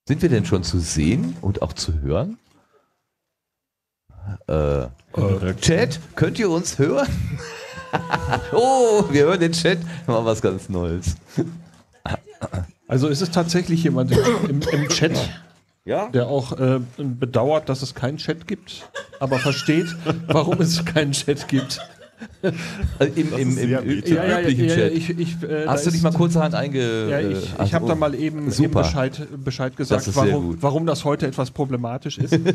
Sind wir denn schon zu sehen und auch zu hören? Chat, könnt ihr uns hören? Oh, wir hören den Chat. Mal was ganz Neues. Also ist es tatsächlich jemand im Chat, Ja? der auch bedauert, dass es keinen Chat gibt, aber versteht, warum es keinen Chat gibt. Im üblichen Chat. Hast du dich mal kurzerhand ich habe da mal eben Bescheid gesagt, warum das heute etwas problematisch ist. Ich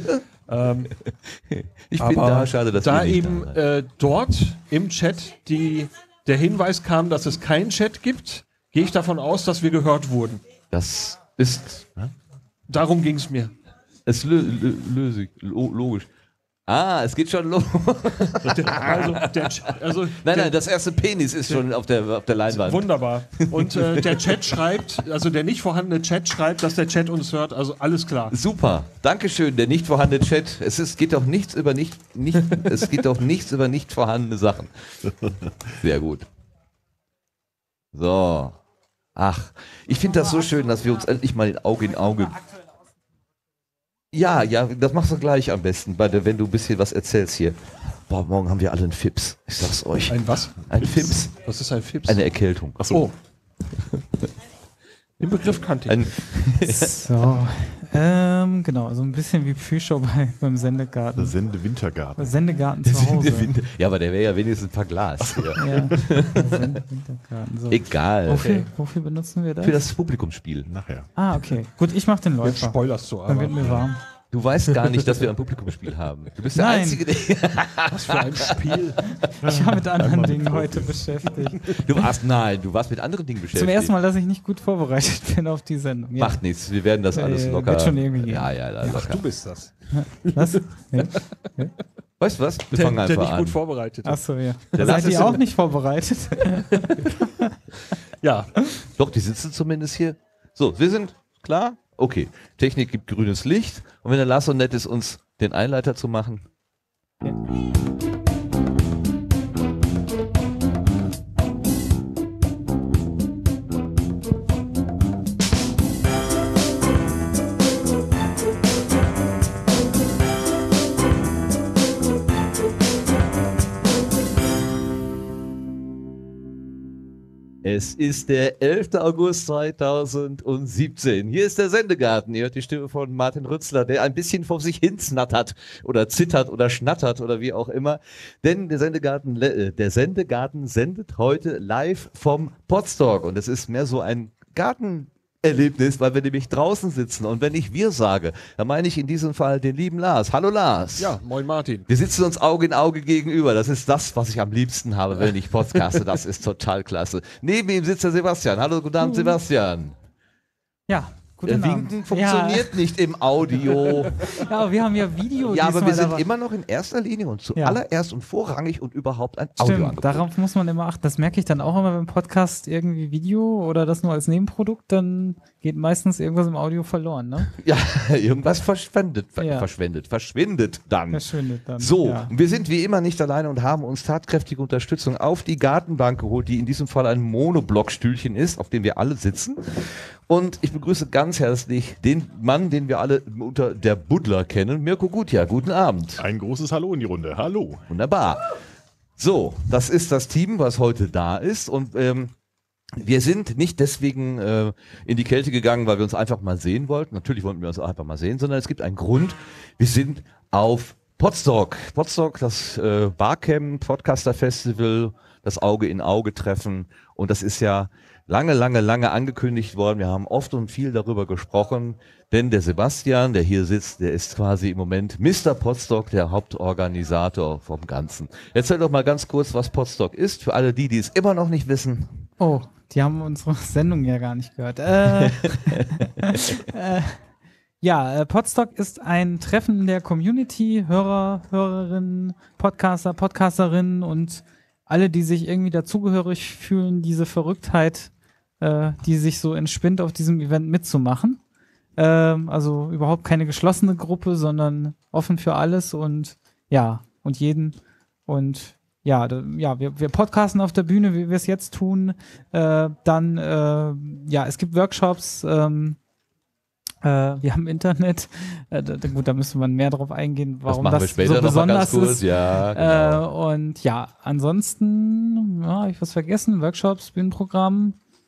bin da, schade, dass da wir nicht eben dort im Chat der Hinweis kam, dass es keinen Chat gibt, gehe ich davon aus, dass wir gehört wurden. Das ist... Darum ging es mir. Es logisch. Es geht schon los. Nein, das erste Penis ist schon auf der Leinwand. Wunderbar. Und der Chat schreibt, also der nicht vorhandene Chat schreibt, dass der Chat uns hört, also alles klar. Super. Dankeschön, der nicht vorhandene Chat. Geht doch nichts über nicht vorhandene Sachen. Sehr gut. So. Ach, ich finde das so schön, dass wir uns endlich mal Auge in Auge... Ja, das machst du gleich am besten, wenn du ein bisschen was erzählst hier. Boah, morgen haben wir alle einen Fips. Ich sag's euch. Ein was? Ein Fips. Was ist ein Fips? Eine Erkältung. Achso. Den Begriff kannte ich. So. Genau, so ein bisschen wie Pre-Show beim Sendegarten. Der Sendewintergarten. Sendegarten zu Hause. Ja, aber der wäre ja wenigstens ein paar Glas. Ja. Sendewintergarten. So. Egal. Wofür benutzen wir das? Für das Publikumsspiel. Nachher. Okay. Gut, ich mach den Läufer. Jetzt spoilerst du aber. Dann wird mir warm. Du weißt gar nicht, dass wir ein Publikumsspiel haben. Du bist der Einzige, der... Was für ein Spiel. Ich war mit anderen Dingen heute beschäftigt. Du warst mit anderen Dingen beschäftigt. Zum ersten Mal, dass ich nicht gut vorbereitet bin auf die Sendung. Ja. Macht nichts, wir werden das alles locker... Wird schon irgendwie gehen. Ja, locker. Ach, du bist das. Was? Ja. Weißt du was? Wir fangen einfach der nicht an. gut vorbereitet ist. Achso, ja. Der Seid ihr auch nicht vorbereitet? Ja. Doch, die sitzen zumindest hier. So, wir sind klar? Okay. Technik gibt grünes Licht. Und wenn der Lars so nett ist, uns den Einleiter zu machen. Es ist der 11. August 2017. Hier ist der Sendegarten. Ihr hört die Stimme von Martin Rützler, der ein bisschen vor sich hin snattert oder zittert oder schnattert oder wie auch immer. Denn der Sendegarten sendet heute live vom Podstock. Und es ist mehr so ein Gartenerlebnis, weil wir nämlich draußen sitzen. Und wenn ich wir sage, dann meine ich in diesem Fall den lieben Lars. Hallo Lars. Ja, moin Martin. Wir sitzen uns Auge in Auge gegenüber. Das ist das, was ich am liebsten habe, wenn ich podcaste. Das ist total klasse. Neben ihm sitzt der Sebastian. Hallo, guten Abend, Sebastian. Ja, guten Abend. Winken funktioniert nicht im Audio. Ja, aber wir haben ja Video. Ja, aber wir sind immer noch in erster Linie und zuallererst und vorrangig und überhaupt ein Audioangebot. Darauf muss man immer achten. Das merke ich dann auch immer beim Podcast irgendwie Video oder das nur als Nebenprodukt, dann geht meistens irgendwas im Audio verloren, ne? Ja, irgendwas verschwindet dann. So, ja. Wir sind wie immer nicht alleine und haben uns tatkräftige Unterstützung auf die Gartenbank geholt, die in diesem Fall ein Monoblockstühlchen ist, auf dem wir alle sitzen. Und ich begrüße ganz herzlich den Mann, den wir alle unter der Buddler kennen, Mirko Gutjahr. Guten Abend. Ein großes Hallo in die Runde. Hallo. Wunderbar. So, das ist das Team, was heute da ist und wir sind nicht deswegen in die Kälte gegangen, weil wir uns einfach mal sehen wollten. Natürlich wollten wir uns auch einfach mal sehen, sondern es gibt einen Grund. Wir sind auf Podstock. Podstock, das Barcamp, Podcaster Festival, das Auge in Auge Treffen. Und das ist ja lange angekündigt worden. Wir haben oft und viel darüber gesprochen, denn der Sebastian, der hier sitzt, der ist quasi im Moment Mr. Podstock, der Hauptorganisator vom Ganzen. Erzähl doch mal ganz kurz, was Podstock ist, für alle die es immer noch nicht wissen. Oh, die haben unsere Sendung ja gar nicht gehört. Podstock ist ein Treffen der Community, Hörer, Hörerinnen, Podcaster, Podcasterinnen und alle, die sich irgendwie dazugehörig fühlen, diese Verrücktheit, die sich so entspinnt, auf diesem Event mitzumachen. Also überhaupt keine geschlossene Gruppe, sondern offen für alles und jeden. Und wir podcasten auf der Bühne, wie wir es jetzt tun. Es gibt Workshops, Wir haben Internet. Gut, da müsste man mehr drauf eingehen, warum machen wir das später so noch mal ganz besonders kurz. ist. Ja, genau. Und ja, ansonsten, habe ich was vergessen? Workshops, Bühnenprogramm.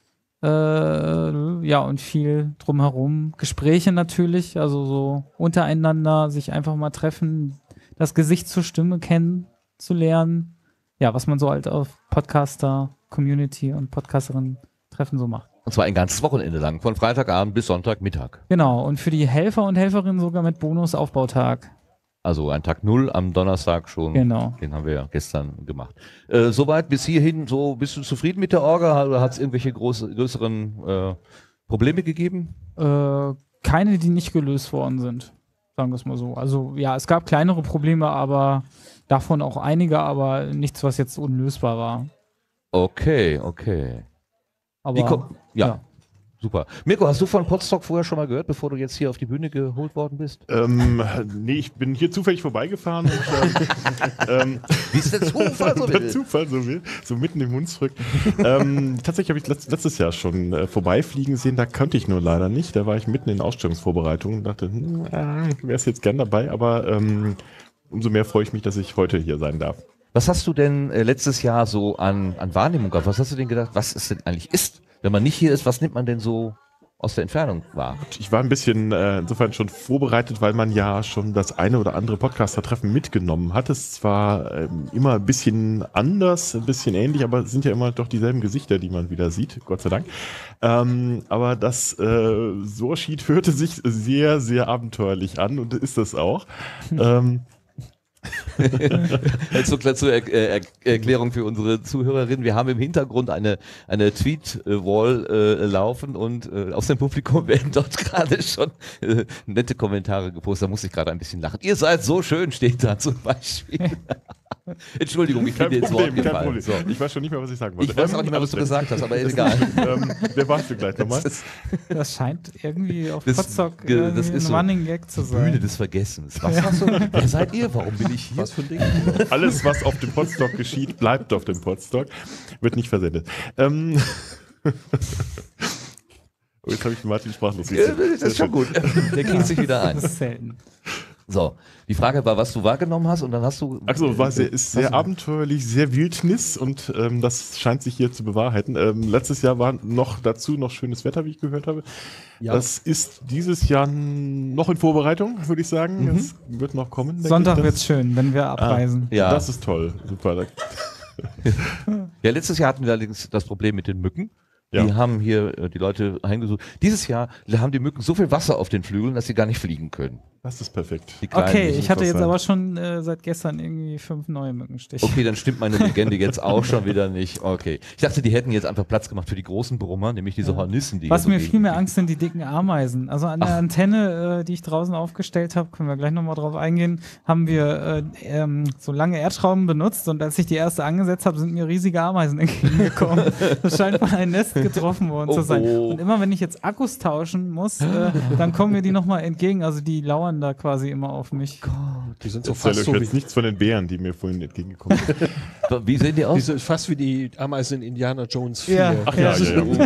Ja, und viel drumherum. Gespräche natürlich, also so untereinander, sich einfach mal treffen, das Gesicht zur Stimme kennenzulernen. Ja, was man so halt auf Podcaster, Community und Podcasterinnen-Treffen so macht. Und zwar ein ganzes Wochenende lang, von Freitagabend bis Sonntagmittag. Genau, und für die Helfer und Helferinnen sogar mit Bonus-Aufbautag. Also ein Tag 0 am Donnerstag schon. Genau. Den haben wir ja gestern gemacht. Soweit bis hierhin, so bist du zufrieden mit der Orga oder hat es irgendwelche größeren Probleme gegeben? Keine, die nicht gelöst worden sind, sagen wir es mal so. Also ja, es gab kleinere Probleme, aber davon auch einige, aber nichts, was jetzt unlösbar war. Okay. Aber Ja. Super. Mirko, hast du von Podstock vorher schon mal gehört, bevor du jetzt hier auf die Bühne geholt worden bist? Nee, ich bin hier zufällig vorbeigefahren. Und, Wie ist der Zufall so der will? Zufall so will, so mitten im Hunsrück. Tatsächlich habe ich letztes Jahr schon vorbeifliegen sehen, da konnte ich nur leider nicht. Da war ich mitten in Ausstellungsvorbereitungen und dachte, wäre es jetzt gern dabei, aber umso mehr freue ich mich, dass ich heute hier sein darf. Was hast du denn letztes Jahr so an Wahrnehmung gehabt? Was hast du denn gedacht, was es denn eigentlich ist? Wenn man nicht hier ist, was nimmt man denn so aus der Entfernung wahr? Ich war ein bisschen insofern schon vorbereitet, weil man ja schon das eine oder andere Podcaster-Treffen mitgenommen hat. Es war immer ein bisschen anders, ein bisschen ähnlich, aber es sind ja immer doch dieselben Gesichter, die man wieder sieht, Gott sei Dank. Aber das Sorschied hörte sich sehr, sehr abenteuerlich an und ist es auch. Zur Erklärung für unsere Zuhörerinnen. Wir haben im Hintergrund eine Tweet-Wall laufen und aus dem Publikum werden dort gerade schon nette Kommentare gepostet. Da muss ich gerade ein bisschen lachen. Ihr seid so schön, steht da zum Beispiel. Entschuldigung, ich bin dir ins Wort Kein gefallen. Problem. So. Ich weiß schon nicht mehr, was ich sagen wollte. Ich weiß auch nicht mehr, was du gesagt hast, aber egal. Wer warst du gleich nochmal? das scheint irgendwie auf Das- Podstock das irgendwie ist ein so Running Gag zu Bühne sein. des Vergessens. Was hast du? Wer seid ihr? Warum bin ich hier? Was für ein Ding? Alles, was auf dem Podstock geschieht, bleibt auf dem Podstock. Wird nicht versendet. Oh, jetzt habe ich Martin sprachlos. Das ist schon gut. Der kriegt sich wieder ein. Das ist selten. So, die Frage war, was du wahrgenommen hast und dann hast du... Also ist sehr abenteuerlich, sehr Wildnis und das scheint sich hier zu bewahrheiten. Letztes Jahr war noch schönes Wetter, wie ich gehört habe. Ja. Das ist dieses Jahr noch in Vorbereitung, würde ich sagen. Es wird noch kommen. denke Sonntag ich. wird's schön, wenn wir abreisen. Ja. Das ist toll, super. Ja, letztes Jahr hatten wir allerdings das Problem mit den Mücken. Ja. Die haben hier die Leute heimgesucht. Dieses Jahr haben die Mücken so viel Wasser auf den Flügeln, dass sie gar nicht fliegen können. Das ist perfekt. Die Kleinen Okay, müssen ich hatte was jetzt sein. aber schon seit gestern irgendwie 5 neue Mückenstiche. Okay, dann stimmt meine Legende jetzt auch schon wieder nicht. Okay. Ich dachte, die hätten jetzt einfach Platz gemacht für die großen Brummer, nämlich diese Hornissen, die Was hier mir so viel mehr Angst sind, die dicken Ameisen. Also an der Antenne, die ich draußen aufgestellt habe, können wir gleich nochmal drauf eingehen, haben wir so lange Erdschrauben benutzt und als ich die erste angesetzt habe, sind mir riesige Ameisen entgegengekommen. Das scheint mal ein Nest getroffen worden zu sein. Oh. Und immer wenn ich jetzt Akkus tauschen muss, dann kommen mir die nochmal entgegen. Also die lauern da quasi immer auf mich. Die sind so Erzähl fast euch so jetzt wie, nichts von den Bären, die mir vorhin entgegengekommen sind. Wie sehen die aus? fast wie die Ameisen in Indiana Jones 4. Ja. Ach ja.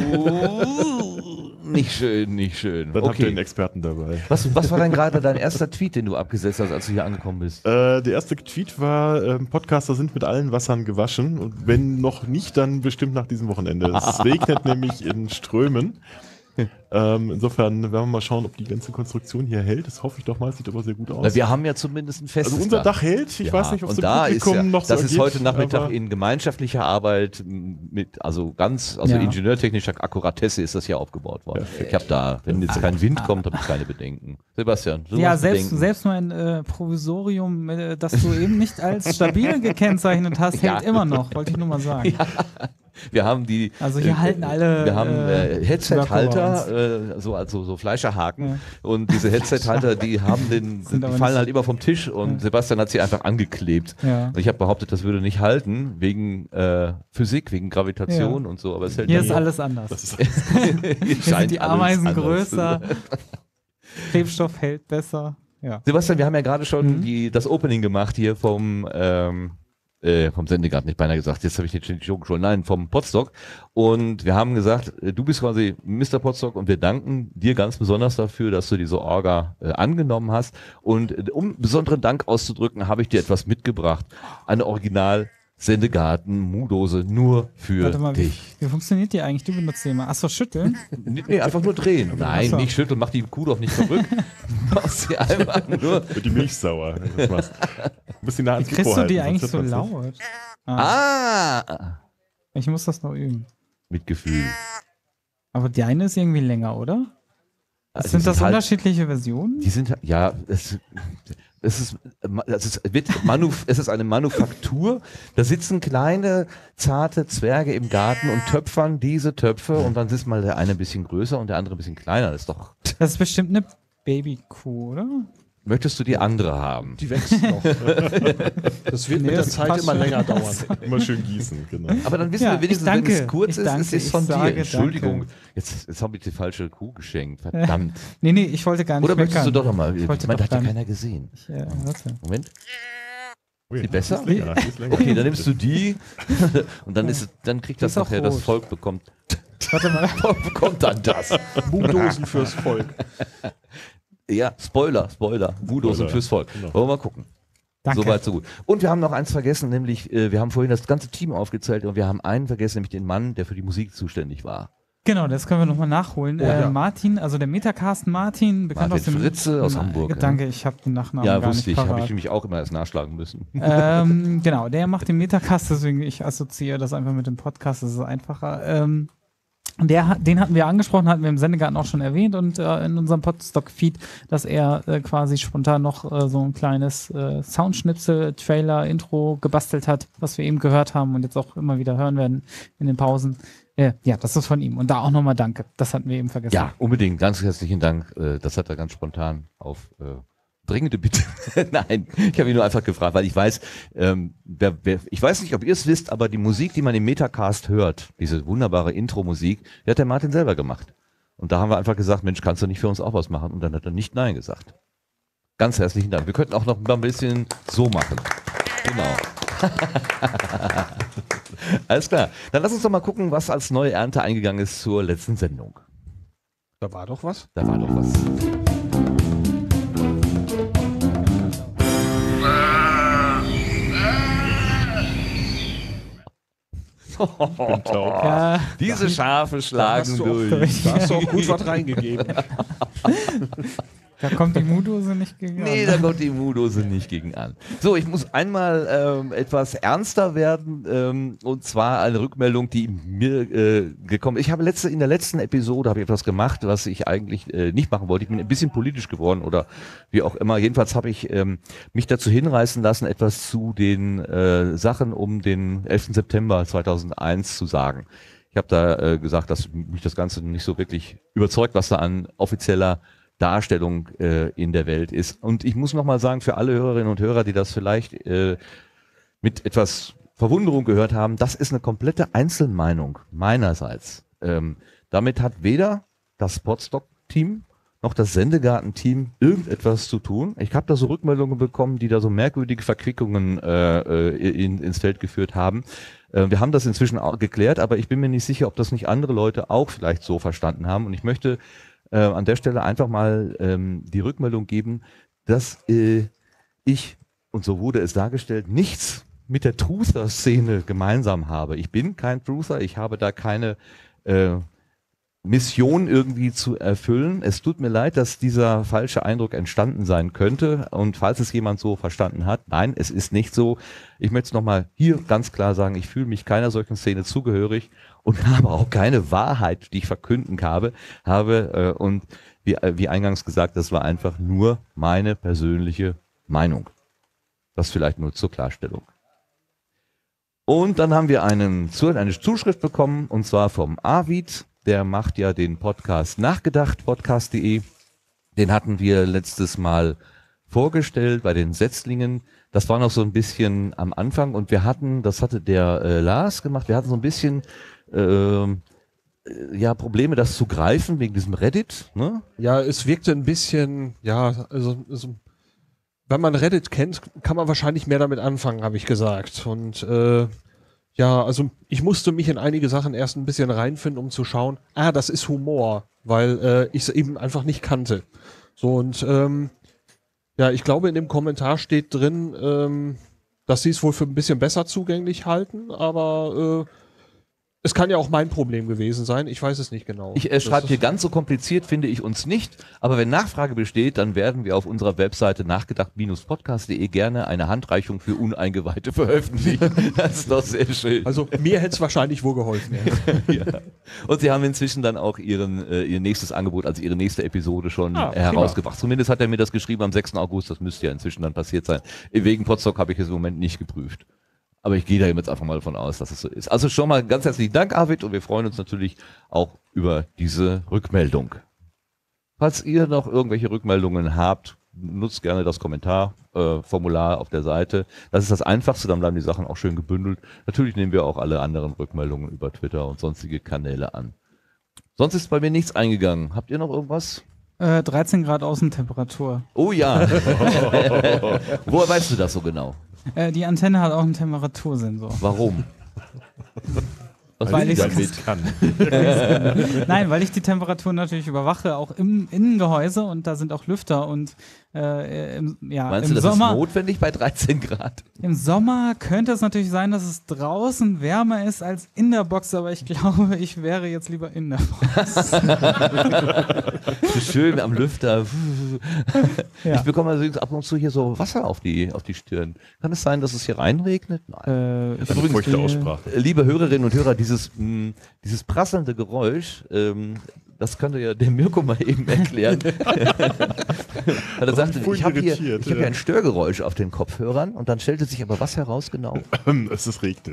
Nicht schön, nicht schön. Dann habt ihr Okay. einen Experten dabei. Was war denn gerade dein erster Tweet, den du abgesetzt hast, als du hier angekommen bist? Der erste Tweet war, Podcaster sind mit allen Wassern gewaschen und wenn noch nicht, dann bestimmt nach diesem Wochenende. Es regnet nämlich in Strömen. Insofern werden wir mal schauen, ob die ganze Konstruktion hier hält. Das hoffe ich doch mal, sieht aber sehr gut aus. Na, wir haben ja zumindest ein festes Also unser Dach hält, ich Ja, weiß nicht, ob es und dem da ist Publikum ja, noch so das ist geht, heute Nachmittag aber- in gemeinschaftlicher Arbeit mit, also Ja. ingenieurtechnischer Akkuratesse ist das hier aufgebaut worden. Ich habe da, wenn jetzt kein Wind kommt, habe ich keine Bedenken. Sebastian, du Ja, hast Bedenken. selbst mein Provisorium, das du eben nicht als stabil gekennzeichnet hast, Ja. hält immer noch, wollte ich nur mal sagen. Wir haben die. Also hier halten alle, Wir haben Headset-Halter, Workarounds. so Fleischerhaken. Und diese Headset-Halter, die haben die Sind aber fallen nicht- halt immer vom Tisch und Sebastian hat sie einfach angeklebt. Ja. Und ich habe behauptet, das würde nicht halten, wegen Physik, wegen Gravitation und so. Aber es hält Hier dann ist doch. alles anders. Das ist, Hier sind Scheint die alles Ameisen anders zu größer, sein. Klebstoff hält besser. Ja. Sebastian, wir haben ja gerade schon das Opening gemacht hier vom vom Sendegarten, nicht beinahe gesagt, jetzt habe ich den Joke schon, nein, vom Podstock. Und wir haben gesagt, du bist quasi Mr. Podstock und wir danken dir ganz besonders dafür, dass du diese Orga angenommen hast. Und um besonderen Dank auszudrücken, habe ich dir etwas mitgebracht. Eine Original-Sendegarten-Mu-Dose nur für Warte mal, dich. wie funktioniert die eigentlich? Du benutzt die immer. Achso, schütteln? Nee, einfach nur drehen. Nein, Ach so. nicht schütteln, mach die Kuh doch nicht verrückt. Machst sie einfach nur. Wird die Milch sauer. wenn du das machst. Ein bisschen nah Wie ans kriegst Mikro du die halten, eigentlich sonst so hört man's nicht. laut? Ah! Ich muss das noch üben. Mit Gefühl. Aber die eine ist irgendwie länger, oder? Also Sind die das halt- unterschiedliche Versionen? Die sind, ja, es ist eine Manufaktur. Da sitzen kleine, zarte Zwerge im Garten und töpfern diese Töpfe und dann ist mal der eine ein bisschen größer und der andere ein bisschen kleiner. Das ist doch, Das ist bestimmt eine Babykuh, oder? möchtest du die andere haben? Die wächst noch. Das wird Nee, mit der das Zeit passt immer schon. länger dauern. Immer schön gießen, genau. Aber dann wissen Ja, wir wenigstens, ich danke. wenn es kurz Ich ist, danke. es ist Ich von dir. sage Entschuldigung. danke. Jetzt habe ich die falsche Kuh geschenkt. Verdammt. Nee, ich wollte gar nicht Oder möchtest du meckern. doch nochmal? Ich wollte meine, doch hat ja gar keiner gesehen. Warte. Moment. Ui, Die besser? die ist länger, die ist länger. Okay, dann nimmst du die und dann dann kriegt Die das ist auch nachher, das rot. Volk bekommt Warte mal. bekommt dann das. Mu-Dosen fürs Volk. Ja, Spoiler. Budosen Spoiler, fürs Volk. genau. Wollen wir mal gucken. Danke. Soweit, so gut. Und wir haben noch eins vergessen, nämlich, wir haben vorhin das ganze Team aufgezählt und wir haben einen vergessen, nämlich den Mann, der für die Musik zuständig war. Genau, das können wir nochmal nachholen. ja. Martin, also der Metacast Martin, bekannt Martin aus dem Fritze aus Hamburg, Danke, ich habe den Nachnamen Ja, gar wusste nicht ich. Habe parat. ich nämlich auch immer erst nachschlagen müssen. Genau, der macht den Metacast, deswegen ich assoziiere das einfach mit dem Podcast, das ist einfacher. Den hatten wir angesprochen, hatten wir im Sendegarten auch schon erwähnt und in unserem Podstock-Feed, dass er quasi spontan noch so ein kleines Soundschnipsel, Trailer, Intro gebastelt hat, was wir eben gehört haben und jetzt auch immer wieder hören werden in den Pausen. Ja, das ist von ihm. Und da auch nochmal Danke. Das hatten wir eben vergessen. Ja, unbedingt. Ganz herzlichen Dank. Das hat er ganz spontan auf dringende Bitte. Nein, ich habe ihn nur einfach gefragt, weil ich weiß, ich weiß nicht, ob ihr es wisst, aber die Musik, die man im Metacast hört, diese wunderbare Intro-Musik, die hat der Martin selber gemacht. Und da haben wir einfach gesagt, Mensch, kannst du nicht für uns auch was machen? Und dann hat er nicht Nein gesagt. Ganz herzlichen Dank. Wir könnten auch noch mal ein bisschen so machen. Genau. Alles klar. Dann lass uns doch mal gucken, was als neue Ernte eingegangen ist zur letzten Sendung. Da war doch was. Da war doch was. Ja, Diese Schafe Da schlagen hast, du durch. auch, da hast du auch gut was reingegeben. da kommt die Mu-Dose nicht gegen Nee, an. da kommt die Mu-Dose nicht gegen an. So, ich muss einmal etwas ernster werden, und zwar eine Rückmeldung, die mir gekommen ist. Ich habe in der letzten Episode habe ich etwas gemacht, was ich eigentlich nicht machen wollte. Ich bin ein bisschen politisch geworden oder wie auch immer. Jedenfalls habe ich mich dazu hinreißen lassen, etwas zu den Sachen um den 11. September 2001 zu sagen. Ich habe da gesagt, dass mich das Ganze nicht so wirklich überzeugt, was da an offizieller Darstellung in der Welt ist. Und ich muss nochmal sagen, für alle Hörerinnen und Hörer, die das vielleicht mit etwas Verwunderung gehört haben, das ist eine komplette Einzelmeinung meinerseits. Damit hat weder das Podstock-Team noch das Sendegarten-Team irgendetwas zu tun. Ich habe da so Rückmeldungen bekommen, die da so merkwürdige Verquickungen ins Feld geführt haben. Wir haben das inzwischen auch geklärt, aber ich bin mir nicht sicher, ob das nicht andere Leute auch vielleicht so verstanden haben. Und ich möchte an der Stelle einfach mal die Rückmeldung geben, dass ich, und so wurde es dargestellt, nichts mit der Truther-Szene gemeinsam habe. Ich bin kein Truther, ich habe da keine Mission irgendwie zu erfüllen. Es tut mir leid, dass dieser falsche Eindruck entstanden sein könnte. Und falls es jemand so verstanden hat, nein, es ist nicht so. Ich möchte es nochmal hier ganz klar sagen, ich fühle mich keiner solchen Szene zugehörig und habe auch keine Wahrheit, die ich verkünden habe. Und wie eingangs gesagt, das war einfach nur meine persönliche Meinung. Das vielleicht nur zur Klarstellung. Und dann haben wir eine Zuschrift bekommen, und zwar vom Arvid. Der macht ja den Podcast Nachgedacht, podcast.de. Den hatten wir letztes Mal vorgestellt bei den Setzlingen. Das war noch so ein bisschen am Anfang und das hatte der Lars gemacht, wir hatten so ein bisschen Probleme, das zu greifen wegen diesem Reddit. Ne? Ja, es wirkte ein bisschen, ja, also wenn man Reddit kennt, kann man wahrscheinlich mehr damit anfangen, habe ich gesagt. Und ja, also ich musste mich in einige Sachen erst ein bisschen reinfinden, um zu schauen, das ist Humor, weil ich es eben einfach nicht kannte. So, und ja, ich glaube, in dem Kommentar steht drin, dass sie es wohl für ein bisschen besser zugänglich halten, aber es kann ja auch mein Problem gewesen sein. Ich weiß es nicht genau. Ich schreibe hier ganz so kompliziert, finde ich uns nicht. Aber wenn Nachfrage besteht, dann werden wir auf unserer Webseite nachgedacht-podcast.de gerne eine Handreichung für Uneingeweihte veröffentlichen. Das ist doch sehr schön. Also mir hätte es wahrscheinlich wohl geholfen. Ja. Und Sie haben inzwischen dann auch Ihr nächstes Angebot, also Ihre nächste Episode schon herausgebracht. Zumindest hat er mir das geschrieben am 6. August. Das müsste ja inzwischen dann passiert sein. Wegen Podstock habe ich es im Moment nicht geprüft. Aber ich gehe da jetzt einfach mal davon aus, dass es so ist. Also schon mal ganz herzlichen Dank, Arvid, und wir freuen uns natürlich auch über diese Rückmeldung. Falls ihr noch irgendwelche Rückmeldungen habt, nutzt gerne das Kommentarformular auf der Seite. Das ist das Einfachste, dann bleiben die Sachen auch schön gebündelt. Natürlich nehmen wir auch alle anderen Rückmeldungen über Twitter und sonstige Kanäle an. Sonst ist bei mir nichts eingegangen. Habt ihr noch irgendwas? 13 Grad Außentemperatur. Oh ja. Woher weißt du das so genau? Die Antenne hat auch einen Temperatursensor. Warum? Was Weil will die ich damit? kann. Nein, weil ich die Temperatur natürlich überwache, auch im Innengehäuse, und da sind auch Lüfter, und Meinst im du, das Sommer, ist notwendig bei 13 Grad? im Sommer könnte es natürlich sein, dass es draußen wärmer ist als in der Box, aber ich glaube, ich wäre jetzt lieber in der Box. So schön am Lüfter. Ja. Ich bekomme übrigens ab und zu hier so Wasser auf die Stirn. Kann es sein, dass es hier reinregnet? Nein. Das ist eine feuchte Aussprache. Liebe Hörerinnen und Hörer, dieses prasselnde Geräusch, das könnte ja der Mirko mal eben erklären. Weil er sagte, ich habe hier ein Störgeräusch auf den Kopfhörern, und dann stellte sich aber was heraus genau? Es regnet.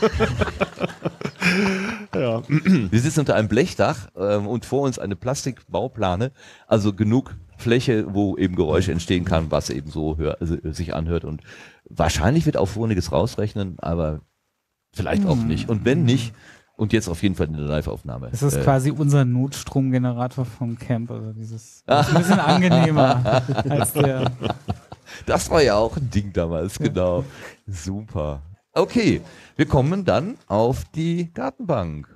Ja. Wir sitzen unter einem Blechdach und vor uns eine Plastikbauplane, also genug Fläche, wo eben Geräusche entstehen kann, was eben so sich anhört, und wahrscheinlich wird Aufwohniges rausrechnen, aber vielleicht auch nicht. Und wenn nicht, und jetzt auf jeden Fall in der Live-Aufnahme. Es ist quasi unser Notstromgenerator vom Camp, also das ist ein bisschen angenehmer als der. Das war ja auch ein Ding damals, genau. Super. Okay, wir kommen dann auf die Gartenbank.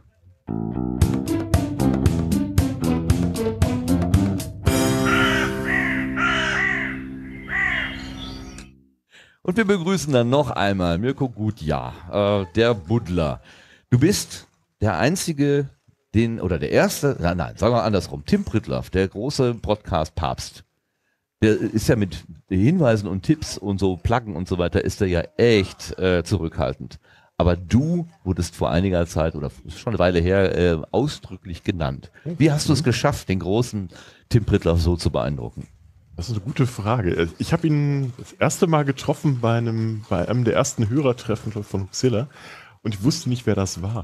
Und wir begrüßen dann noch einmal Mirko Gutjahr, der Buddler. Du bist der einzige, der erste, nein, sagen wir andersrum, Tim Pritlove, der große Podcast-Papst. Der ist ja mit Hinweisen und Tipps und so Pluggen und so weiter, ist er ja echt zurückhaltend. Aber du wurdest vor einiger Zeit, oder schon eine Weile her, ausdrücklich genannt. Wie hast du es geschafft, den großen Tim Pritlove so zu beeindrucken? Das ist eine gute Frage. Ich habe ihn das erste Mal getroffen bei einem der ersten Hörertreffen von Huxilla. Und ich wusste nicht, wer das war.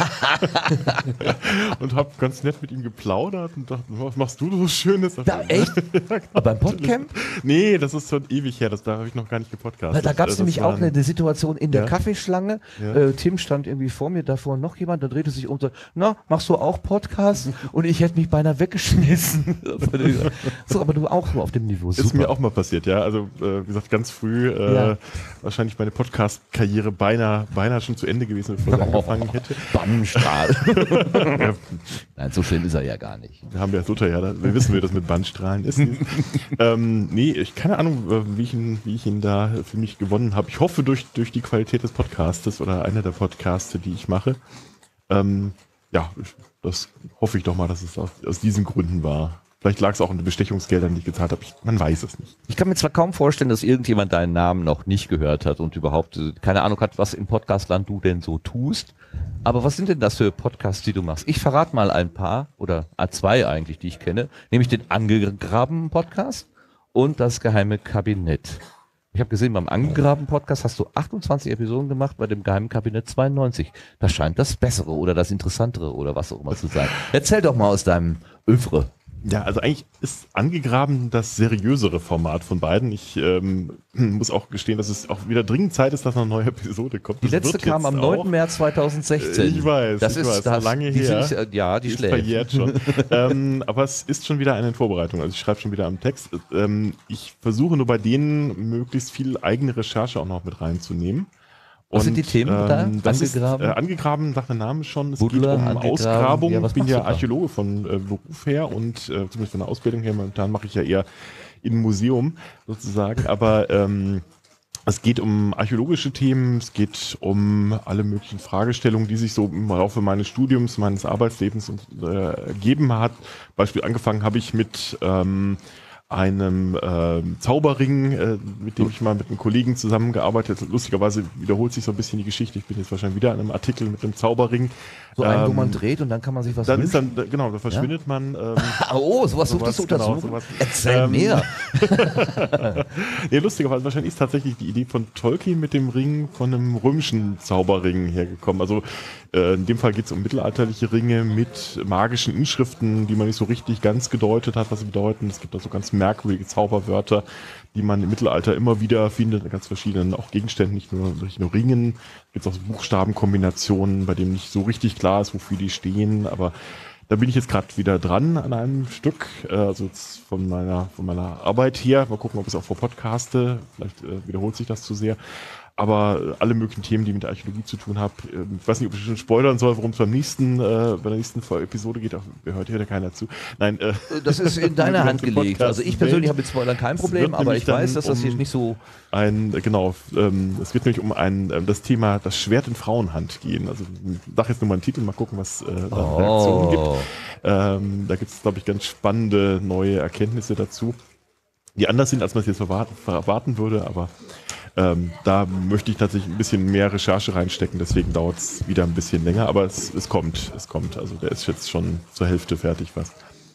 Und habe ganz nett mit ihm geplaudert und dachte, was machst du so Schönes? Da, echt? Ja, Aber beim Podcamp? Nee, das ist schon ewig her. Da habe ich noch gar nicht gepodcastet. Da gab es nämlich auch eine Situation in der Ja. Kaffeeschlange. Ja. Tim stand irgendwie vor mir, davor noch jemand, da drehte sich um und sagte, na, machst du auch Podcast? Und ich hätte mich beinahe weggeschmissen. So, aber du auch so auf dem Niveau. Ist mir auch mal passiert, ja. Also, wie gesagt, ganz früh wahrscheinlich meine Podcast-Karriere beinahe schon zu Ende gewesen, bevor ich angefangen hätte. Bannstrahl. Ja, Nein, so schlimm ist er ja gar nicht. wir haben ja Luther, ja, wir wissen, wie das mit Bandstrahlen ist. Nee, ich keine Ahnung, wie ich ihn da für mich gewonnen habe. Ich hoffe durch die Qualität des Podcastes oder einer der Podcaste, die ich mache. Das hoffe ich doch mal, dass es aus diesen Gründen war. Vielleicht lag es auch an den Bestechungsgeldern, die ich gezahlt habe. Man weiß es nicht. Ich kann mir zwar kaum vorstellen, dass irgendjemand deinen Namen noch nicht gehört hat und überhaupt keine Ahnung hat, was im Podcastland du denn so tust. Aber was sind denn das für Podcasts, die du machst? Ich verrate mal ein paar, oder zwei eigentlich, die ich kenne. Nämlich den Angegraben-Podcast und das Geheime Kabinett. Ich habe gesehen, beim Angegraben-Podcast hast du 28 Episoden gemacht, bei dem Geheimen Kabinett 92. Das scheint das Bessere oder das Interessantere oder was auch immer zu sein. Erzähl doch mal aus deinem Övre. Ja, also eigentlich ist angegraben das seriösere Format von beiden. Ich muss auch gestehen, dass es auch wieder dringend Zeit ist, dass noch eine neue Episode kommt. Die letzte kam am 9. März 2016. Ich weiß, das ist lange her. Die ist schläft. verjährt schon. Aber es ist schon wieder eine Vorbereitung. Also ich schreibe schon wieder am Text. Ich versuche nur bei denen möglichst viel eigene Recherche auch noch mit reinzunehmen. Was sind die Themen da? Das Angegraben? Ist, angegraben, sagt der Name schon. Es Buddler, geht um Ausgrabung. Ja, ich bin ja Archäologe von Beruf her und zumindest von der Ausbildung her. Momentan mache ich ja eher im Museum sozusagen. Aber es geht um archäologische Themen. Es geht um alle möglichen Fragestellungen, die sich so im Laufe meines Studiums, meines Arbeitslebens ergeben hat. Beispiel angefangen habe ich mit einem Zauberring, mit dem ich mal mit einem Kollegen zusammengearbeitet habe. Lustigerweise wiederholt sich so ein bisschen die Geschichte. Ich bin jetzt wahrscheinlich wieder an einem Artikel mit einem Zauberring. So einen, wo man dreht und dann kann man sich was dann wünschen? ist dann, genau, da verschwindet man. Sowas suchtest du dazu? Sowas. Erzähl mehr. Nee, lustigerweise wahrscheinlich ist tatsächlich die Idee von Tolkien mit dem Ring von einem römischen Zauberring hergekommen. Also in dem Fall geht es um mittelalterliche Ringe mit magischen Inschriften, die man nicht so richtig ganz gedeutet hat, was sie bedeuten. Es gibt also ganz merkwürdige Zauberwörter, die man im Mittelalter immer wieder findet, in ganz verschiedenen auch Gegenständen, nicht nur Ringen. Es gibt auch so Buchstabenkombinationen, bei denen nicht so richtig klar ist, wofür die stehen, aber da bin ich jetzt gerade wieder dran an einem Stück, also jetzt von meiner Arbeit her. Mal gucken, ob ich es auch vor Podcaste, vielleicht wiederholt sich das zu sehr. Aber alle möglichen Themen, die mit der Archäologie zu tun haben. Ich weiß nicht, ob ich schon spoilern soll, worum es bei der nächsten Episode geht. Hört ja keiner zu. Nein, das ist in deiner Hand gelegt. Podcast Also ich persönlich habe mit Spoilern kein Problem, aber ich weiß, dass das hier nicht so... es wird nämlich um das Thema das Schwert in Frauenhand gehen. Also ich sage jetzt nur mal einen Titel, mal gucken, was Reaktionen gibt. Da gibt es, glaube ich, ganz spannende neue Erkenntnisse dazu, die anders sind, als man es jetzt erwarten würde, aber da möchte ich tatsächlich ein bisschen mehr Recherche reinstecken, deswegen dauert es wieder ein bisschen länger, aber es kommt. Also der ist jetzt schon zur Hälfte fertig fast.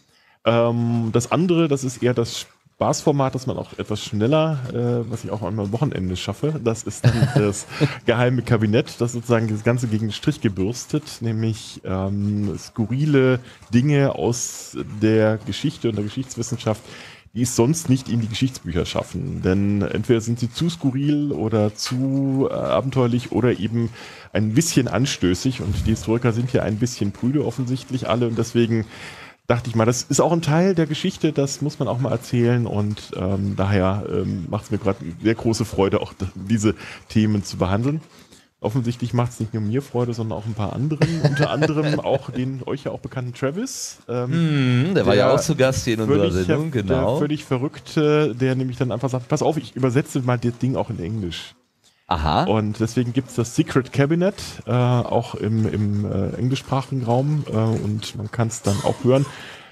Das andere, das ist eher das Spaßformat, das man auch etwas schneller, was ich auch einmal am Wochenende schaffe, das ist dann das geheime Kabinett, das sozusagen das Ganze gegen den Strich gebürstet, nämlich skurrile Dinge aus der Geschichte und der Geschichtswissenschaft, die es sonst nicht in die Geschichtsbücher schaffen. Denn entweder sind sie zu skurril oder zu abenteuerlich oder eben ein bisschen anstößig. Und die Historiker sind ja ein bisschen prüde offensichtlich alle. Und deswegen dachte ich mal, das ist auch ein Teil der Geschichte, das muss man auch mal erzählen. Und daher macht es mir gerade sehr große Freude, auch diese Themen zu behandeln. Offensichtlich macht es nicht nur mir Freude, sondern auch ein paar anderen. Unter anderem auch den euch ja auch bekannten Travis. Der war ja auch zu Gast hier in unserer Sendung, genau. Der völlig Verrückte, der nämlich dann einfach sagt, pass auf, ich übersetze mal das Ding auch in Englisch. Aha. Und deswegen gibt es das Secret Cabinet, auch im englischsprachigen Raum. Und man kann es dann auch hören.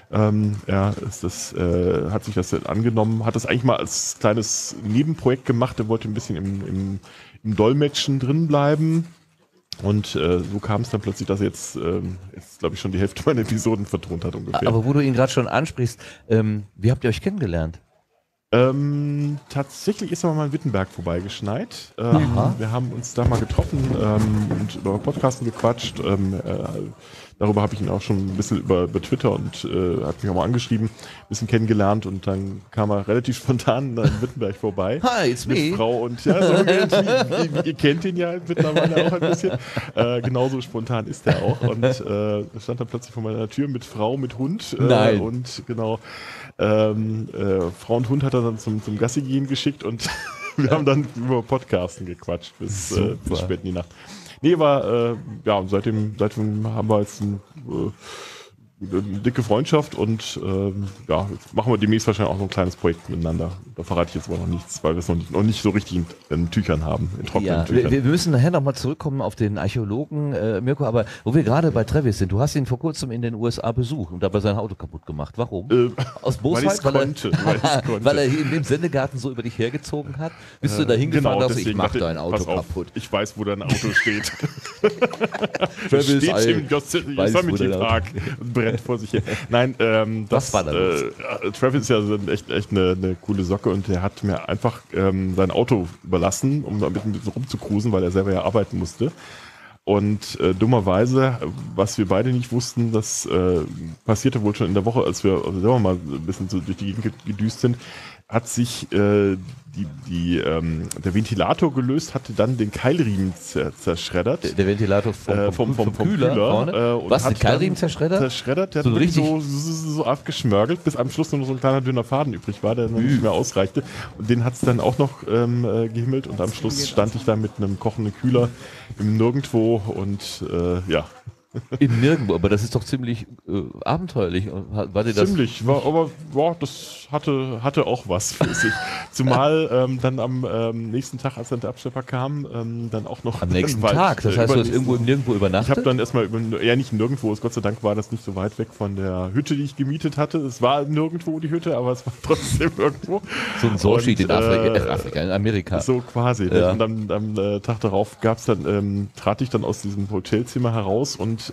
Hat sich das angenommen, hat das eigentlich mal als kleines Nebenprojekt gemacht. Er wollte ein bisschen im Dolmetschen drin bleiben. Und so kam es dann plötzlich, dass er jetzt glaube ich, schon die Hälfte meiner Episoden vertont hat ungefähr. Aber wo du ihn gerade schon ansprichst, wie habt ihr euch kennengelernt? Tatsächlich ist er mal in Wittenberg vorbeigeschneit. Wir haben uns da mal getroffen und über Podcasten gequatscht. Darüber habe ich ihn auch schon ein bisschen über Twitter und hat mich auch mal angeschrieben, ein bisschen kennengelernt und dann kam er relativ spontan in Wittenberg vorbei. Hi, it's mit me. Frau und ja, so ihr kennt ihn ja mittlerweile auch ein bisschen. Genauso spontan ist er auch und stand dann plötzlich vor meiner Tür mit Frau, mit Hund. Nein. Und genau, Frau und Hund hat er dann zum Gassi gehen geschickt und wir haben dann über Podcasten gequatscht bis spät in die Nacht. Nee, aber seitdem haben wir jetzt eine dicke Freundschaft und jetzt machen wir demnächst wahrscheinlich auch so ein kleines Projekt miteinander. Da verrate ich jetzt aber noch nichts, weil wir es noch nicht so richtig in Tüchern haben, in trockenen Tüchern. Wir müssen nachher nochmal zurückkommen auf den Archäologen, Mirko, aber wo wir gerade bei Travis sind, du hast ihn vor kurzem in den USA besucht und dabei sein Auto kaputt gemacht. Warum? Aus Bosheit? Weil er hier in dem Sendegarten so über dich hergezogen hat? Bist du da hingefahren, dass ich mach dein Auto kaputt? Ich weiß, wo dein Auto steht. Travis steht im Yosemite-Park und brennt vor sich her. Nein, was war da los? Travis ist ja echt eine coole Socke und der hat mir einfach sein Auto überlassen, um damit ein bisschen rumzukruisen, weil er selber ja arbeiten musste. Und dummerweise, was wir beide nicht wussten, das passierte wohl schon in der Woche, als wir selber mal ein bisschen so durch die Gegend gedüst sind, hat sich der Ventilator gelöst, hatte dann den Keilriemen zerschreddert. Der Ventilator vom Kühler vorne. Und Was, hat den Keilriemen dann zerschreddert? Der So hat richtig- so abgeschmörgelt, bis am Schluss nur noch so ein kleiner dünner Faden übrig war, der noch nicht mehr ausreichte. Und den hat es dann auch noch gehimmelt und am Schluss stand ich da mit einem kochenden Kühler im Nirgendwo und ja. In Nirgendwo, aber das ist doch ziemlich abenteuerlich. War dir das Ziemlich, aber das hatte auch was für sich. Zumal dann am nächsten Tag, als dann der Abschlepper kam, dann auch noch... am nächsten Tag? Das heißt, du hast irgendwo nirgendwo Ich übernachtet? habe dann erstmal, nicht nirgendwo, Gott sei Dank war das nicht so weit weg von der Hütte, die ich gemietet hatte. Es war nirgendwo die Hütte, aber es war trotzdem irgendwo. so ein Soulsheet in Und, Afrika, in Amerika. So quasi. Ja. Und am Tag darauf trat ich dann aus diesem Hotelzimmer heraus und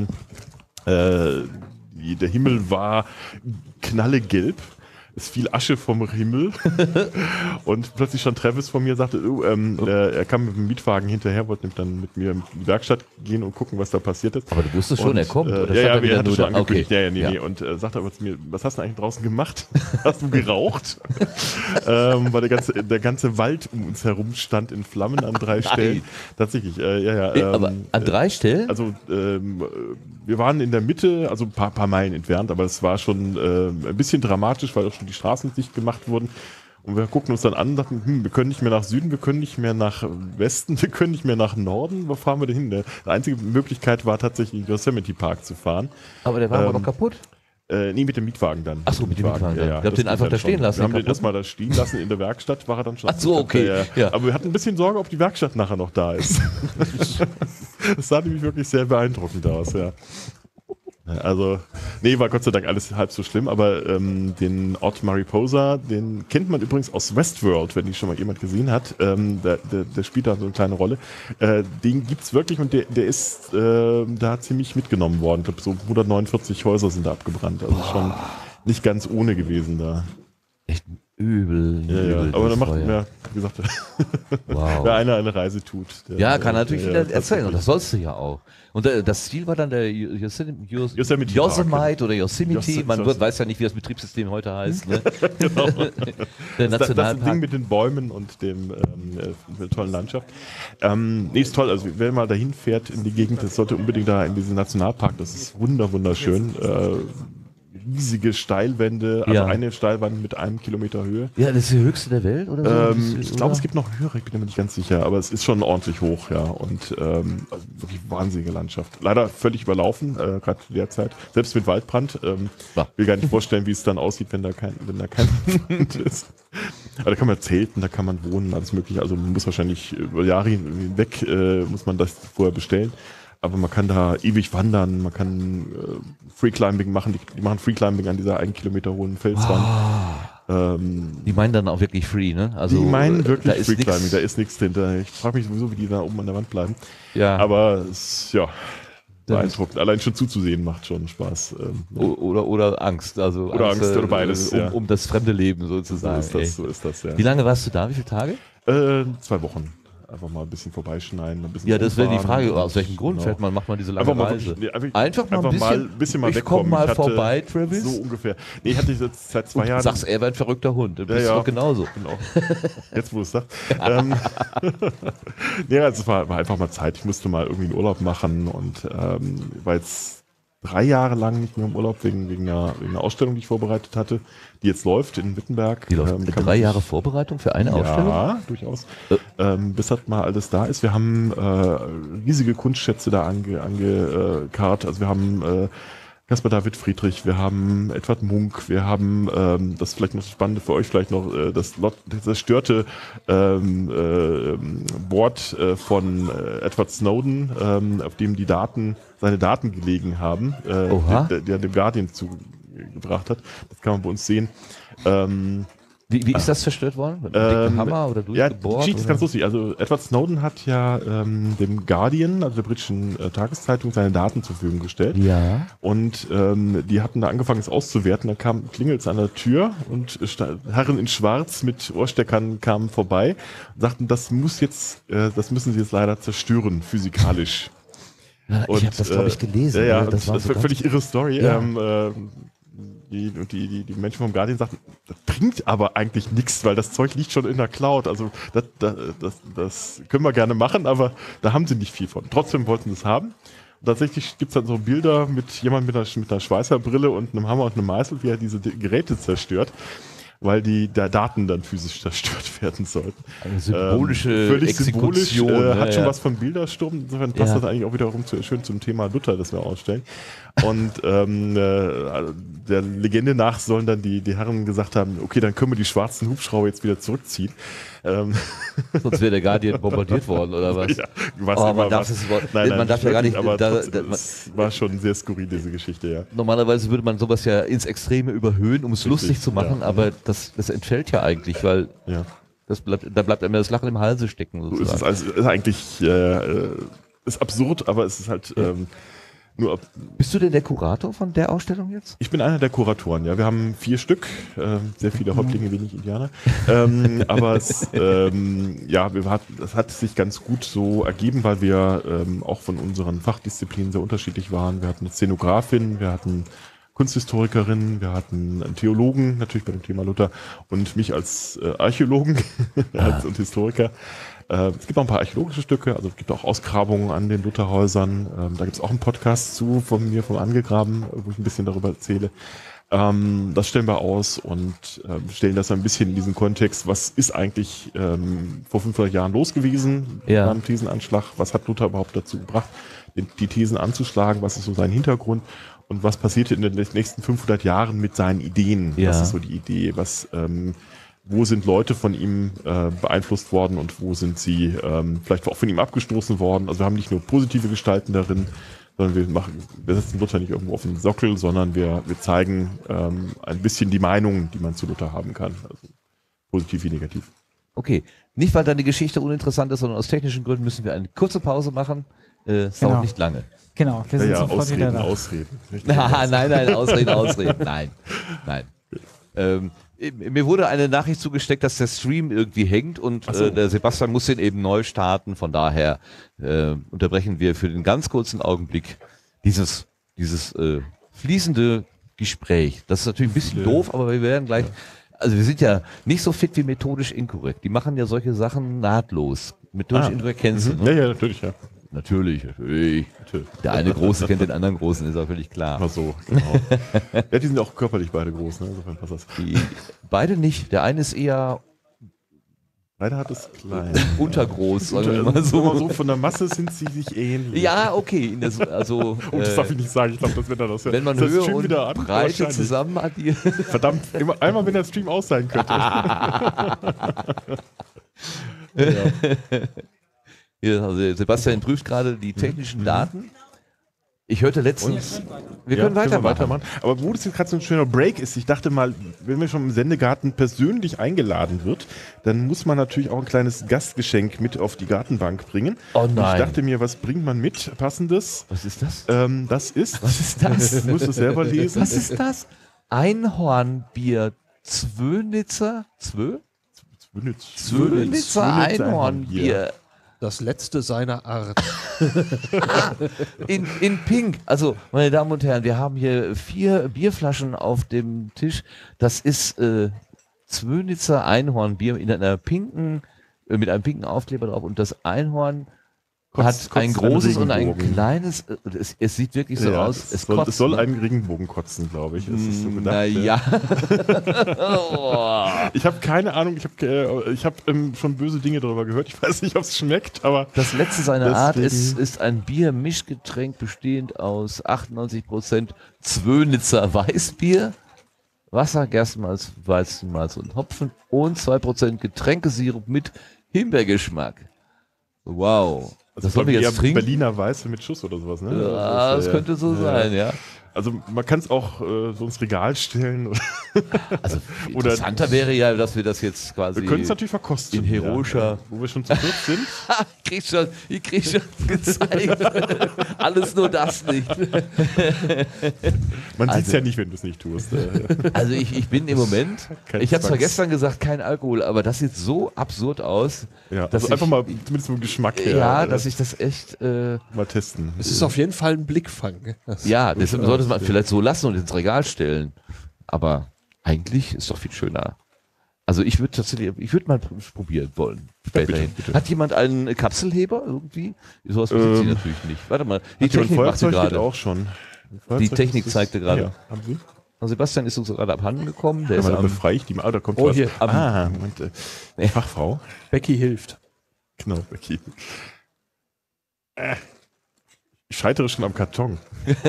der Himmel war knallegelb. Es fiel Asche vom Himmel und plötzlich stand Travis vor mir und sagte, er kam mit dem Mietwagen hinterher, wollte dann mit mir in die Werkstatt gehen und gucken, was da passiert ist. Aber du wusstest schon, Und, er kommt. Oder ja, stand aber wieder er hatte nur schon da? angekündigt. Okay. Nee. Und sagte aber zu mir, was hast du eigentlich draußen gemacht? Hast du geraucht? Weil der ganze Wald um uns herum stand in Flammen an 3 Stellen. Tatsächlich, Aber an 3 Stellen? Also wir waren in der Mitte, also ein paar Meilen entfernt, aber es war schon ein bisschen dramatisch, weil auch schon die Straßen dicht gemacht wurden. Und wir guckten uns dann an und dachten, wir können nicht mehr nach Süden, wir können nicht mehr nach Westen, wir können nicht mehr nach Norden. Wo fahren wir denn hin? Die einzige Möglichkeit war tatsächlich in den Yosemite Park zu fahren. Aber der war aber noch kaputt. Nee, mit dem Mietwagen dann. Ach so, mit dem Mietwagen, ja. Ihr habt das den ging einfach dann da stehen schon. lassen, Wir haben den den erstmal da stehen lassen in der Werkstatt, war er dann schon. Ach so, okay. Ja. Aber wir hatten ein bisschen Sorge, ob die Werkstatt nachher noch da ist. Das sah nämlich wirklich sehr beeindruckend aus, ja. Also, nee, war Gott sei Dank alles halb so schlimm, aber den Ort Mariposa, den kennt man übrigens aus Westworld, wenn die schon mal jemand gesehen hat. Der spielt da so eine kleine Rolle. Den gibt's wirklich und der ist da ziemlich mitgenommen worden. Ich glaube, so 149 Häuser sind da abgebrannt. Also schon nicht ganz ohne gewesen da. Echt übel. Ja. Aber da macht mir, wie gesagt, Wow. wer eine Reise tut. Ja, kann natürlich der- wieder der- erzählen. Und das sollst du ja auch. Und das Ziel war dann der Yosemite Park. oder Yosemite. Man weiß ja nicht, wie das Betriebssystem heute heißt. Ne? Genau. Der Das Ding Nationalpark. mit den Bäumen und dem der tollen Landschaft. Nee, ist toll. Also wer mal dahin fährt in die Gegend, das sollte unbedingt da in diesen Nationalpark. Das ist wunderschön. Riesige Steilwände, also Ja. eine Steilwand mit 1 Kilometer Höhe. Ja, das ist die höchste der Welt oder so? Ich glaube, es gibt noch höhere, ich bin mir nicht ganz sicher, aber es ist schon ordentlich hoch, ja. Und also wirklich wahnsinnige Landschaft. Leider völlig überlaufen, gerade zu der Zeit. Selbst mit Waldbrand. Ja. Will gar nicht vorstellen, wie es dann aussieht, wenn da kein Wald ist. Aber da kann man zelten, da kann man wohnen, alles mögliche. Also man muss wahrscheinlich über Jahre hinweg, muss man das vorher bestellen. Aber man kann da ewig wandern, man kann Freeclimbing machen. Die machen Freeclimbing an dieser 1 Kilometer hohen Felswand. Die meinen dann auch wirklich free, ne? Also, Die meinen da wirklich ist Freeclimbing, nix. da ist nichts hinter. Ich frage mich sowieso, wie die da oben an der Wand bleiben. Ja. Aber es, ja, beeindruckend. Allein schon zuzusehen macht schon Spaß. Oder Angst. Also Oder Angst oder beides, ja. um das fremde Leben So sozusagen. ist das, ja. Wie lange warst du da? Wie viele Tage? 2 Wochen. Einfach mal ein bisschen vorbeischneiden. Ein bisschen Ja, das wäre die rumfahren. Frage, aus welchem Grund Genau. macht man diese lange Einfach mal, Reise? wirklich, nee, Einfach mal ein bisschen mal ich wegkommen. komm mal Ich hatte vorbei, Travis. So ungefähr. Nee, ich hatte jetzt seit 2 Jahren. Sagst, er wäre ein verrückter Hund. Du bist Ja. doch genauso. Genau. Jetzt, wo du es sagst. Nee, also es war einfach mal Zeit. Ich musste mal irgendwie einen Urlaub machen und war jetzt 3 Jahre lang nicht mehr im Urlaub wegen einer Ausstellung, die ich vorbereitet hatte, die jetzt läuft in Wittenberg. Die läuft kann man 3 sich- Jahre Vorbereitung für eine Ausstellung? Ja, durchaus. Bis das mal alles da ist. Wir haben riesige Kunstschätze da angekarrt. Also wir haben Caspar David Friedrich, wir haben Edward Munk, wir haben, das ist vielleicht noch spannend für euch, vielleicht noch das zerstörte Board von Edward Snowden, auf dem seine Daten gelegen haben, Oha. der dem Guardian zugebracht hat. Das kann man bei uns sehen. Wie ist das zerstört worden? Mit einem dicken Hammer oder Ja, die durchgebohrt? Geschichte ist ganz lustig. Also Edward Snowden hat ja dem Guardian, also der britischen Tageszeitung, seine Daten zur Verfügung gestellt. Ja. Und die hatten da angefangen, es auszuwerten. Dann klingelt es an der Tür und Herren in Schwarz mit Ohrsteckern kamen vorbei und sagten, das müssen sie jetzt leider zerstören, physikalisch. Ich habe das, glaube ich, gelesen. Ja, ne? das war so eine völlig irre Story. Ja. Die Menschen vom Guardian sagten, das bringt aber eigentlich nichts, weil das Zeug liegt schon in der Cloud. Also das können wir gerne machen, aber da haben sie nicht viel von. Trotzdem wollten sie es haben. Und tatsächlich gibt es dann so Bilder mit jemandem mit einer Schweißerbrille und einem Hammer und einem Meißel, wie er diese Geräte zerstört, weil die Daten dann physisch zerstört werden sollten. Eine symbolische völlig Exekution. symbolisch, hat schon ja. was von Bildersturm. Insofern passt das eigentlich auch wiederum schön zum Thema Luther, das wir ausstellen. Und der Legende nach sollen dann die Herren gesagt haben, okay, dann können wir die schwarzen Hubschrauber jetzt wieder zurückziehen. Sonst wäre der Guardian bombardiert worden, oder was? Ja, man darf ja gar nicht. Aber es war schon sehr skurril, diese Geschichte, ja. Normalerweise würde man sowas ja ins Extreme überhöhen, um es lustig zu machen, ja. aber das entfällt ja eigentlich, weil Ja. da bleibt einem das Lachen im Halse stecken. So ist es also, ist eigentlich ist absurd, aber es ist halt nur. Bist du denn der Kurator von der Ausstellung jetzt? Ich bin einer der Kuratoren, ja. Wir haben 4 Stück, sehr viele Häuptlinge, wenig Indianer. Aber es, das hat sich ganz gut so ergeben, weil wir auch von unseren Fachdisziplinen sehr unterschiedlich waren. Wir hatten eine Szenografin, wir hatten Kunsthistorikerin, wir hatten einen Theologen, natürlich bei dem Thema Luther, und mich als Archäologen und Historiker. Es gibt auch ein paar archäologische Stücke, also es gibt auch Ausgrabungen an den Lutherhäusern. Da gibt es auch einen Podcast von mir, vom Angegraben, wo ich ein bisschen darüber erzähle. Das stellen wir aus und stellen das ein bisschen in diesen Kontext. Was ist eigentlich vor 500 Jahren los gewesen beim Thesenanschlag? Was hat Luther überhaupt dazu gebracht, die Thesen anzuschlagen? Was ist so sein Hintergrund? Und was passierte in den nächsten 500 Jahren mit seinen Ideen? Ja. Was ist so die Idee? Wo sind Leute von ihm beeinflusst worden und wo sind sie vielleicht auch von ihm abgestoßen worden? Also wir haben nicht nur positive Gestalten darin, sondern wir setzen Luther nicht irgendwo auf den Sockel, sondern wir zeigen ein bisschen die Meinung, die man zu Luther haben kann. Also positiv wie negativ. Okay, nicht weil deine Geschichte uninteressant ist, sondern aus technischen Gründen müssen wir eine kurze Pause machen. Es dauert nicht lange. Genau, wir sind sofort wieder da. Ausreden. Nein, Ausreden. Nein. Mir wurde eine Nachricht zugesteckt, dass der Stream irgendwie hängt und der Sebastian muss den eben neu starten. Von daher unterbrechen wir für den ganz kurzen Augenblick dieses fließende Gespräch. Das ist natürlich ein bisschen doof, aber wir werden gleich... Also wir sind ja nicht so fit wie methodisch inkorrekt. Die machen ja solche Sachen nahtlos. Methodisch inkorrekt kennst du, ne? Ja, natürlich, ja. Natürlich. Der eine Große kennt den anderen Großen, ist auch völlig klar. Ach so, genau. Ja, die sind auch körperlich beide groß, ne? Insofern passt das. Beide nicht. Der eine ist eher Beide hat es klein. untergroß, sagen wir mal so. So von der Masse sind sie sich ähnlich. Ja, okay. Das darf ich nicht sagen. Ich glaube, das wird dann das. Wenn man das Höhe Stream und wieder an, Breite zusammen addiert. Verdammt, einmal wenn der Stream aus sein könnte. Ja, also Sebastian prüft gerade die technischen Daten. Ich hörte letztens, wir können weitermachen. Aber wo das jetzt gerade so ein schöner Break ist, ich dachte mal, wenn wir schon im Sendegarten persönlich eingeladen wird, dann muss man natürlich auch ein kleines Gastgeschenk mit auf die Gartenbank bringen. Oh nein. Und ich dachte mir, was bringt man mit? Passendes? Was ist das? Das ist... Was ist das? Du musst es selber lesen. Was ist das? Einhornbier Zwönitzer? Zwönitzer Einhornbier. Das letzte seiner Art. In Pink. Also, meine Damen und Herren, wir haben hier 4 Bierflaschen auf dem Tisch. Das ist Zwönitzer Einhornbier in einer pinken, mit einem pinken Aufkleber drauf. Und das Einhorn hat ein großes und ein kleines. Es sieht wirklich so aus. Es soll einen Regenbogen kotzen, glaube ich. Es ist so gedacht, naja. Ich habe keine Ahnung. Ich habe schon böse Dinge darüber gehört. Ich weiß nicht, ob es schmeckt, aber das letzte seiner Art ist ein Bier-Mischgetränk bestehend aus 98% Zwönitzer Weißbier, Wasser, Gerstenmalz, Weizenmalz und Hopfen und 2% Getränkesirup mit Himbeergeschmack. Wow. Also das sollen wir jetzt trinken? Berliner Weiße mit Schuss oder sowas, ne? Ja, das könnte so sein, ja. Also man kann es auch so ins Regal stellen. Also interessanter wäre ja, dass wir das jetzt quasi wir können es natürlich verkosten. in heroischer... Ja, wo wir schon zu viert sind. Ich krieg schon gezeigt. Alles nur das nicht. Man sieht es ja nicht, wenn du es nicht tust. Also ich bin im Moment, ich habe zwar gestern gesagt, kein Alkohol, aber das sieht so absurd aus. Ja, dass also einfach mal zumindest vom Geschmack her. Ja, dass ich das echt... mal testen. Es ist auf jeden Fall ein Blickfang. ja, deshalb sollte man vielleicht so lassen und ins Regal stellen. Aber eigentlich ist doch viel schöner. Also ich würde mal probieren wollen. Späterhin. bitte. Hat jemand einen Kapselheber irgendwie? Sowas besitzt sie natürlich nicht. Warte mal, die Hat jemand Technik macht sie Feuerzeug? Geht gerade. auch schon. Die Feuerzeug Technik ist- zeigte gerade. Ja, haben Sie? Also Sebastian ist uns gerade abhanden gekommen. Der Aber ist da am, befreie ich die mal. Ah, da kommt Oh, was. hier. Moment. Fachfrau. Becky hilft. Genau, Becky. Ich scheitere schon am Karton.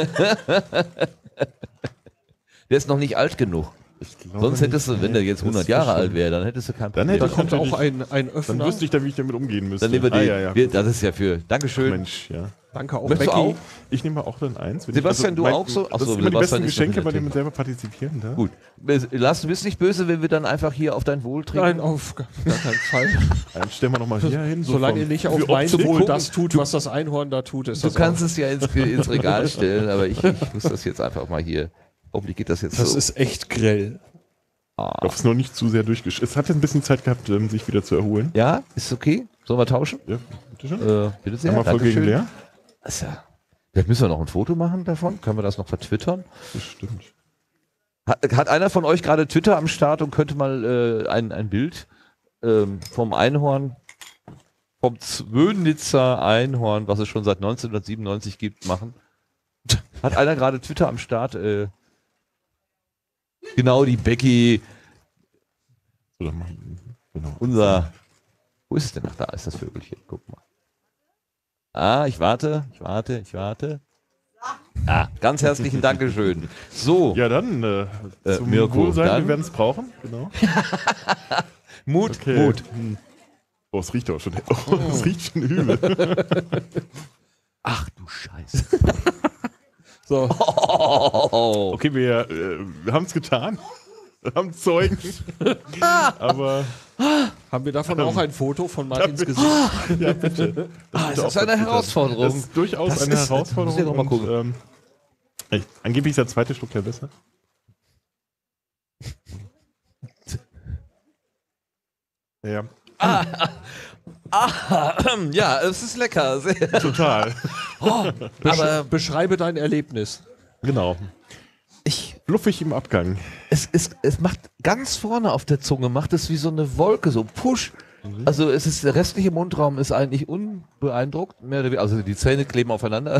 der ist noch nicht alt genug. Ich glaube Sonst hättest du, wenn der jetzt Das 100 ist Jahre schon- alt wäre, dann hättest du kein Dann Problem. hätte Da ich kommt natürlich- auch ein Öffner. Dann wüsste ich dann, wie ich damit umgehen müsste. Dann nehmen wir die. ja. Das ist ja für. Dankeschön. Mensch, ja. Danke auch, Möchtest du Becky. auch? Ich nehme auch dann eins. Wenn Sebastian, ich, du auch so? Ach Das so, sind immer die Sebastian besten ist noch in Geschenke, der bei denen man Technik. selber partizipieren darf. Gut. Lars, du bist nicht böse, wenn wir dann einfach hier auf dein Wohl trinken? Nein, auf gar keinen Fall. Dann stellen wir nochmal hier hin. so Solange vom- ihr nicht für auf mein Optik. Wohl das tut, was das Einhorn da tut, ist Du das kannst auch. es ja ins Regal stellen, aber ich muss das jetzt einfach mal hier. Hoffentlich geht das jetzt Das so. ist echt grell. Ich hoffe, es ist noch nicht zu sehr durchgeschüttet. Es hat jetzt ein bisschen Zeit gehabt, sich wieder zu erholen. Ja, ist okay? Sollen wir tauschen? Ja, bitteschön. Bitte sehr. Einmal voll gegen Dankeschön. leer. Das ist ja, vielleicht müssen wir noch ein Foto machen davon. Können wir das noch vertwittern? Bestimmt. Hat einer von euch gerade Twitter am Start und könnte mal ein Bild vom Einhorn, vom Zwönitzer Einhorn, was es schon seit 1997 gibt, machen? Hat einer gerade Twitter am Start? Genau, die Becky, So, dann machen, genau. unser... Wo ist es denn? Ach, da ist das Vögelchen. Guck mal. Ich warte. Ganz herzlichen Dankeschön. So, Ja, dann zum Mirko, Wohlsein, dann- wir werden es brauchen. Genau. Mut, Okay. Mut. Oh, es riecht aber schon. Oh, es riecht schon übel. Ach du Scheiße. So, Okay, wir haben es getan. Wir haben Zeugen. Aber haben wir davon auch ein Foto von Martins Gesicht? ja, bitte. Ist das eine Herausforderung? Das ist durchaus Das eine ist- Herausforderung. muss ich doch mal gucken. Angeblich ist der zweite Schluck ja besser. Ja, Ja, es ist lecker. Sehr. total. Aber Beschreibe dein Erlebnis. Genau. Fluffig im Abgang. es macht ganz vorne auf der Zunge, macht es wie so eine Wolke, so Push. Also der restliche Mundraum ist eigentlich unbeeindruckt. Mehr oder weniger, also die Zähne kleben aufeinander.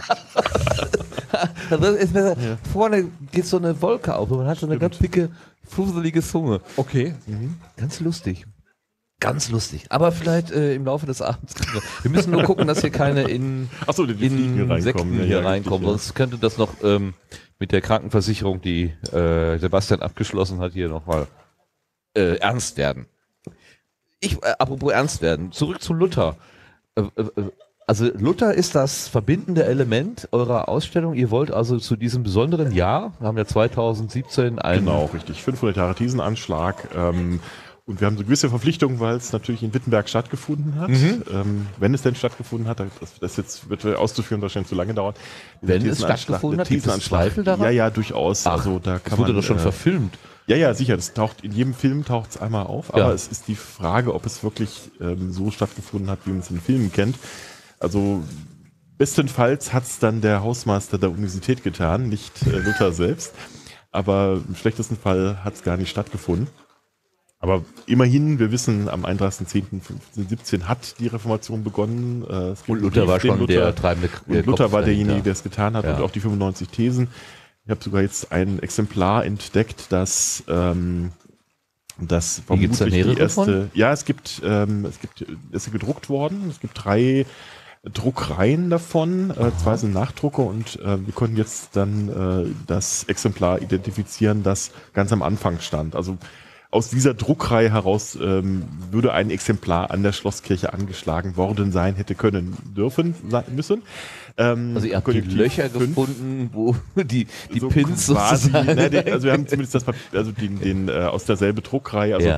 Vorne geht so eine Wolke auf und man hat so eine ganz dicke, fusselige Zunge. Okay. Ganz lustig. Ganz lustig. Aber vielleicht im Laufe des Abends. Wir müssen nur gucken, dass hier keine Achso, die Fliegen hier Insekten reinkommen. hier Ja, reinkommen. richtig, Sonst könnte das noch mit der Krankenversicherung, die Sebastian abgeschlossen hat, hier nochmal ernst werden. Apropos ernst werden, zurück zu Luther. Also Luther ist das verbindende Element eurer Ausstellung. Ihr wollt also zu diesem besonderen Jahr, wir haben ja 2017 einen... Genau, richtig. 500 Jahre Thiesenanschlag. Und wir haben so gewisse Verpflichtungen, weil es natürlich in Wittenberg stattgefunden hat. Wenn es denn stattgefunden hat, das jetzt wird auszuführen wahrscheinlich zu lange dauern. Wenn es Thiesenanschlag- stattgefunden hat, der gibt es Thiesenanschlag- Zweifel daran? Ja, ja, durchaus. Ach, also da Das kann wurde man, doch schon verfilmt. Ja, ja, sicher. Das taucht in jedem Film taucht es einmal auf, Ja. aber es ist die Frage, ob es wirklich so stattgefunden hat, wie man es in den Filmen kennt. Also bestenfalls hat es dann der Hausmeister der Universität getan, nicht Luther selbst. Aber im schlechtesten Fall hat es gar nicht stattgefunden. Aber immerhin, wir wissen, am 31.10.1517 hat die Reformation begonnen. Es gibt Und einen Luther Brief, war den schon der treibende und Luther Kopf war derjenige, dahinter. der es getan hat Ja. und auch die 95 Thesen. Ich habe sogar jetzt ein Exemplar entdeckt, das gibt's da vermutlich mehrere die erste. von? Ja, es ist gedruckt worden. Es gibt 3 Druckreihen davon, 2 sind Nachdrucke und wir konnten jetzt dann das Exemplar identifizieren, das ganz am Anfang stand. Also aus dieser Druckreihe heraus würde ein Exemplar an der Schlosskirche angeschlagen worden sein, hätte können, dürfen, müssen. Also ihr habt die Konjunktiv Löcher 5. gefunden, wo die So Pins quasi, sozusagen... also wir haben zumindest den aus derselben Druckreihe, also Ja.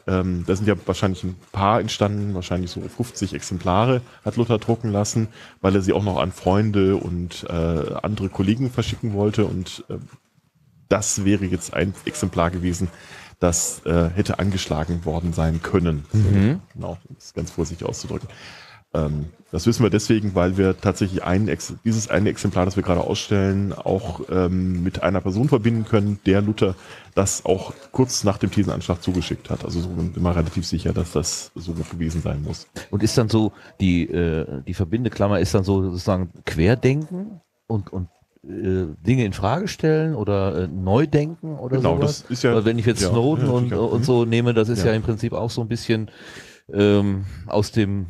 Da sind ja wahrscheinlich ein paar entstanden, wahrscheinlich so 50 Exemplare hat Luther drucken lassen, weil er sie auch noch an Freunde und andere Kollegen verschicken wollte. Und das wäre jetzt ein Exemplar gewesen, das hätte angeschlagen worden sein können. Genau, um es ganz vorsichtig auszudrücken. Das wissen wir deswegen, weil wir tatsächlich dieses eine Exemplar, das wir gerade ausstellen, auch mit einer Person verbinden können, der Luther das auch kurz nach dem Thesenanschlag zugeschickt hat. Also so sind wir relativ sicher, dass das so gewesen sein muss. Und ist dann so, die Verbindeklammer ist dann so sozusagen Querdenken und Dinge in Frage stellen oder neu denken oder Genau, sowas? das ist ja. Weil wenn ich jetzt Snowden und so nehme, das ist Ja. ja im Prinzip auch so ein bisschen aus dem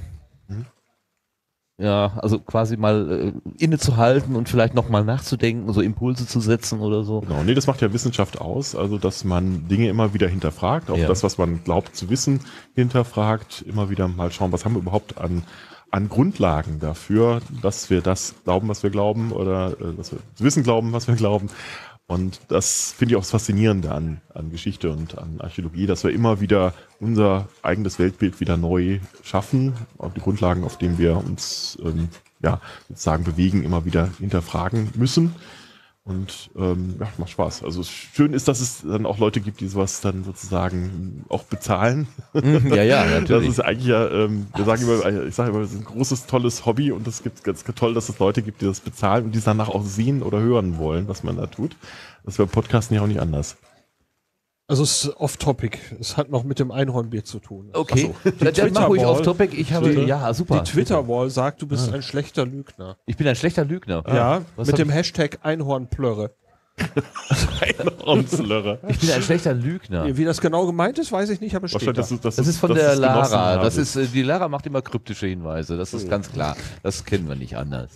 ja, also quasi mal innezuhalten und vielleicht nochmal nachzudenken, so Impulse zu setzen oder so. Genau, nee, das macht ja Wissenschaft aus, also dass man Dinge immer wieder hinterfragt, auch Ja. das, was man glaubt zu wissen, hinterfragt, immer wieder mal schauen, was haben wir überhaupt an Grundlagen dafür, dass wir das glauben, was wir glauben, oder dass wir das Wissen glauben, was wir glauben. Und das finde ich auch das Faszinierende an Geschichte und an Archäologie, dass wir immer wieder unser eigenes Weltbild wieder neu schaffen, auf die Grundlagen, auf denen wir uns sozusagen bewegen, immer wieder hinterfragen müssen. Und macht Spaß. Also schön ist, dass es dann auch Leute gibt, die sowas dann sozusagen auch bezahlen. Ja, Das natürlich. ist eigentlich ja, ich sage immer, es ist ein großes, tolles Hobby und es gibt ganz toll, dass es Leute gibt, die das bezahlen und die es danach auch sehen oder hören wollen, was man da tut. Das ist beim Podcasten ja auch nicht anders. Also es ist off-topic. Es hat noch mit dem Einhornbier zu tun. Okay, Ach so. dann mach ruhig Twitter-Wall. Off-Topic. Ich habe, ja, super. Die Twitter-Wall sagt, du bist ein schlechter Lügner. Ich bin ein schlechter Lügner. Ja, Was mit hab dem Hashtag Einhornplörre. Einhornslörer. Ich bin ein schlechter Lügner. Wie das genau gemeint ist, weiß ich nicht, aber es steht da. Wahrscheinlich, Das ist von dass der du's genossen Lara. Das habest. ist, die Lara macht immer kryptische Hinweise. Das ist ganz klar. Das kennen wir nicht anders.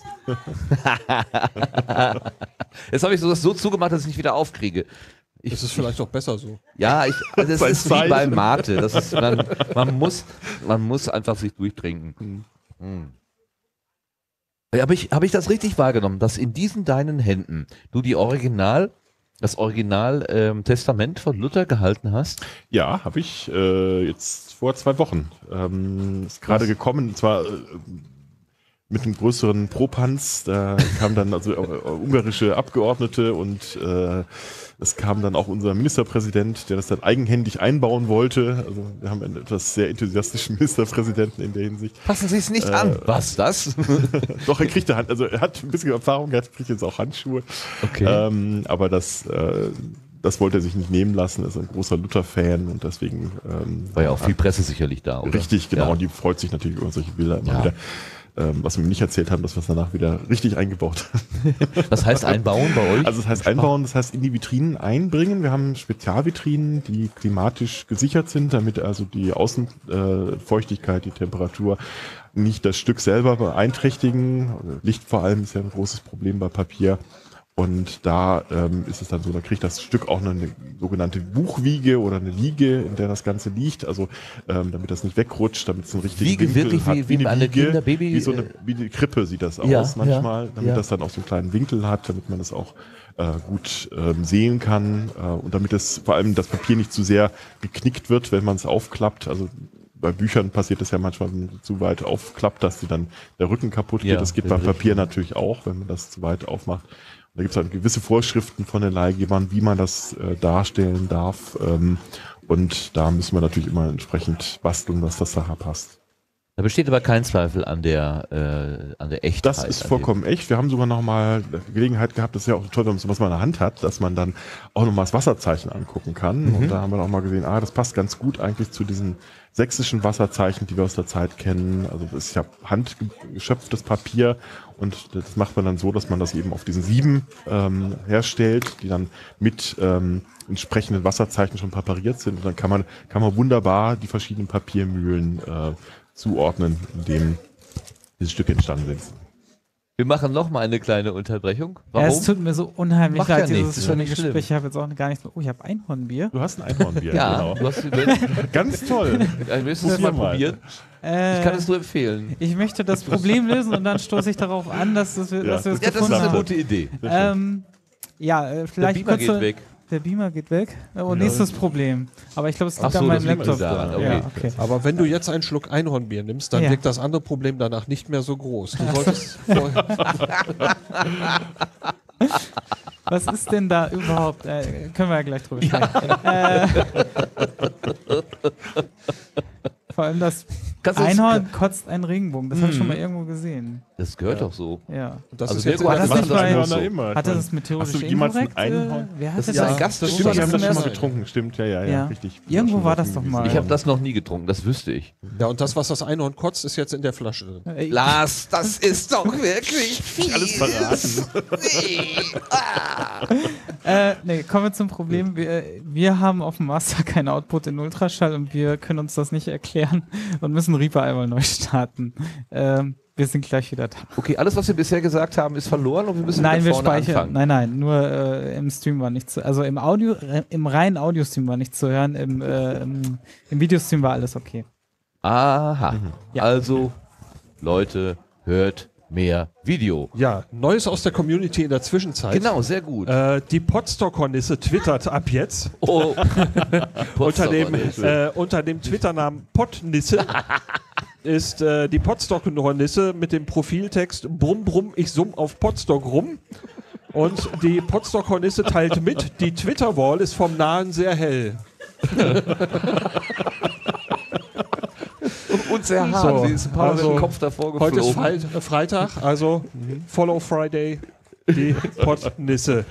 Jetzt habe ich das so zugemacht, dass ich nicht wieder aufkriege. Das ist vielleicht auch besser so. Ja, also es Sein ist wie Zeichen. bei Mate. Das ist, man muss einfach sich durchtrinken. Ja, habe ich das richtig wahrgenommen, dass in diesen deinen Händen du das Original Testament von Luther gehalten hast? Ja, habe ich jetzt vor 2 Wochen. Ist gerade gekommen, und zwar mit einem größeren Propanz. Da kamen dann also ungarische Abgeordnete und es kam dann auch unser Ministerpräsident, der das dann eigenhändig einbauen wollte. Also wir haben einen etwas sehr enthusiastischen Ministerpräsidenten in der Hinsicht. Passen Sie es nicht an. Was, das? Doch, er kriegte Hand, also er hat ein bisschen Erfahrung, er kriegt jetzt auch Handschuhe. Okay. Aber das wollte er sich nicht nehmen lassen. Er ist ein großer Luther-Fan und deswegen War ja auch viel Presse sicherlich da, oder? richtig, genau. Ja. Und die freut sich natürlich über solche Bilder immer Ja. wieder. Was wir mir nicht erzählt haben, dass wir es danach wieder richtig eingebaut haben. Das heißt einbauen bei euch? Also das heißt einbauen, das heißt in die Vitrinen einbringen. Wir haben Spezialvitrinen, die klimatisch gesichert sind, damit also die Außenfeuchtigkeit, die Temperatur nicht das Stück selber beeinträchtigen. Licht vor allem ist ja ein großes Problem bei Papier. Und da ist es dann so, da kriegt das Stück auch eine sogenannte Buchwiege oder eine Wiege, in der das Ganze liegt. Also damit das nicht wegrutscht, damit es einen richtigen Wiege, Winkel wirklich hat. wie eine Kinderbaby- Wie so eine wie die Krippe sieht das Ja, aus manchmal, ja, damit ja. das dann auch so einen kleinen Winkel hat, damit man das auch gut sehen kann und damit es vor allem das Papier nicht zu sehr geknickt wird, wenn man es aufklappt. Also bei Büchern passiert es ja manchmal, wenn man zu weit aufklappt, dass dann der Rücken kaputt geht. Ja, Das geht der beim Papier natürlich auch, wenn man das zu weit aufmacht. Und da gibt es halt gewisse Vorschriften von den Leihgebern, wie man das darstellen darf. Und da müssen wir natürlich immer entsprechend basteln, dass das da passt. Da besteht aber kein Zweifel an der Echtheit. Das ist vollkommen echt. Wir haben sogar noch mal Gelegenheit gehabt, das ist ja auch toll, wenn man sowas mal in der Hand hat, dass man dann auch noch mal das Wasserzeichen angucken kann. Und da haben wir auch mal gesehen, das passt ganz gut eigentlich zu diesen sächsischen Wasserzeichen, die wir aus der Zeit kennen. Also das ist ja handgeschöpftes Papier und das macht man dann so, dass man das eben auf diesen Sieben herstellt, die dann mit entsprechenden Wasserzeichen schon präpariert sind. Und dann kann man wunderbar die verschiedenen Papiermühlen zuordnen, in dem diese Stücke entstanden sind. Wir machen noch mal eine kleine Unterbrechung. Ja, Warum? es tut mir so unheimlich Macht ja leid, nichts, dieses ist ja schöne nicht schlimm. Gespräch. Ich habe jetzt auch gar nichts mehr. Oh, ich habe Einhornbier. Du hast ein Einhornbier, ja, genau. du hast Ganz toll. willst du es Probier mal mal. probieren? Ich kann es nur empfehlen. Ich möchte das Problem lösen und dann stoße ich darauf an, dass wir es Ja, das ist gefunden eine haben. gute Idee. Ja, Der vielleicht Beamer kurze, geht weg. der Beamer geht weg. Oh, nächstes Problem. Aber ich glaube, es liegt Ach so, an meinem das liegt Laptop. daran, okay. Ja, okay. Aber wenn du jetzt einen Schluck Einhornbier nimmst, dann Ja. wirkt das andere Problem danach nicht mehr so groß. Du solltest vorher Was ist denn da überhaupt? Können wir ja gleich drüber sprechen. Vor allem das Kannst du uns- Einhorn kotzt einen Regenbogen. Das habe ich schon mal irgendwo gesehen. Das gehört doch so. Ja. Und das Also ist wir jetzt war in das der nicht Flasche. bei- Einhörner so. immer. Hatte das meteorologisch Hast du jemals ein inkorrekt? Einhorn? Wer hat Das das ist ein eigentlich- Gast, Das das stimmt, das wir haben das zum schon mal ersten- getrunken. Stimmt, ja, Ja. richtig. Irgendwo Schon war drauf das doch hingewiesen. mal. Ich habe das noch nie getrunken, das wüsste ich. Ja, und das, was das Einhorn kotzt, ist jetzt in der Flasche drin. Lars, das ist doch wirklich viel. Alles verraten. Nee, kommen wir zum Problem. Wir haben auf dem Master kein Output in Ultraschall und wir können uns das nicht erklären und müssen Reaper einmal neu starten. Wir sind gleich wieder da. Okay, alles, was wir bisher gesagt haben, ist verloren und wir müssen Nein, wieder wir vorne speichern. anfangen. Nein, nur im Stream war nichts zu, also im Audio, im reinen Audio-Stream war nichts zu hören, im Videostream war alles okay. Aha. Ja. Also, Leute, hört mehr Video. Ja, Neues aus der Community in der Zwischenzeit. Genau, sehr gut. Die Podstock-Hornisse twittert ab jetzt Oh. unter dem Twitter-Namen Podnisse ist die Podstock-Hornisse mit dem Profiltext Brumm, brumm, ich summ auf Podstock rum. Und die Podstock-Hornisse teilt mit, die Twitter-Wall ist vom Nahen sehr hell. Und sehr hart. So, Sie ist ein paar Mal also, mit dem Kopf davor Heute ist geflogen. Freitag, also Follow Friday, die Podnisse.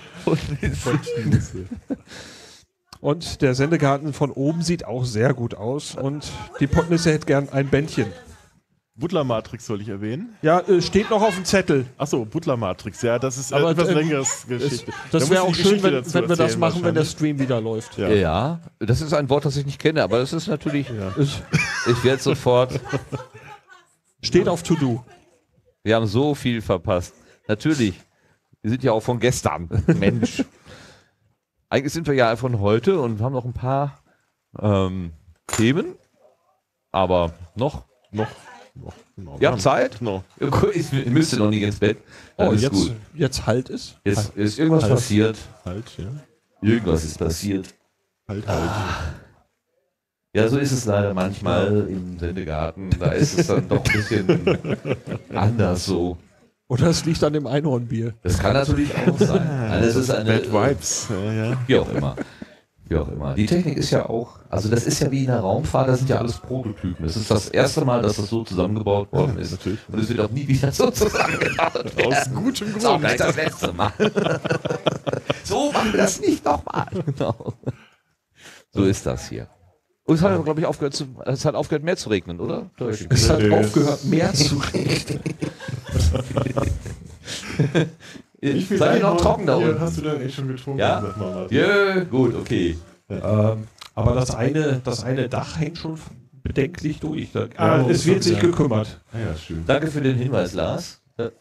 Und der Sendegarten von oben sieht auch sehr gut aus. Und die Podnisse hätte gern ein Bändchen. Butler-Matrix soll ich erwähnen. Ja, steht noch auf dem Zettel. Achso, Butler-Matrix, ja, das ist Aber, etwas äh, längeres Geschichte. Da Das muss wäre ich auch die schön, Geschichte wenn dazu wir das erzählen machen, wenn der wahrscheinlich. Stream wieder läuft. Ja. Ja, das ist ein Wort, das ich nicht kenne, aber das ist natürlich. Ich werde sofort. Steht auf To-Do. Wir haben so viel verpasst. Natürlich. Wir sind ja auch von gestern. Mensch. Eigentlich sind wir ja von heute und haben noch ein paar Themen. Aber noch. Genau. Ihr habt Zeit? Genau. Ich müsste noch nicht ins Bett. Oh, Alles gut. jetzt halt es. Jetzt ist irgendwas passiert. Halt, ja. Irgendwas ist passiert. Halt. Ja, so ist es leider manchmal im Sendegarten. Da ist es dann doch ein bisschen anders so. Oder es liegt an dem Einhornbier. Das kann natürlich auch sein. Also es ist eine, Bad Vibes. Ja. wie auch immer. Wie auch immer. Die Technik ist ja auch, also das ist ja wie in der Raumfahrt, das sind ja alles Prototypen. Das ist das erste Mal, dass das so zusammengebaut worden ist. Natürlich. Und es wird auch nie wieder so zusammengebaut werden. Aus gutem Das ist auch Grund. gleich das letzte Mal. So machen wir das nicht nochmal. Genau. So ist das hier. Und es hat aber, glaube ich, aufgehört mehr zu regnen, oder? Es hat aufgehört, mehr zu reden. Seid ihr noch trocken da unten? Hast du denn echt schon getrunken? Ja? Sag mal, Martin. Ja, gut, okay. Aber das eine Dach hängt schon bedenklich durch. Es wird sich gekümmert. Ja, schön. Danke für den Hinweis, Lars.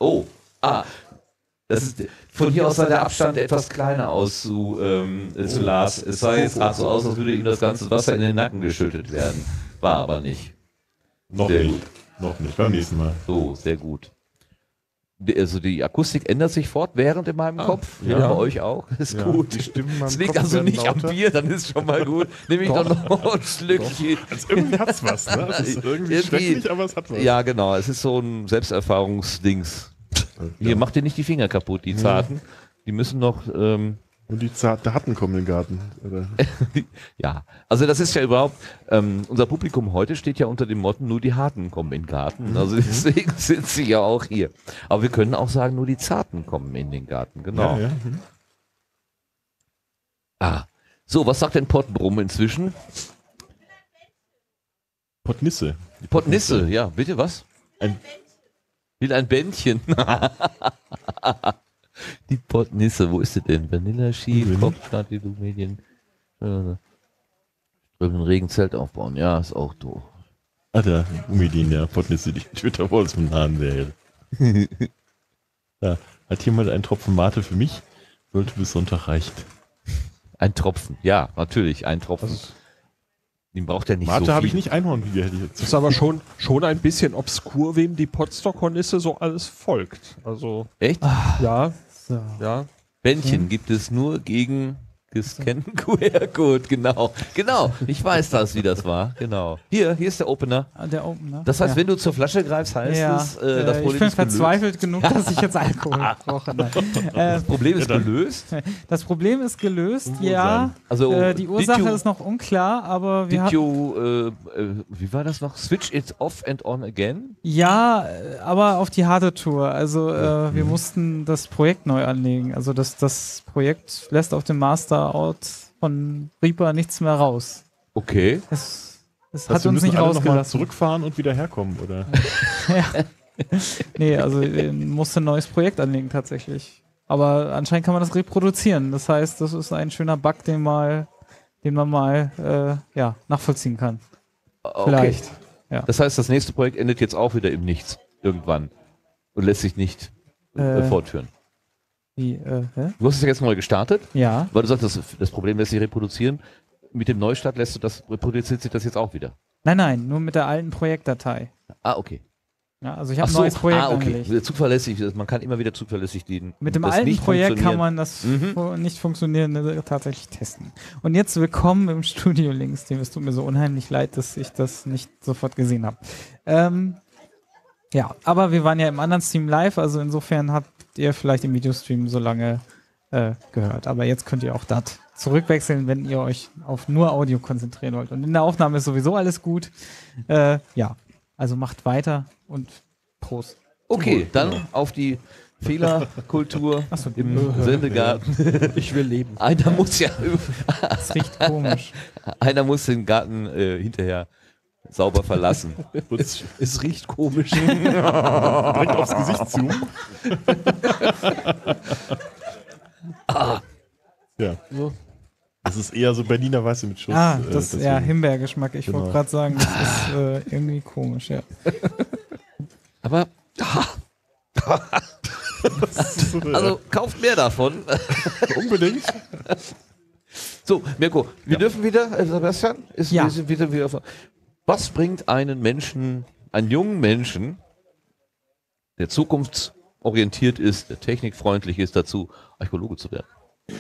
Das ist, von hier aus sah der Abstand etwas kleiner aus zu Lars. Es sah jetzt gerade so aus, als würde ihm das ganze Wasser in den Nacken geschüttet werden. War aber nicht. Noch Sehr nicht. gut. Noch nicht. Beim nächsten Mal. So, sehr gut. Also die Akustik ändert sich fortwährend in meinem Kopf. Ja, ja. bei euch auch. Ist Ja, gut. die Stimmen in Es meinem liegt Kopf also werden nicht am lauter. Bier, dann ist schon mal gut. Nehme ich doch noch ein Schlückchen. Also irgendwie hat's was, ne? Es ist irgendwie schrecklich, aber es hat was. Ja, genau. Es ist so ein Selbsterfahrungsdings. Hier, macht dir nicht die Finger kaputt, die Zarten. Die müssen noch, Und die zarte Hatten kommen in den Garten. Oder? ja. Also das ist ja überhaupt, unser Publikum heute steht ja unter dem Motto, nur die Harten kommen in den Garten. Also deswegen sind sie ja auch hier. Aber wir können auch sagen, nur die Zarten kommen in den Garten. Genau. Ja. So, was sagt denn Pottbrumm inzwischen? Pottnisse. Pottnisse, ja, bitte, was? Ein- Will ein Bändchen. Die Pottnisse, wo ist sie denn? Vanilla Ski, Kopfstadt, die Medien. Strömenden Regen Zelt aufbauen, ja, ist auch doof. Der Umidin, ja. Pottnisse, die Twitter-Walls mit Haaren wäre. Ja. Hat jemand einen Tropfen Mate für mich? Sollte bis Sonntag reichen. Ein Tropfen, ja, natürlich, ein Tropfen. Den braucht er nicht Mate so habe ich viel. nicht Einhornbier, hätte ich jetzt. Das ist aber schon ein bisschen obskur, wem die Podstock-Hornisse so alles folgt. Also, Echt? ja, So. ja. Bändchen gibt es nur gegen Gescannten QR-Code, genau. Genau, ich weiß das, wie das war. Genau. Hier ist der Opener. Der Opener. Das heißt, ja. wenn du zur Flasche greifst, heißt es, das ich Problem bin ist gelöst. verzweifelt genug, dass ich jetzt Alkohol brauche. Nein. Das Problem ist gelöst. Das Problem ist gelöst, ja. Also, Die Ursache did you- ist noch unklar, aber wir Did haben. you, wie war das noch? Switch it off and on again? Ja, aber auf die harte Tour. Also wir mussten das Projekt neu anlegen. Also das Projekt lässt auf dem Master-Out von Reaper nichts mehr raus. Okay. Es Das hat heißt, wir uns müssen nicht alle noch mal rausgelassen. zurückfahren und wieder herkommen, oder? Nee, also wir mussten ein neues Projekt anlegen tatsächlich. Aber anscheinend kann man das reproduzieren. Das heißt, das ist ein schöner Bug, den man mal nachvollziehen kann. Okay. Vielleicht. Ja. Das heißt, das nächste Projekt endet jetzt auch wieder im Nichts. Irgendwann. Und lässt sich nicht fortführen. Wie, hä? Du hast es ja jetzt neu gestartet, Ja. weil du sagst, das Problem lässt sich reproduzieren. Mit dem Neustart reproduziert sich das jetzt auch wieder. Nein, nur mit der alten Projektdatei. Ah, okay. Ja, also ich habe ein neues Projekt angelegt. Zuverlässig, man kann immer wieder zuverlässig Mit dem das alten nicht Projekt kann funktionieren. man das nicht funktionierende tatsächlich testen. Und jetzt willkommen im Studio links, dem es tut mir so unheimlich leid, dass ich das nicht sofort gesehen habe. Ja, aber wir waren ja im anderen Stream live, also insofern habt ihr vielleicht im Videostream so lange gehört. Aber jetzt könnt ihr auch das zurückwechseln, wenn ihr euch auf nur Audio konzentrieren wollt. Und in der Aufnahme ist sowieso alles gut. Ja, also macht weiter und Prost. Okay, dann auf die Fehlerkultur Achso, im Sendegarten. Ich will leben. Einer muss ja, das riecht komisch. einer muss den Garten hinterher sauber verlassen. Es riecht komisch. Direkt aufs Gesicht zu. Ja. So. Das ist eher so Berliner Weiße mit Schuss. Das deswegen. ja Himbeergeschmack. Ich wollte Genau. gerade sagen, das ist irgendwie komisch, ja. Aber, Das ist so eine- also kauft mehr davon. unbedingt. So, Mirko, wir dürfen wieder, Sebastian, Ja. wir sind wieder auf, was bringt einen jungen Menschen, der zukunftsorientiert ist, der technikfreundlich ist, dazu, Archäologe zu werden?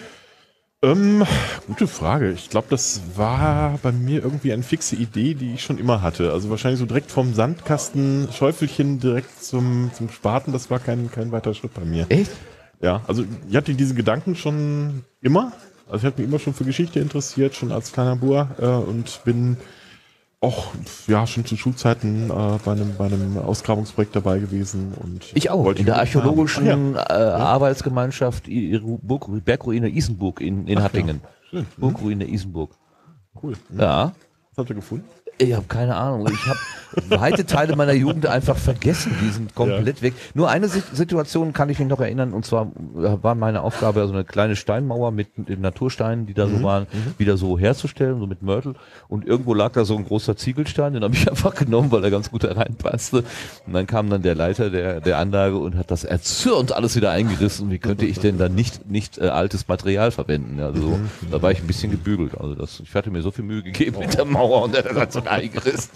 Gute Frage. Ich glaube, das war bei mir irgendwie eine fixe Idee, die ich schon immer hatte. Also wahrscheinlich so direkt vom Sandkasten, Schäufelchen direkt zum Spaten, das war kein weiter Schritt bei mir. Echt? Ja, also ich hatte diese Gedanken schon immer. Also ich habe mich immer schon für Geschichte interessiert, schon als kleiner Bur und bin auch schon zu Schulzeiten bei einem Ausgrabungsprojekt dabei gewesen. Und Ich auch, wollte in der unbedingt haben. archäologischen Ach ja. Arbeitsgemeinschaft Bergruine Isenburg in Hattingen. Schön. Burgruine Isenburg. Cool. Ja. Was habt ihr gefunden? Ich habe keine Ahnung. Ich habe weite Teile meiner Jugend einfach vergessen. Die sind komplett weg. Nur eine Situation kann ich mich noch erinnern. Und zwar war meine Aufgabe, so eine kleine Steinmauer mit den Natursteinen, die da so waren, wieder so herzustellen, so mit Mörtel. Und irgendwo lag da so ein großer Ziegelstein. Den habe ich einfach genommen, weil er ganz gut da reinpasste. Und dann kam dann der Leiter der Anlage und hat das erzürnt alles wieder eingerissen. Wie könnte ich denn dann nicht altes Material verwenden? Also so, da war ich ein bisschen gebügelt. Also ich hatte mir so viel Mühe gegeben mit der Mauer und er hat so eingerissen.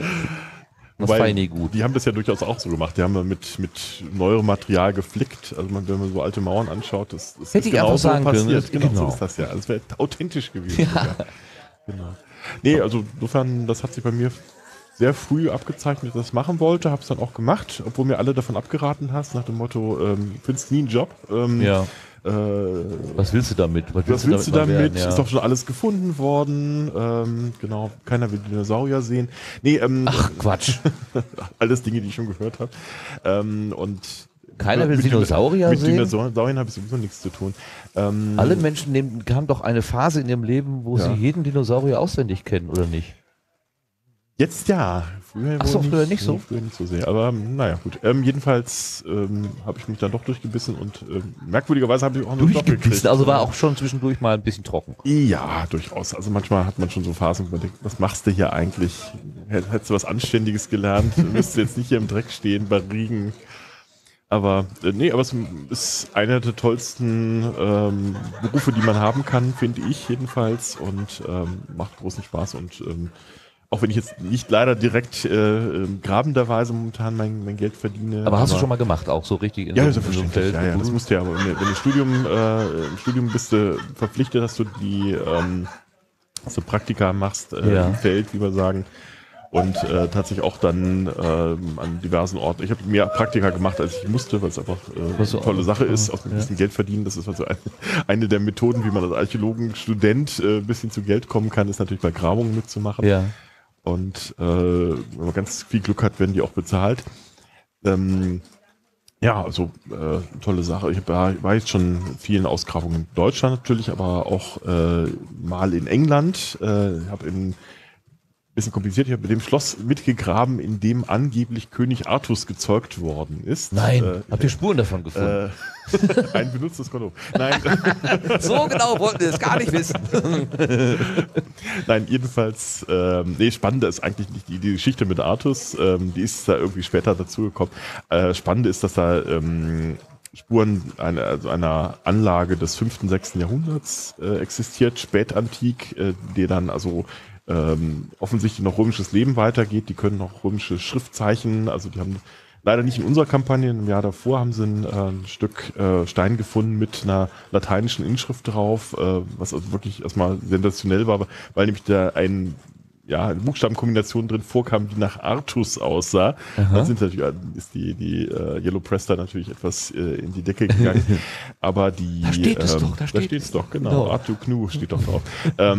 Das war nie gut. Die haben das ja durchaus auch so gemacht. Die haben mit neuerem Material geflickt. Also wenn man so alte Mauern anschaut, das Hätte ist ich genau einfach so sagen können, passiert. Genau, genau. so ist das ja. Also es wäre authentisch gewesen. Ja. Genau. Nee, also insofern, das hat sich bei mir sehr früh abgezeichnet, dass ich das machen wollte. Habe es dann auch gemacht, obwohl mir alle davon abgeraten hast, nach dem Motto, findest nie einen Job. Ja. Was willst du damit? Was willst du damit? mal werden? Ja. Ist doch schon alles gefunden worden. Genau, keiner will Dinosaurier sehen. Nee, Ach, Quatsch. alles Dinge, die ich schon gehört habe. Und Keiner will mit Dinosaurier mit sehen? Dinosauriern habe ich sowieso nichts zu tun. Alle Menschen haben doch eine Phase in ihrem Leben, wo sie jeden Dinosaurier auswendig kennen, oder nicht? Jetzt ja. Früher Ach so, wohl früher nicht so? Nee, früher nicht so sehr. Aber naja, gut. Jedenfalls habe ich mich dann doch durchgebissen und merkwürdigerweise habe ich auch einen Job gekriegt. Durchgebissen, also war auch schon zwischendurch mal ein bisschen trocken. Ja, durchaus. Also manchmal hat man schon so Phasen, wo man denkt, was machst du hier eigentlich? Hättest du was Anständiges gelernt? Du müsstest jetzt nicht hier im Dreck stehen bei Regen. Aber aber es ist einer der tollsten Berufe, die man haben kann, finde ich jedenfalls. Und macht großen Spaß und Auch wenn ich jetzt nicht leider direkt grabenderweise momentan mein Geld verdiene. Aber hast du schon mal gemacht, auch so richtig in Ja, so einem Feld? Ja, das musst du ja. Aber wenn du im Studium bist du verpflichtet, dass du die Praktika machst im Feld, wie wir sagen. Und tatsächlich auch dann an diversen Orten. Ich habe mehr Praktika gemacht, als ich musste, weil es einfach eine tolle Sache ist, aus ein bisschen Geld verdienen. Das ist also eine der Methoden, wie man als Archäologenstudent ein bisschen zu Geld kommen kann, ist natürlich bei Grabungen mitzumachen. Ja. Und wenn man ganz viel Glück hat, werden die auch bezahlt. Ja, also tolle Sache. Ich war jetzt schon in vielen Ausgrabungen in Deutschland natürlich, aber auch mal in England. Ich habe bisschen kompliziert, ich habe mit dem Schloss mitgegraben, in dem angeblich König Artus gezeugt worden ist. Nein, habt ihr Spuren davon gefunden? Ein benutztes Kondom. Nein. So genau wollten wir es gar nicht wissen. Nein, jedenfalls, spannender ist eigentlich nicht die Geschichte mit Artus, die ist da irgendwie später dazugekommen. Spannend ist, dass da Spuren einer Anlage des 5., 6. Jahrhunderts existiert, spätantik, die dann also offensichtlich noch römisches Leben weitergeht. Die können noch römische Schriftzeichen, also die haben leider nicht in unserer Kampagne, im Jahr davor haben sie ein Stück Stein gefunden mit einer lateinischen Inschrift drauf, was also wirklich erstmal sensationell war, weil nämlich da eine Buchstabenkombination drin vorkam, die nach Artus aussah. Dann ist die Yellow Press da natürlich etwas in die Decke gegangen. Aber da steht es doch, genau. Artu Knu steht doch drauf.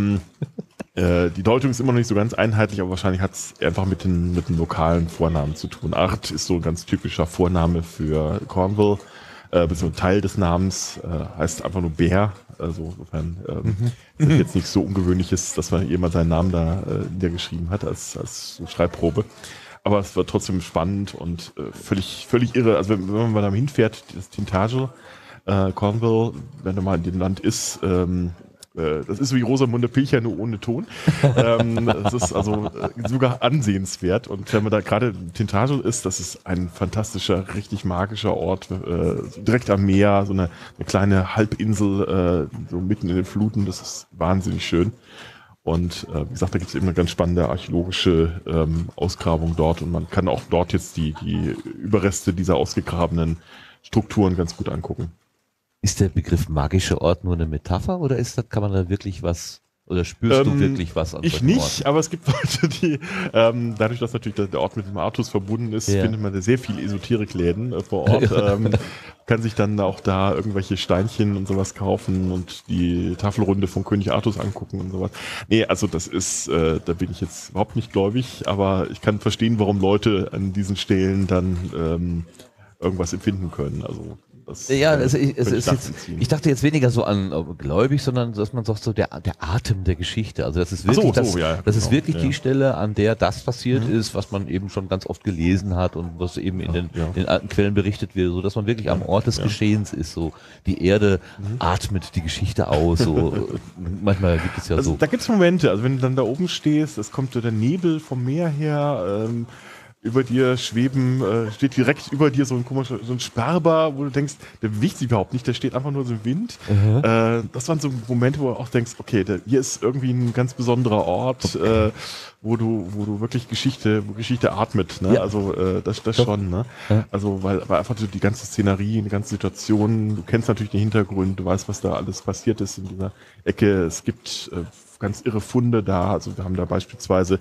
Die Deutung ist immer noch nicht so ganz einheitlich, aber wahrscheinlich hat es einfach mit den lokalen Vornamen zu tun. Art ist so ein ganz typischer Vorname für Cornwall, beziehungsweise Teil des Namens, heißt einfach nur Bär. Also insofern ist das jetzt nichts so Ungewöhnliches, dass man jemand seinen Namen da niedergeschrieben hat als Schreibprobe. Aber es war trotzdem spannend und völlig irre. Also wenn man mal da hinfährt, das Tintagel, Cornwall, wenn er mal in dem Land ist, das ist wie Rosamunde Pilcher, nur ohne Ton. Das ist also sogar ansehenswert. Und wenn man da gerade in Tintagel ist, das ist ein fantastischer, richtig magischer Ort, direkt am Meer, so eine kleine Halbinsel, so mitten in den Fluten. Das ist wahnsinnig schön. Und wie gesagt, da gibt es eben eine ganz spannende archäologische Ausgrabung dort. Und man kann auch dort jetzt die Überreste dieser ausgegrabenen Strukturen ganz gut angucken. Ist der Begriff magischer Ort nur eine Metapher oder kann man da wirklich was, oder spürst du wirklich was an Ich nicht, Orten? Aber es gibt Leute, die, dadurch, dass natürlich der Ort mit dem Artus verbunden ist, findet man da sehr viele Esoterikläden vor Ort. Kann sich dann auch da irgendwelche Steinchen und sowas kaufen und die Tafelrunde von König Artus angucken und sowas. Nee, also das ist, da bin ich jetzt überhaupt nicht gläubig, aber ich kann verstehen, warum Leute an diesen Stellen dann irgendwas empfinden können. Also ich dachte jetzt weniger so an gläubig, sondern dass man sagt, so der Atem der Geschichte. Also das ist wirklich, ist wirklich die Stelle, an der das passiert ist, was man eben schon ganz oft gelesen hat und was eben in den alten Quellen berichtet wird, so dass man wirklich am Ort des Geschehens ist. So die Erde atmet die Geschichte aus. So manchmal gibt es ja so. Da gibt es Momente. Also wenn du dann da oben stehst, es kommt der Nebel vom Meer her. Über dir steht direkt über dir so ein Sperber, wo du denkst, der bewegt sich überhaupt nicht, der steht einfach nur so im Wind. Das waren so Momente, wo du auch denkst, okay, hier ist irgendwie ein ganz besonderer Ort, wo du wirklich Geschichte atmet, ne? Ja. Also das schon, ne? Ja. Also weil einfach so die ganze Szenerie, die ganze Situation, du kennst natürlich den Hintergrund, du weißt, was da alles passiert ist in dieser Ecke. Es gibt ganz irre Funde da, also wir haben da beispielsweise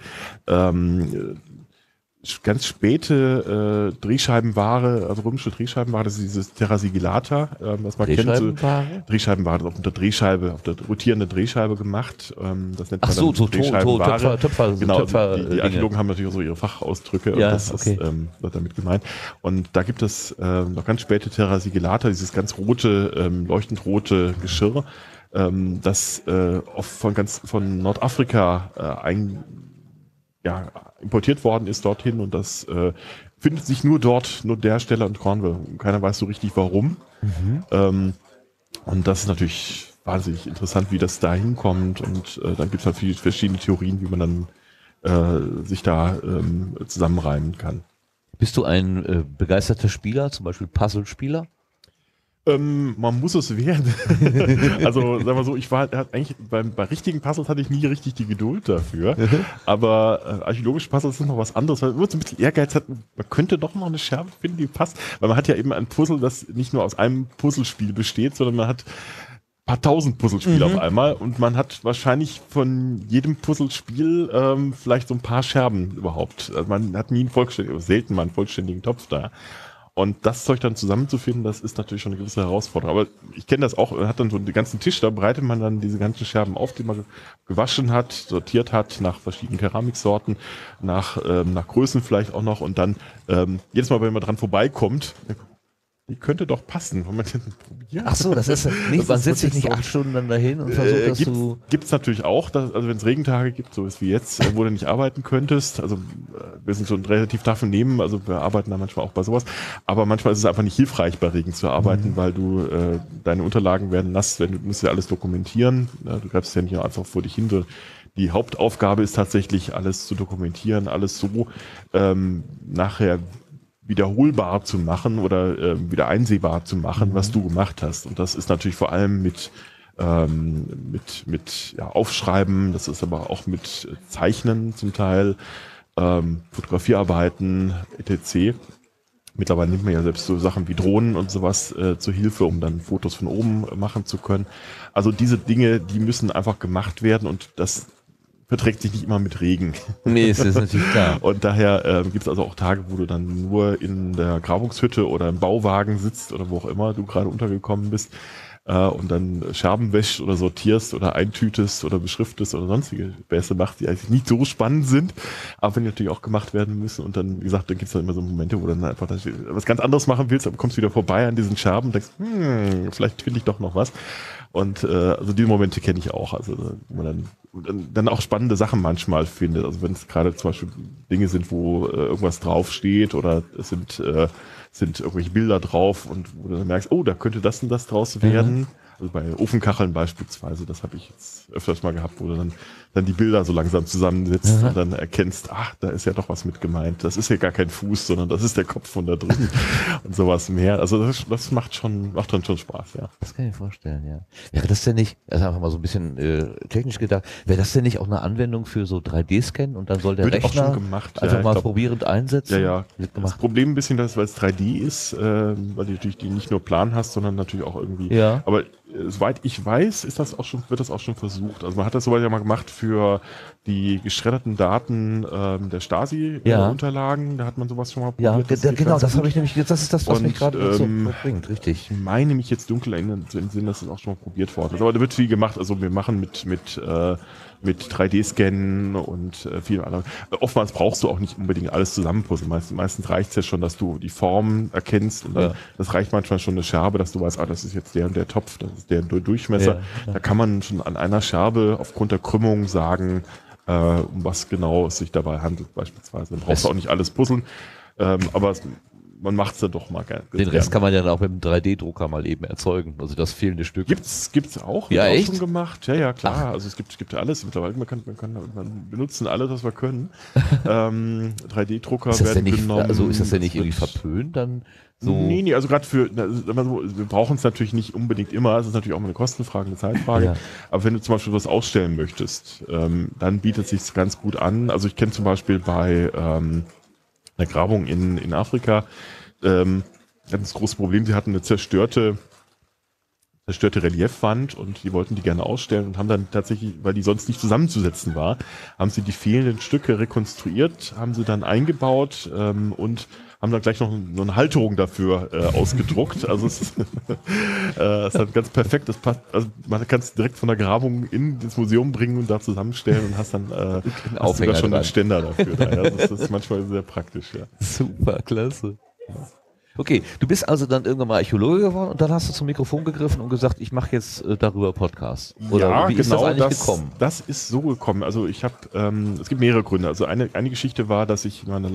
ganz späte Drehscheibenware, also römische Drehscheibenware, das ist dieses Terra Sigillata, was man kennt. Drehscheibenware, das auf der rotierenden Drehscheibe gemacht. Das nennt man dann Drehscheibenware. Töpfer. Genau, die Archäologen haben natürlich auch so ihre Fachausdrücke und das wird damit gemeint. Und da gibt es noch ganz späte Terra Sigillata, dieses ganz rote, leuchtend rote Geschirr, das oft von Nordafrika importiert worden ist dorthin und das findet sich nur der Stelle an Cornwall. Keiner weiß so richtig warum. Und das ist natürlich wahnsinnig interessant, wie das da hinkommt und dann gibt es halt viele verschiedene Theorien, wie man dann sich da zusammenreimen kann. Bist du ein begeisterter Spieler, zum Beispiel Puzzle-Spieler? Man muss es werden. Also, sagen wir so, eigentlich bei richtigen Puzzles hatte ich nie richtig die Geduld dafür. Aber archäologische Puzzles sind noch was anderes, weil man so ein bisschen Ehrgeiz hat, man könnte doch noch eine Scherbe finden, die passt. Weil man hat ja eben ein Puzzle, das nicht nur aus einem Puzzlespiel besteht, sondern man hat ein paar tausend Puzzlespiele auf einmal und man hat wahrscheinlich von jedem Puzzlespiel vielleicht so ein paar Scherben überhaupt. Also man hat nie selten mal einen vollständigen Topf da. Und das Zeug dann zusammenzufinden, das ist natürlich schon eine gewisse Herausforderung. Aber ich kenne das auch, man hat dann so den ganzen Tisch, da bereitet man dann diese ganzen Scherben auf, die man gewaschen hat, sortiert hat, nach verschiedenen Keramiksorten, nach Größen vielleicht auch noch. Und dann jedes Mal, wenn man dran vorbeikommt, die könnte doch passen. Wenn man den probiert. Ach so, das ist nicht, man setzt sich nicht 8 Stunden dann dahin und versucht das zu... Gibt's natürlich auch, also wenn es Regentage gibt, so ist wie jetzt, wo du nicht arbeiten könntest, also wir sind schon relativ davon nehmen, also wir arbeiten da manchmal auch bei sowas, aber manchmal ist es einfach nicht hilfreich, bei Regen zu arbeiten, weil du deine Unterlagen werden nass, du musst ja alles dokumentieren, du greifst ja nicht einfach vor dich hin, die Hauptaufgabe ist tatsächlich, alles zu dokumentieren, alles so nachher wiederholbar zu machen oder wieder einsehbar zu machen, was du gemacht hast. Und das ist natürlich vor allem mit Aufschreiben, das ist aber auch mit Zeichnen zum Teil, Fotografiearbeiten, etc. Mittlerweile nimmt man ja selbst so Sachen wie Drohnen und sowas zur Hilfe, um dann Fotos von oben machen zu können. Also diese Dinge, die müssen einfach gemacht werden und das verträgt sich nicht immer mit Regen. Nee, ist natürlich klar. Und daher gibt es also auch Tage, wo du dann nur in der Grabungshütte oder im Bauwagen sitzt oder wo auch immer du gerade untergekommen bist und dann Scherben wäschst oder sortierst oder eintütest oder beschriftest oder sonstige Späße machst, die eigentlich nicht so spannend sind, aber die natürlich auch gemacht werden müssen. Und dann, wie gesagt, dann gibt es dann immer so Momente, wo du dann einfach was ganz anderes machen willst, aber kommst wieder vorbei an diesen Scherben und denkst, vielleicht finde ich doch noch was. Und also diese Momente kenne ich auch, also wo man dann auch spannende Sachen manchmal findet. Also wenn es gerade zum Beispiel Dinge sind, wo irgendwas draufsteht oder es sind irgendwelche Bilder drauf und wo du dann merkst, oh, da könnte das und das draus werden. Also bei Ofenkacheln beispielsweise, das habe ich jetzt öfters mal gehabt, wo du dann die Bilder so langsam zusammensetzt und dann erkennst, ach, da ist ja doch was mit gemeint. Das ist ja gar kein Fuß, sondern das ist der Kopf von da drin und sowas mehr. Also das macht dann schon Spaß, ja. Das kann ich mir vorstellen, ja. Wäre das denn nicht, also einfach mal so ein bisschen technisch gedacht, wäre das denn nicht auch eine Anwendung für so 3D-Scan und dann soll der Wird Rechner auch schon gemacht, einfach mal glaub, probierend einsetzen? Ja, ja. Wird Das gemacht. Problem ein bisschen, dass, weil es 3D ist, weil du natürlich die nicht nur Plan hast, sondern natürlich auch irgendwie. Ja. Aber soweit ich weiß, wird das auch schon versucht. Also man hat das soweit ja mal gemacht für die geschredderten Daten der Stasi-Unterlagen. Da hat man sowas schon mal probiert. Ja, genau, das habe ich nämlich, das ist das, was mich gerade so bringt, richtig. Ich meine mich jetzt dunkel erinnern zu entsinnen, dass das auch schon mal probiert worden ist. Aber da wird viel gemacht. Also wir machen mit 3D-Scannen und viel anderem. Oftmals brauchst du auch nicht unbedingt alles zusammenpuzzeln. Meistens reicht es ja schon, dass du die Form erkennst und dann, das reicht manchmal schon eine Scherbe, dass du weißt, das ist jetzt der und der Topf, das ist der Durchmesser. Ja. Da kann man schon an einer Scherbe aufgrund der Krümmung sagen, um was genau es sich dabei handelt beispielsweise. Dann brauchst du auch nicht alles puzzeln, aber man macht es ja doch mal gerne. Den Rest kann man ja dann auch mit dem 3D-Drucker mal eben erzeugen, also das fehlende Stück. Gibt's auch, ja, echt? Auch schon gemacht. Ja, klar. Also es gibt ja alles mittlerweile. Man benutzen alles, was wir können. 3D-Drucker werden genommen. Also ist das denn nicht irgendwie verpönt dann? So? Nee, also gerade wir brauchen es natürlich nicht unbedingt immer. Es ist natürlich auch mal eine Kostenfrage, eine Zeitfrage. Ja. Aber wenn du zum Beispiel was ausstellen möchtest, dann bietet es sich ganz gut an. Also ich kenne zum Beispiel bei einer Grabung in Afrika, hatten das große Problem, sie hatten eine zerstörte Reliefwand und die wollten die gerne ausstellen und haben dann tatsächlich, weil die sonst nicht zusammenzusetzen war, haben sie die fehlenden Stücke rekonstruiert, haben sie dann eingebaut und haben dann gleich noch so eine Halterung dafür ausgedruckt. Also es hat ganz perfekt, das passt, also man kann es direkt von der Grabung in das Museum bringen und da zusammenstellen und hast dann sogar schon einen Ständer dafür. Ja, das ist manchmal sehr praktisch, ja. Super, klasse. Okay, du bist also dann irgendwann mal Archäologe geworden und dann hast du zum Mikrofon gegriffen und gesagt, ich mache jetzt darüber Podcast. Oder ja, wie ist genau, das eigentlich gekommen? Das ist so gekommen. Also ich habe, es gibt mehrere Gründe. Also eine Geschichte war, dass ich eine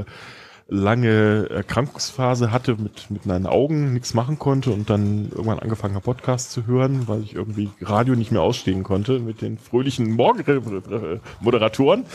lange Erkrankungsphase hatte, mit meinen Augen nichts machen konnte und dann irgendwann angefangen habe, Podcasts zu hören, weil ich irgendwie Radio nicht mehr ausstehen konnte mit den fröhlichen Morgenmoderatoren.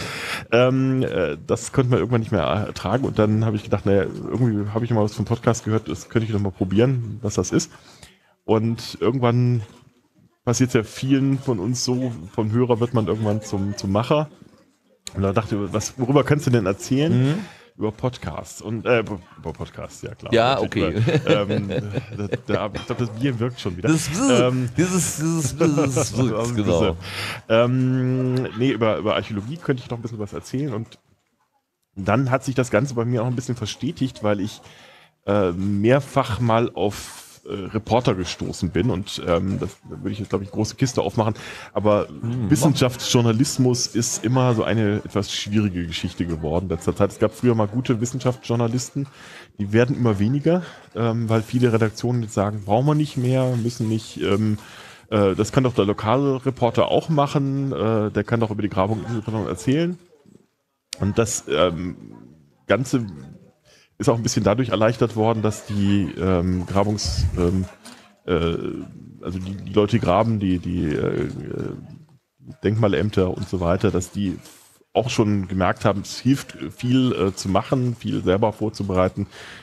Das konnte man irgendwann nicht mehr ertragen und dann habe ich gedacht, naja, irgendwie habe ich mal was vom Podcast gehört, das könnte ich doch mal probieren, was das ist. Und irgendwann passiert es ja vielen von uns so, vom Hörer wird man irgendwann zum Macher. Und da dachte ich, worüber kannst du denn erzählen? Über Podcasts. Und über Podcasts, ja klar. Ja, okay. Ich glaube, das Bier wirkt schon wieder. Dieses genau. Nee, über Archäologie könnte ich noch ein bisschen was erzählen. Und dann hat sich das Ganze bei mir auch ein bisschen verstetigt, weil ich mehrfach mal auf Reporter gestoßen bin und das würde ich jetzt, glaube ich, große Kiste aufmachen, aber Wissenschaftsjournalismus ist immer so eine etwas schwierige Geschichte geworden letzter Zeit. Es gab früher mal gute Wissenschaftsjournalisten, die werden immer weniger, weil viele Redaktionen jetzt sagen, brauchen wir nicht mehr, müssen nicht, das kann doch der lokale Reporter auch machen, der kann doch über die Grabung erzählen. Und das Ganze ist auch ein bisschen dadurch erleichtert worden, dass die also die Leute, die graben, die Denkmalämter und so weiter, dass die auch schon gemerkt haben, es hilft viel zu machen, viel selber vorzubereiten,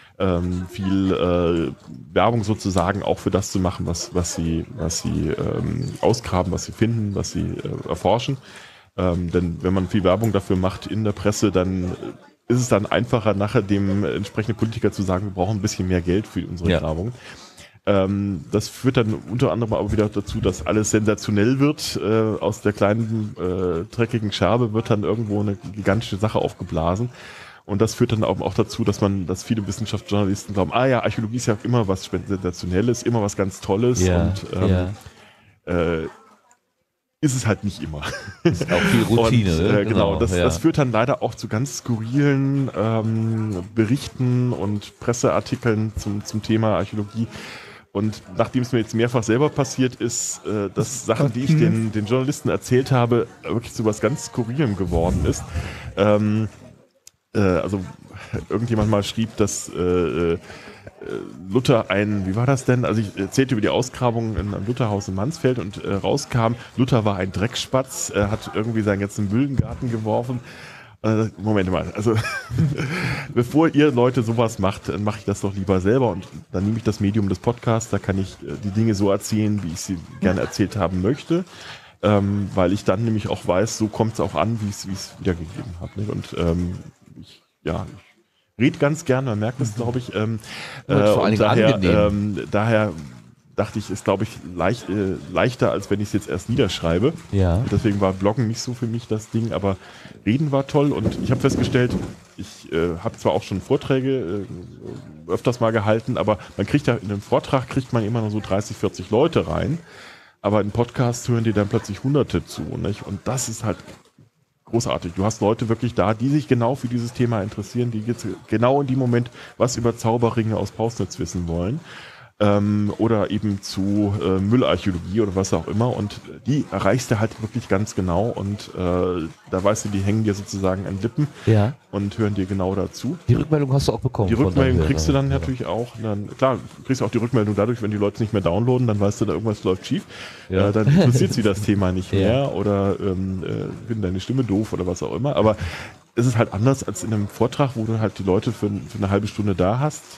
viel Werbung sozusagen auch für das zu machen, was sie ausgraben, was sie finden, was sie erforschen. Denn wenn man viel Werbung dafür macht in der Presse, dann ist es dann einfacher, nachher dem entsprechenden Politiker zu sagen, wir brauchen ein bisschen mehr Geld für unsere Grabung. Das führt dann unter anderem aber wieder dazu, dass alles sensationell wird. Aus der kleinen, dreckigen Scherbe wird dann irgendwo eine gigantische Sache aufgeblasen. Und das führt dann auch dazu, dass viele Wissenschaftsjournalisten glauben, Archäologie ist ja immer was Sensationelles, immer was ganz Tolles. Ist es halt nicht immer. Ist auch viel Routine. Und, genau, das führt dann leider auch zu ganz skurrilen Berichten und Presseartikeln zum Thema Archäologie. Und nachdem es mir jetzt mehrfach selber passiert ist, dass Sachen, die ich den Journalisten erzählt habe, wirklich zu was ganz Skurrilem geworden ist. Also irgendjemand mal schrieb, dass Luther wie war das denn? Also ich erzählte über die Ausgrabung in einem Lutherhaus in Mansfeld und rauskam, Luther war ein Dreckspatz, er hat irgendwie seinen ganzen Müll in den Garten geworfen. Moment mal, also bevor ihr Leute sowas macht, dann mache ich das doch lieber selber und dann nehme ich das Medium des Podcasts, da kann ich die Dinge so erzählen, wie ich sie gerne erzählt haben möchte, weil ich dann nämlich auch weiß, so kommt es auch an, wie ich es wiedergegeben habe. Ne? Und ich rede ganz gerne, man merkt das, glaube ich. Vor allem angenehm. Daher dachte ich, ist, glaube ich, leichter, als wenn ich es jetzt erst niederschreibe. Ja. Und deswegen war Bloggen nicht so für mich das Ding, aber Reden war toll und ich habe festgestellt, ich habe zwar auch schon Vorträge öfters mal gehalten, aber man kriegt ja in einem Vortrag immer nur so 30, 40 Leute rein, aber in Podcast hören die dann plötzlich Hunderte zu, nicht? Und das ist halt großartig. Du hast Leute wirklich da, die sich genau für dieses Thema interessieren, die jetzt genau in dem Moment was über Zauberringe aus Pausnitz wissen wollen. Oder eben zu Müllarchäologie oder was auch immer und die erreichst du halt wirklich ganz genau und da weißt du, die hängen dir sozusagen an Lippen und hören dir genau dazu. Die Rückmeldung hast du auch bekommen. Die Rückmeldung kriegst du dann natürlich auch. Klar, du kriegst auch die Rückmeldung dadurch, wenn die Leute es nicht mehr downloaden, dann weißt du, da irgendwas läuft schief. Dann interessiert sie das Thema nicht mehr oder finden deine Stimme doof oder was auch immer. Aber es ist halt anders als in einem Vortrag, wo du halt die Leute für eine halbe Stunde da hast.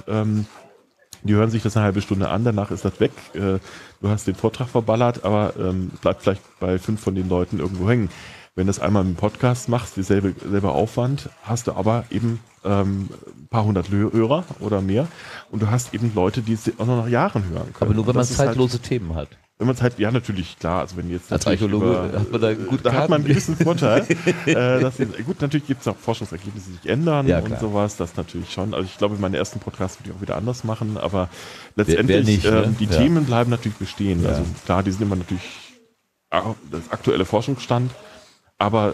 Die hören sich das eine halbe Stunde an, danach ist das weg. Du hast den Vortrag verballert, aber bleibt vielleicht bei 5 von den Leuten irgendwo hängen. Wenn du das einmal im Podcast machst, selber Aufwand, hast du aber eben ein paar hundert Hörer oder mehr und du hast eben Leute, die es auch noch nach Jahren hören können. Aber nur, wenn man zeitlose Themen hat. Wenn man Zeit, ja natürlich, klar, also wenn jetzt als Archäologe hat man da hat man einen gewissen Vorteil. Gut, natürlich gibt es auch Forschungsergebnisse, die sich ändern und sowas, das natürlich schon. Also ich glaube, meine ersten Podcasts würde ich auch wieder anders machen, aber letztendlich, die Themen bleiben natürlich bestehen. Ja. Also klar, die sind immer natürlich das aktuelle Forschungsstand, aber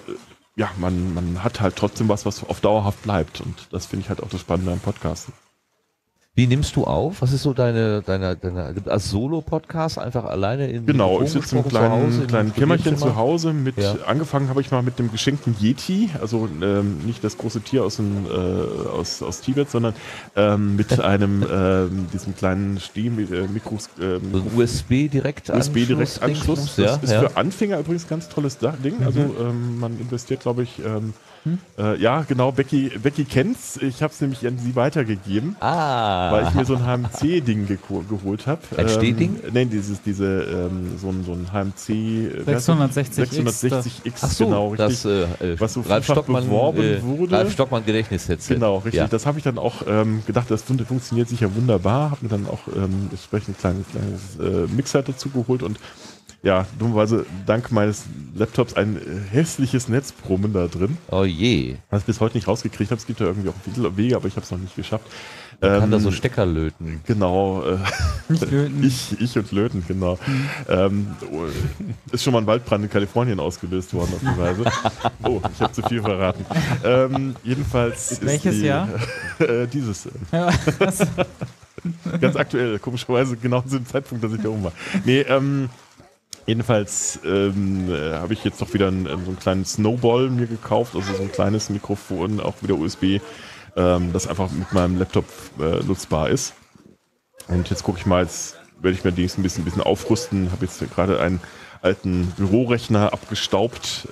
man hat halt trotzdem was auf dauerhaft bleibt und das finde ich halt auch das Spannende am Podcasten. Wie nimmst du auf? Was ist so deine als Solo-Podcast einfach alleine in Genau, ich sitze im kleinen Kämmerchen zu Hause angefangen habe ich mal mit dem geschenkten Yeti, also nicht das große Tier aus Tibet, sondern mit einem diesem kleinen Stehmikros. USB-Direktanschluss. Das ist für Anfänger übrigens ein ganz tolles Ding. Also man investiert, glaube ich, ja, genau, Becky kennt's. Ich habe es nämlich an sie weitergegeben. weil ich mir so ein HMC-Ding geholt habe. Ein Stehding? Nein, so ein HMC 660X. Ach so, genau, richtig. Das was so Ralf vielfach Stockmann, beworben wurde. Ralf Stockmann Gedächtnisheadset. Genau, richtig. Ja. Das habe ich dann auch gedacht, das funktioniert sicher wunderbar. Habe mir dann auch entsprechend ein kleines Mixer dazu geholt und ja, dummerweise dank meines Laptops ein hässliches Netzbrummen da drin, Oh je. was ich bis heute nicht rausgekriegt habe. Es gibt ja irgendwie auch viele Wege, aber ich habe es noch nicht geschafft. Man kann da so Stecker löten. Genau, Nicht löten. ich und Löten, genau. Ist schon mal ein Waldbrand in Kalifornien ausgelöst worden auf die Weise. Oh, ich habe zu viel verraten. Jedenfalls ist Welches Jahr? Dieses. Ja, das- Ganz aktuell, komischerweise genau zu dem Zeitpunkt, dass ich da oben war. Nee, jedenfalls habe ich jetzt doch wieder so einen kleinen Snowball mir gekauft, also so ein kleines Mikrofon, auch wieder USB, das einfach mit meinem Laptop nutzbar ist. Und jetzt gucke ich mal, jetzt werde ich mir den ein bisschen aufrüsten, habe jetzt gerade einen alten Bürorechner abgestaubt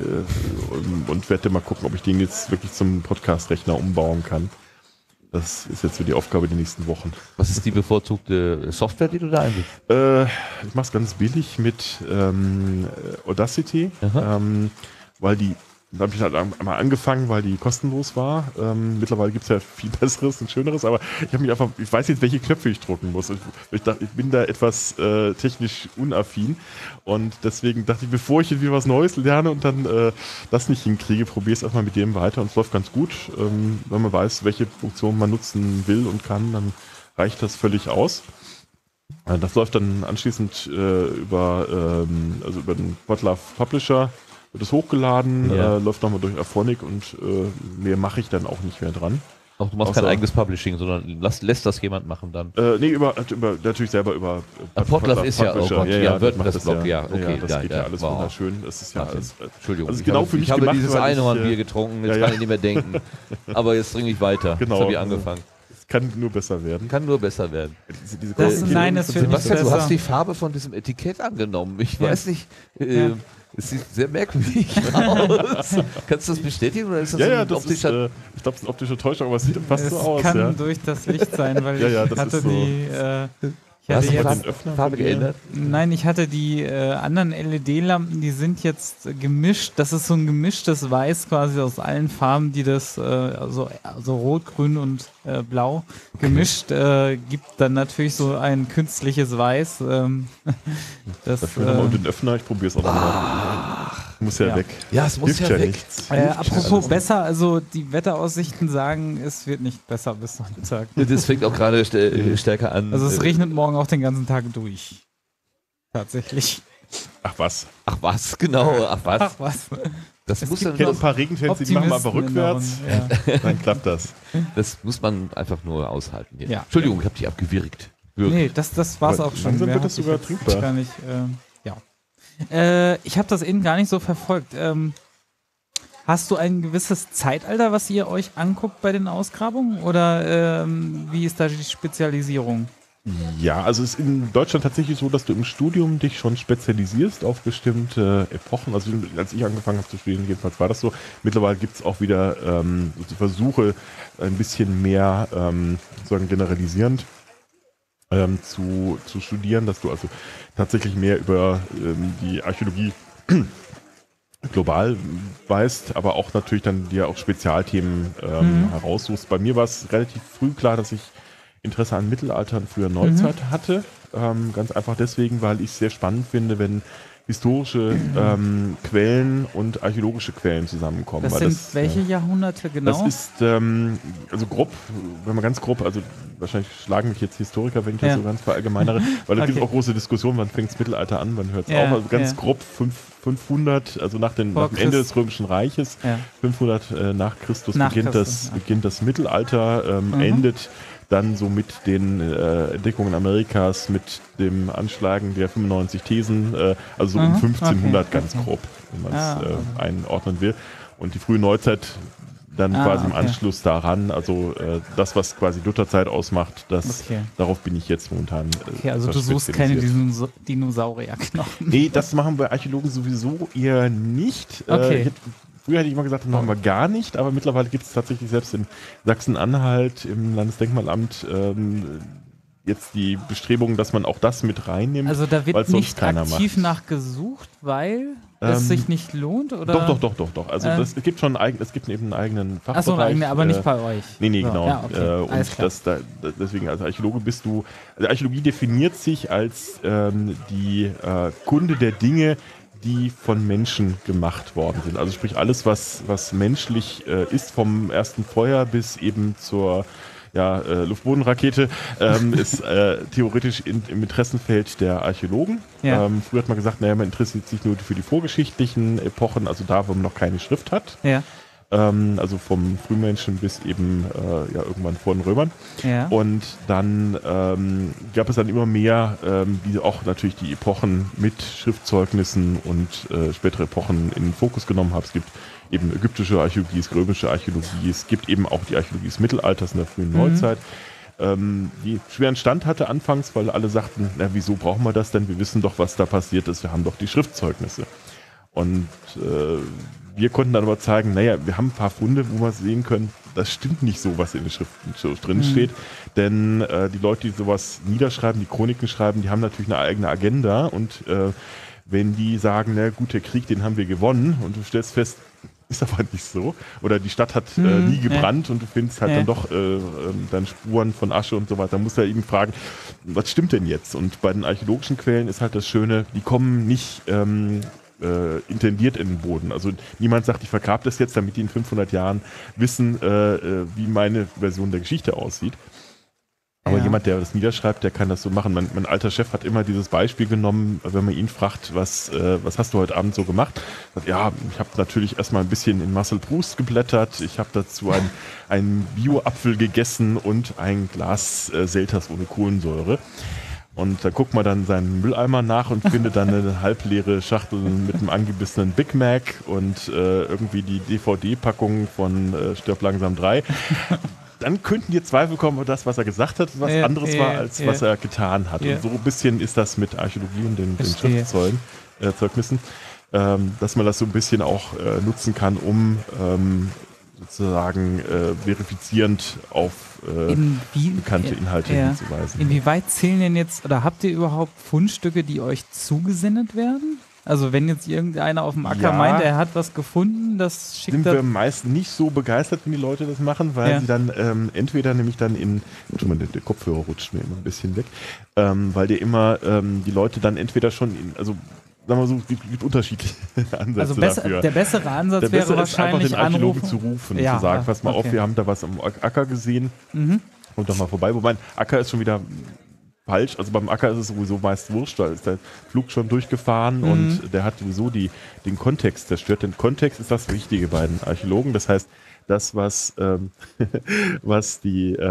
und werde mal gucken, ob ich den jetzt wirklich zum Podcast-Rechner umbauen kann. Das ist jetzt so die Aufgabe der nächsten Wochen. Was ist die bevorzugte Software, die du da einsetzt? Ich mache es ganz billig mit Audacity, weil da habe ich halt einmal angefangen, weil die kostenlos war. Mittlerweile gibt es ja viel Besseres und Schöneres, aber ich weiß jetzt, welche Knöpfe ich drücken muss. Ich bin da etwas technisch unaffin und deswegen dachte ich, bevor ich jetzt wieder was Neues lerne und dann das nicht hinkriege, probiere es erstmal mit dem weiter und es läuft ganz gut. Wenn man weiß, welche Funktion man nutzen will und kann, dann reicht das völlig aus. Das läuft dann anschließend über den Podlove Publisher. Wird es hochgeladen, läuft nochmal durch Aphonic und mehr mache ich dann auch nicht mehr dran. Auch du machst kein eigenes Publishing, sondern lässt das jemand machen dann. Nee, natürlich selber über Podlove ist ja, oh Gott, ja, WordPress-Blog, ja, okay. das geht ja alles wow. wunderschön. Das ist ja alles, Entschuldigung, also genau für mich ich habe gemacht, dieses weil Einhornbier getrunken, jetzt kann ich nicht mehr denken. Aber jetzt trinke ich weiter. Genau. Jetzt habe ich angefangen. Es kann nur besser werden. Kann nur besser werden. Nein, das wird nicht Sebastian, du besser. hast die Farbe von diesem Etikett angenommen. Ich weiß nicht, Ja. es sieht sehr merkwürdig aus. Kannst du das bestätigen oder ist das Ja, ein das optischer... ist, ich glaube, das ist eine optische Täuschung, aber es sieht fast Es so aus. kann Ja. durch das Licht sein, weil Ja, ich das hatte ist so. ich Hast hatte du jetzt, die Öffner Farbe von dir? geändert? nein, ich hatte die anderen LED-Lampen, die sind jetzt gemischt. Das ist so ein gemischtes Weiß quasi aus allen Farben, die das also Rot, Grün und Blau gemischt gibt dann natürlich so ein künstliches Weiß. Das Dafür nochmal unter den Öffner, ich probiere es auch nochmal. Muss ja Ja. weg. Ja, es muss Hilft ja weg. nichts. apropos besser, also die Wetteraussichten sagen, es wird nicht besser bis Sonntag. Das fängt auch gerade stärker an. Also es regnet morgen auch den ganzen Tag durch. Tatsächlich. Ach was. Ach was, genau. Ach was. Ach was. Das muss, Ich dann, kenne ein paar Regenfans, die machen wir aber Optimisten in rückwärts. der Runde, Dann klappt das. das muss man einfach nur aushalten. Hier. Ja. Entschuldigung, ich habe dich abgewürgt. ja. Nee, das war's Aber auch schon. langsam Mehr wird das hab ich sogar jetzt trinkbar. Gar nicht, ich habe das eben gar nicht so verfolgt. Hast du ein gewisses Zeitalter, was ihr euch anguckt bei den Ausgrabungen? Oder wie ist da die Spezialisierung? Ja, also es ist in Deutschland tatsächlich so, dass du im Studium dich schon spezialisierst auf bestimmte Epochen. Also als ich angefangen habe zu studieren, jedenfalls war das so. Mittlerweile gibt es auch wieder so Versuche, ein bisschen mehr sozusagen generalisierend zu studieren, dass du also tatsächlich mehr über die Archäologie global weißt, aber auch natürlich dann dir auch Spezialthemen heraussuchst. Bei mir war es relativ früh klar, dass ich Interesse an Mittelalter und früher Neuzeit hatte. Ganz einfach deswegen, weil ich es sehr spannend finde, wenn historische Quellen und archäologische Quellen zusammenkommen. Das Weil sind welche Jahrhunderte genau? Das ist, also grob, wenn man ganz grob, also wahrscheinlich schlagen mich jetzt Historiker, wenn ich das so ganz verallgemeinere, weil da gibt es auch große Diskussionen, wann fängt das Mittelalter an, wann hört es auf. Also ganz grob 500, also nach dem Ende des Römischen Reiches, 500 nach Christus beginnt das Mittelalter, endet dann so mit den Entdeckungen Amerikas, mit dem Anschlagen der 95 Thesen, also so um 1500 ganz grob, wenn man es einordnen will. Und die frühe Neuzeit dann quasi im Anschluss daran, also das, was quasi Lutherzeit ausmacht, darauf bin ich jetzt momentan also du suchst keine Dinosaurierknochen. Nee, das machen wir Archäologen sowieso eher nicht. Früher hätte ich immer gesagt, das machen wir gar nicht, aber mittlerweile gibt es tatsächlich selbst in Sachsen-Anhalt im Landesdenkmalamt jetzt die Bestrebungen, dass man auch das mit reinnimmt. Also da weil wird sonst nicht keiner aktiv macht. nachgesucht, weil es sich nicht lohnt? Oder? Doch. Also es gibt schon es gibt eben einen eigenen Fachbereich. Achso, aber nicht bei euch. Nee, So, genau. Ja, okay. Und Alles klar. deswegen als Archäologe also Archäologie definiert sich als die Kunde der Dinge, die von Menschen gemacht worden sind. Also sprich alles, was menschlich ist, vom ersten Feuer bis eben zur Luftbodenrakete, ist theoretisch im Interessenfeld der Archäologen. Ja. Früher hat man gesagt, man interessiert sich nur für die vorgeschichtlichen Epochen, also da, wo man noch keine Schrift hat. Ja. Also vom Frühmenschen bis eben irgendwann vor den Römern. Ja. Und dann gab es dann immer mehr, die auch natürlich die Epochen mit Schriftzeugnissen und spätere Epochen in den Fokus genommen haben. Es gibt eben ägyptische Archäologie, es römische Archäologie, es gibt eben auch die Archäologie des Mittelalters in der frühen Neuzeit, die schweren Stand hatte anfangs, weil alle sagten, na wieso brauchen wir das denn, wir wissen doch, was da passiert ist, wir haben doch die Schriftzeugnisse. Und wir konnten dann aber zeigen, naja, wir haben ein paar Funde, wo wir sehen können, das stimmt nicht so, was in den Schriften drin steht, denn die Leute, die sowas niederschreiben, die Chroniken schreiben, die haben natürlich eine eigene Agenda und wenn die sagen, na gut, der Krieg, den haben wir gewonnen und du stellst fest, ist aber nicht so. Oder die Stadt hat nie gebrannt und du findest halt dann doch dann Spuren von Asche und so weiter. Da musst du ja eben fragen, was stimmt denn jetzt? Und bei den archäologischen Quellen ist halt das Schöne, die kommen nicht intendiert in den Boden. Also niemand sagt, ich vergrabe das jetzt, damit die in 500 Jahren wissen, wie meine Version der Geschichte aussieht. Aber jemand, der das niederschreibt, der kann das so machen. Mein alter Chef hat immer dieses Beispiel genommen, wenn man ihn fragt, was hast du heute Abend so gemacht? Sagt, ja, ich habe natürlich erstmal ein bisschen in Marcel Proust geblättert, ich habe dazu einen Bio-Apfel gegessen und ein Glas Selters ohne Kohlensäure. Und da guckt man dann seinen Mülleimer nach und findet dann eine halbleere Schachtel mit einem angebissenen Big Mac und irgendwie die DVD-Packung von Stirb langsam 3. Dann könnten dir Zweifel kommen, ob das, was er gesagt hat, was anderes war, als was er getan hat. Und so ein bisschen ist das mit Archäologie und den Schriftzeugnissen, dass man das so ein bisschen auch nutzen kann, um sozusagen verifizierend auf bekannte Inhalte hinzuweisen. Inwieweit zählen denn jetzt, oder habt ihr überhaupt Fundstücke, die euch zugesendet werden? Also wenn jetzt irgendeiner auf dem Acker meint, er hat was gefunden, das schickt wir meist nicht so begeistert, wenn die Leute das machen, weil sie dann entweder nämlich dann der Kopfhörer rutscht mir immer ein bisschen weg, weil der immer die Leute dann entweder schon sagen wir so, es gibt unterschiedliche Ansätze dafür. Der bessere Ansatz wäre wahrscheinlich einfach den Archäologen zu rufen und zu sagen, pass mal auf, wir haben da was am Acker gesehen, kommt doch mal vorbei. Wobei Acker ist schon wieder falsch, also beim Acker ist es sowieso meist wurscht, da ist der Flug schon durchgefahren und der hat sowieso den Kontext zerstört. Den Kontext ist das Wichtige bei den Archäologen, das heißt, das, was die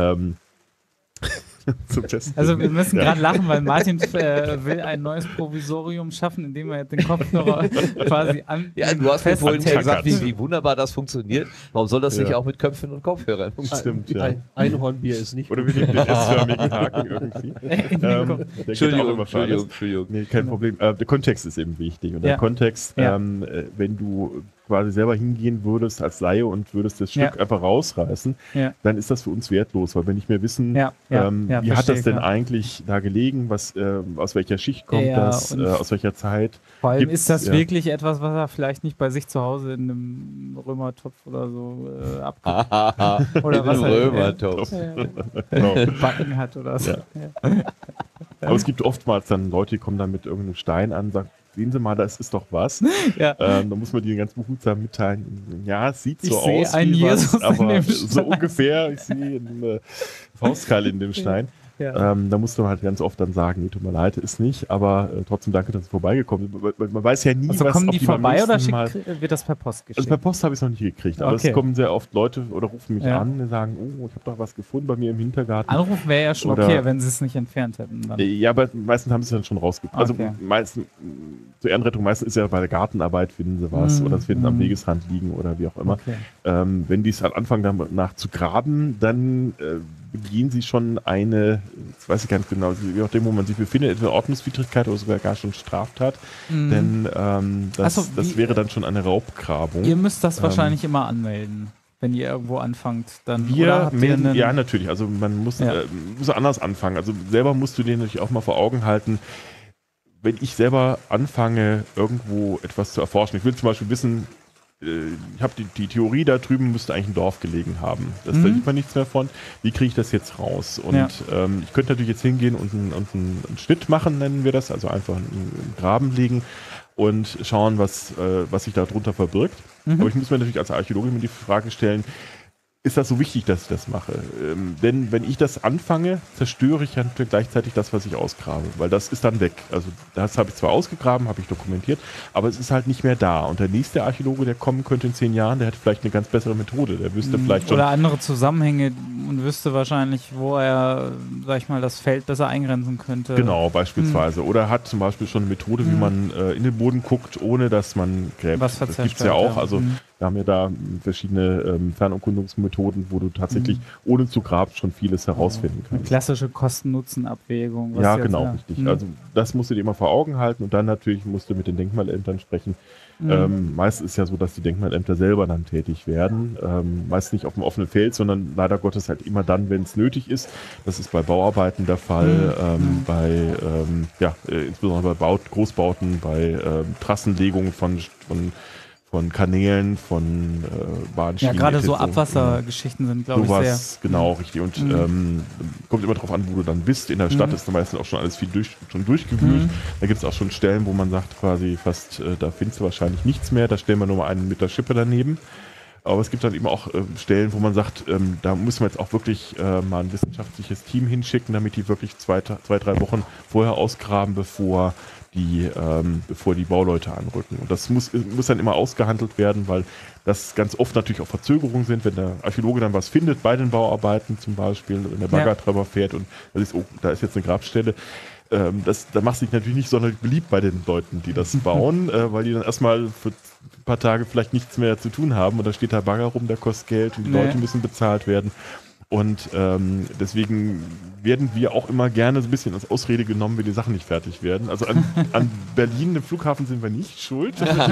zum Testen. Also wir müssen gerade lachen, weil Martin will ein neues Provisorium schaffen, indem er den Kopfhörer quasi an. Ja, du hast mir vorhin gesagt, tackert. wie wunderbar das funktioniert. Warum soll das nicht auch mit Köpfen und Kopfhörern funktionieren? Stimmt, ja. Einhornbier ist nicht. Oder wir nehmen den S-förmigen Haken irgendwie. Der geht auch immer für alles. Entschuldigung. Nee, kein Problem. Der Kontext ist eben wichtig. Und der Kontext, wenn du quasi selber hingehen würdest als Laie und würdest das Stück einfach rausreißen, dann ist das für uns wertlos, weil wir nicht mehr wissen, wie hat das denn eigentlich da gelegen, aus welcher Schicht kommt das, aus welcher Zeit. Vor allem ist das wirklich etwas, was er vielleicht nicht bei sich zu Hause in einem Römertopf oder so abgibt. Oder was er Römertopf. gebacken hat oder so. Aber es gibt oftmals dann Leute, die kommen dann mit irgendeinem Stein an und sagen, sehen Sie mal, das ist doch was. Da muss man die ganz behutsam mitteilen. Ja, es sieht so aus wie was, aber so ungefähr. Ich sehe eine Faustkeile in dem Stein. Da musst du halt ganz oft dann sagen, nee, tut mir leid, ist nicht, aber trotzdem danke, dass du vorbeigekommen bist. Man weiß ja nie, also was kommen die vorbei oder wird das per Post geschickt? Also per Post habe ich es noch nicht gekriegt, aber es kommen sehr oft Leute oder rufen mich an und sagen, oh, ich habe doch was gefunden bei mir im Hintergarten. Anrufen wäre ja schon okay, wenn sie es nicht entfernt hätten. Dann. Ja, aber meistens haben sie es dann schon rausgegeben. Also meistens, zur Ehrenrettung, meistens ist ja bei der Gartenarbeit finden sie was oder es finden am Wegesrand liegen oder wie auch immer. Wenn die es halt anfangen danach zu graben, dann begehen sie schon eine, jetzt weiß ich ganz genau, je nachdem, wo man sich befindet, eine Ordnungswidrigkeit oder sogar gar schon Straftat. Denn das wäre dann schon eine Raubgrabung. Ihr müsst das wahrscheinlich immer anmelden, wenn ihr irgendwo anfangt. Dann, ja, natürlich. Also man muss anders anfangen. Also selber musst du dir natürlich auch mal vor Augen halten, wenn ich selber anfange, irgendwo etwas zu erforschen. Ich will zum Beispiel wissen, ich habe die Theorie, da drüben müsste eigentlich ein Dorf gelegen haben. Da sieht man nichts mehr von. Wie kriege ich das jetzt raus? Und ich könnte natürlich jetzt hingehen und einen Schnitt machen, nennen wir das, also einfach einen Graben legen und schauen, was sich da drunter verbirgt. Aber ich muss mir natürlich als Archäologe immer die Frage stellen, ist das so wichtig, dass ich das mache? Denn wenn ich das anfange, zerstöre ich dann gleichzeitig das, was ich ausgrabe, weil das ist dann weg. Also das habe ich zwar ausgegraben, habe ich dokumentiert, aber es ist halt nicht mehr da. Und der nächste Archäologe, der kommen könnte in 10 Jahren, der hat vielleicht eine ganz bessere Methode. Der wüsste vielleicht schon... Oder andere Zusammenhänge und wüsste wahrscheinlich, wo er, sag ich mal, das Feld besser eingrenzen könnte. Genau, beispielsweise. Oder hat zum Beispiel schon eine Methode, wie man in den Boden guckt, ohne dass man gräbt. Was das gibt es ja auch. Also wir haben ja da verschiedene Fernerkundungsmethoden, wo du tatsächlich ohne zu graben schon vieles herausfinden kannst. Eine klassische Kosten-Nutzen-Abwägung. Ja, genau, richtig. Also das musst du dir immer vor Augen halten und dann natürlich musst du mit den Denkmalämtern sprechen. Meist ist ja so, dass die Denkmalämter selber dann tätig werden. Meist nicht auf dem offenen Feld, sondern leider Gottes halt immer dann, wenn es nötig ist. Das ist bei Bauarbeiten der Fall, insbesondere bei Großbauten, bei Trassenlegungen von Kanälen, von Bahnschienen. Ja, gerade so Abwassergeschichten sind, glaube ich, sehr... Genau, richtig. Und kommt immer darauf an, wo du dann bist. In der Stadt ist dann meistens auch schon alles viel durchgewühlt. Da gibt es auch schon Stellen, wo man sagt quasi fast, da findest du wahrscheinlich nichts mehr. Da stellen wir nur mal einen mit der Schippe daneben. Aber es gibt dann eben auch Stellen, wo man sagt, da müssen wir jetzt auch wirklich mal ein wissenschaftliches Team hinschicken, damit die wirklich 2-3 Wochen vorher ausgraben, bevor die Bauleute anrücken. Und das muss dann immer ausgehandelt werden, weil das ganz oft natürlich auch Verzögerungen sind, wenn der Archäologe dann was findet bei den Bauarbeiten zum Beispiel, wenn der Baggertreiber fährt und da ist jetzt eine Grabstelle. Da macht sich natürlich nicht sonderlich beliebt bei den Leuten, die das bauen, weil die dann erstmal für ein paar Tage vielleicht nichts mehr zu tun haben und da steht der Bagger rum, der kostet Geld und die Leute müssen bezahlt werden. Und deswegen werden wir auch immer gerne so ein bisschen als Ausrede genommen, wenn die Sachen nicht fertig werden. Also an Berlin, dem Flughafen, sind wir nicht schuld.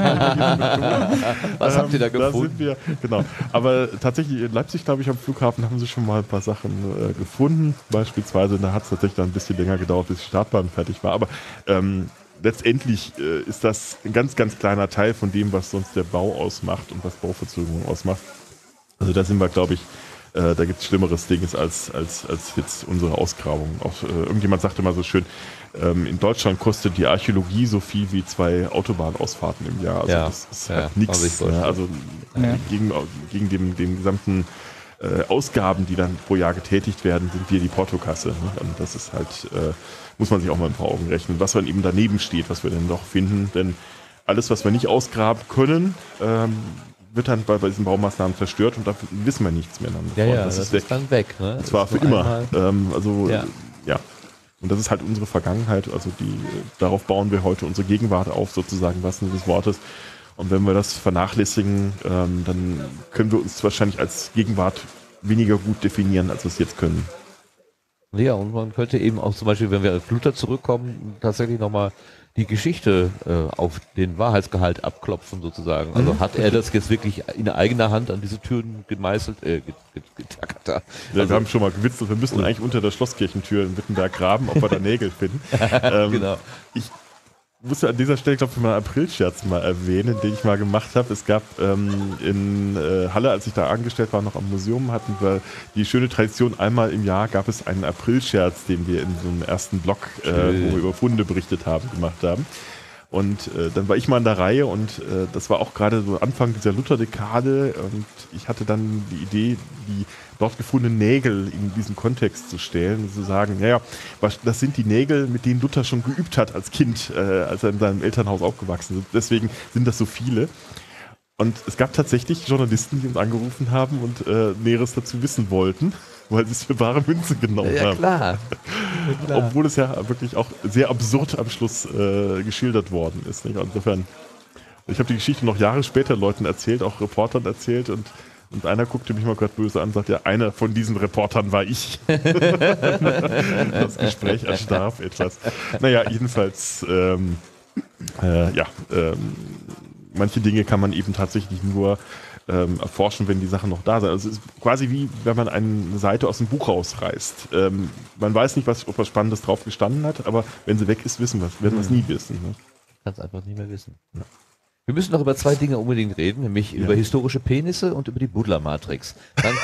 Was habt ihr da gefunden? Da sind wir, genau. Aber tatsächlich in Leipzig, glaube ich, am Flughafen haben sie schon mal ein paar Sachen gefunden. Beispielsweise, da hat es tatsächlich dann ein bisschen länger gedauert, bis die Startbahn fertig war. Aber letztendlich ist das ein ganz, ganz kleiner Teil von dem, was sonst der Bau ausmacht und was Bauverzögerung ausmacht. Also da sind wir, glaube ich, da gibt es schlimmeres Dinges als jetzt unsere Ausgrabung. Auch, irgendjemand sagte mal so schön, in Deutschland kostet die Archäologie so viel wie 2 Autobahnausfahrten im Jahr. Also das ist halt nichts. Also gegen den gesamten Ausgaben, die dann pro Jahr getätigt werden, sind wir die Portokasse. Ne? Und das ist halt, muss man sich auch mal vor Augen rechnen, was dann eben daneben steht, was wir denn doch finden. Denn alles, was wir nicht ausgraben können, wird dann bei diesen Baumaßnahmen zerstört und da wissen wir nichts mehr davon. Das ist dann weg. Ne? Und zwar für immer. Und das ist halt unsere Vergangenheit, also darauf bauen wir heute unsere Gegenwart auf, sozusagen, was Sinne des Wortes. Und wenn wir das vernachlässigen, dann können wir uns wahrscheinlich als Gegenwart weniger gut definieren, als wir es jetzt können. Ja, und man könnte eben auch zum Beispiel, wenn wir auf Luther zurückkommen, tatsächlich nochmal die Geschichte auf den Wahrheitsgehalt abklopfen sozusagen. Also hat er das jetzt wirklich in eigener Hand an diese Türen gemeißelt, getackert? Ja, wir haben schon mal gewitzelt, wir müssen eigentlich unter der Schlosskirchentür in Wittenberg graben, ob wir da Nägel finden. Genau. Ich musste an dieser Stelle, glaube ich, mal einen Aprilscherz mal erwähnen, den ich mal gemacht habe. Es gab in Halle, als ich da angestellt war, noch am Museum, hatten wir die schöne Tradition, einmal im Jahr gab es einen Aprilscherz, den wir in so einem ersten Blog, wo wir über Funde berichtet haben, gemacht haben. Und dann war ich mal in der Reihe und das war auch gerade so Anfang dieser Lutherdekade und ich hatte dann die Idee, die dort gefundenen Nägel in diesen Kontext zu stellen und zu sagen, naja, das sind die Nägel, mit denen Luther schon geübt hat als Kind, als er in seinem Elternhaus aufgewachsen ist. Deswegen sind das so viele. Und es gab tatsächlich Journalisten, die uns angerufen haben und Näheres dazu wissen wollten, weil sie es für bare Münze genommen haben. Klar. Obwohl es ja wirklich auch sehr absurd am Schluss geschildert worden ist. Nicht? Insofern, ich habe die Geschichte noch Jahre später Leuten erzählt, auch Reportern erzählt und Und einer guckte mich mal gerade böse an und sagte, ja, einer von diesen Reportern war ich. Das Gespräch erstarb etwas. Naja, jedenfalls, manche Dinge kann man eben tatsächlich nur erforschen, wenn die Sachen noch da sind. Also es ist quasi wie, wenn man eine Seite aus dem Buch rausreißt. Man weiß nicht, ob was Spannendes drauf gestanden hat, aber wenn sie weg ist, werden wir es nie wissen. Ne? Kannst einfach nicht mehr wissen. Ja. Wir müssen noch über zwei Dinge unbedingt reden, nämlich über historische Penisse und über die Butler-Matrix.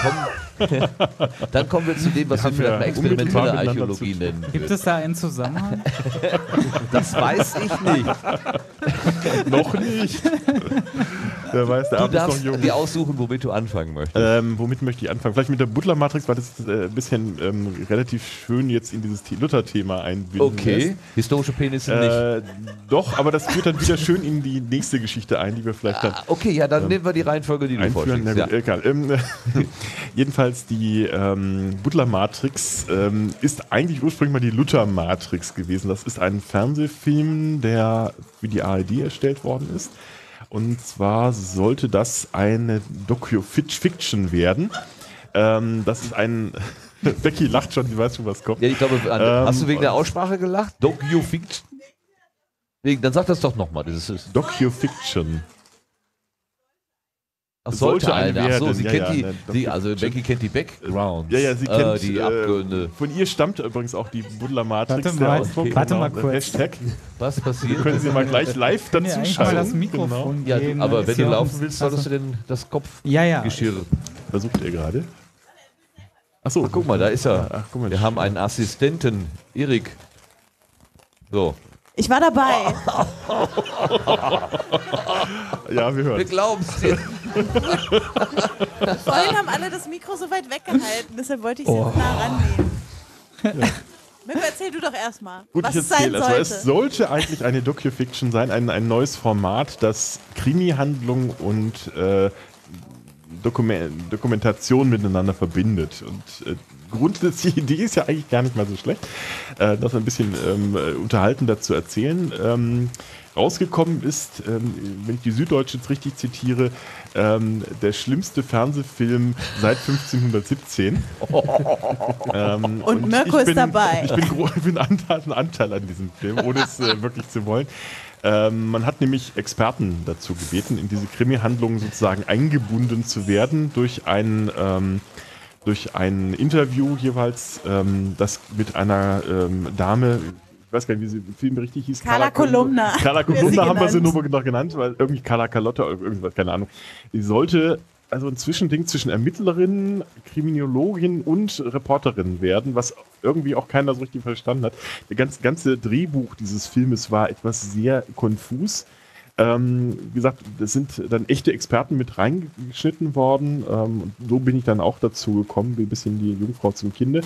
Dann kommen wir zu dem, was wir vielleicht mal experimentelle Archäologie nennen. Gibt es da einen Zusammenhang? Das weiß ich nicht. Noch nicht. Wer weiß, der Du Abend ist noch darfst jung. dir aussuchen, womit du anfangen möchtest. Womit möchte ich anfangen? Vielleicht mit der Butler-Matrix, weil das ein bisschen relativ schön jetzt in dieses Luther-Thema einbinden Okay, lässt. historische Penisse nicht. Doch, aber das führt dann wieder schön in die nächste Geschichte ein, die wir vielleicht dann Okay, ja, dann nehmen wir die Reihenfolge, die du einführen. vorschlägst. Na gut, egal. Jedenfalls die Butler-Matrix ist eigentlich ursprünglich mal die Luther-Matrix gewesen. Das ist ein Fernsehfilm, der für die ARD erstellt worden ist. Und zwar sollte das eine Docu-Fiction werden. Das ist ein... Becky lacht schon, sie weiß schon, was kommt. Ja, ich glaube, hast du wegen der Aussprache gelacht? Docu-Fiction? Dann sag das doch nochmal. Docu-Fiction. Ach, sollte eine. Ach so, werden. sie Ja, kennt ja, die, ne, die, also Becky kennt die Backgrounds. Ja, sie kennt die Abgründe. Von ihr stammt übrigens auch die Butler-Matrix. Warte mal kurz. Hashtag. Was passiert? Können Sie mal gleich live Kann ja dazu eigentlich mal das schalten. Mikrofon Ja, geben, aber dann wenn ist du hier laufen auch- willst, solltest du denn das Ja. Kopfgeschirr. Versucht er gerade. Achso, Guck mal, da ist er. Ach, guck mal. Wir haben einen Assistenten, Erik. So. Ich war dabei. Ja, wir Wir hören. glauben es dir. Vorhin haben alle das Mikro so weit weggehalten, deshalb wollte ich es jetzt nah rannehmen. Mirko, erzähl du doch erstmal, Gut, was ich es sein erzähle. sollte. Also es sollte eigentlich eine Docu-Fiction sein, ein neues Format, das Krimi-Handlung und Dokumentation miteinander verbindet. Und grundsätzlich die Idee ist ja eigentlich gar nicht mal so schlecht, das ein bisschen unterhaltender zu erzählen. Rausgekommen ist, wenn ich die Süddeutsche jetzt richtig zitiere, der schlimmste Fernsehfilm seit 1517. Und Mirko ist dabei. Ich bin ein Anteil an diesem Film, ohne es wirklich zu wollen. Man hat nämlich Experten dazu gebeten, in diese Krimi-Handlung sozusagen eingebunden zu werden durch ein Interview jeweils, das mit einer Dame, ich weiß gar nicht, wie sie im Film richtig hieß. Carla Kolumna. Carla Wer sie Kolumna haben wir sie genannt. nur noch genannt, weil irgendwie Carla Carlotta oder irgendwas, keine Ahnung. Die sollte also ein Zwischending zwischen Ermittlerin, Kriminologin und Reporterin werden, was irgendwie auch keiner so richtig verstanden hat. Das ganze Drehbuch dieses Filmes war etwas sehr konfus. Wie gesagt, das sind dann echte Experten mit reingeschnitten worden. Und so bin ich dann auch dazu gekommen, wie ein bisschen die Jungfrau zum Kinde.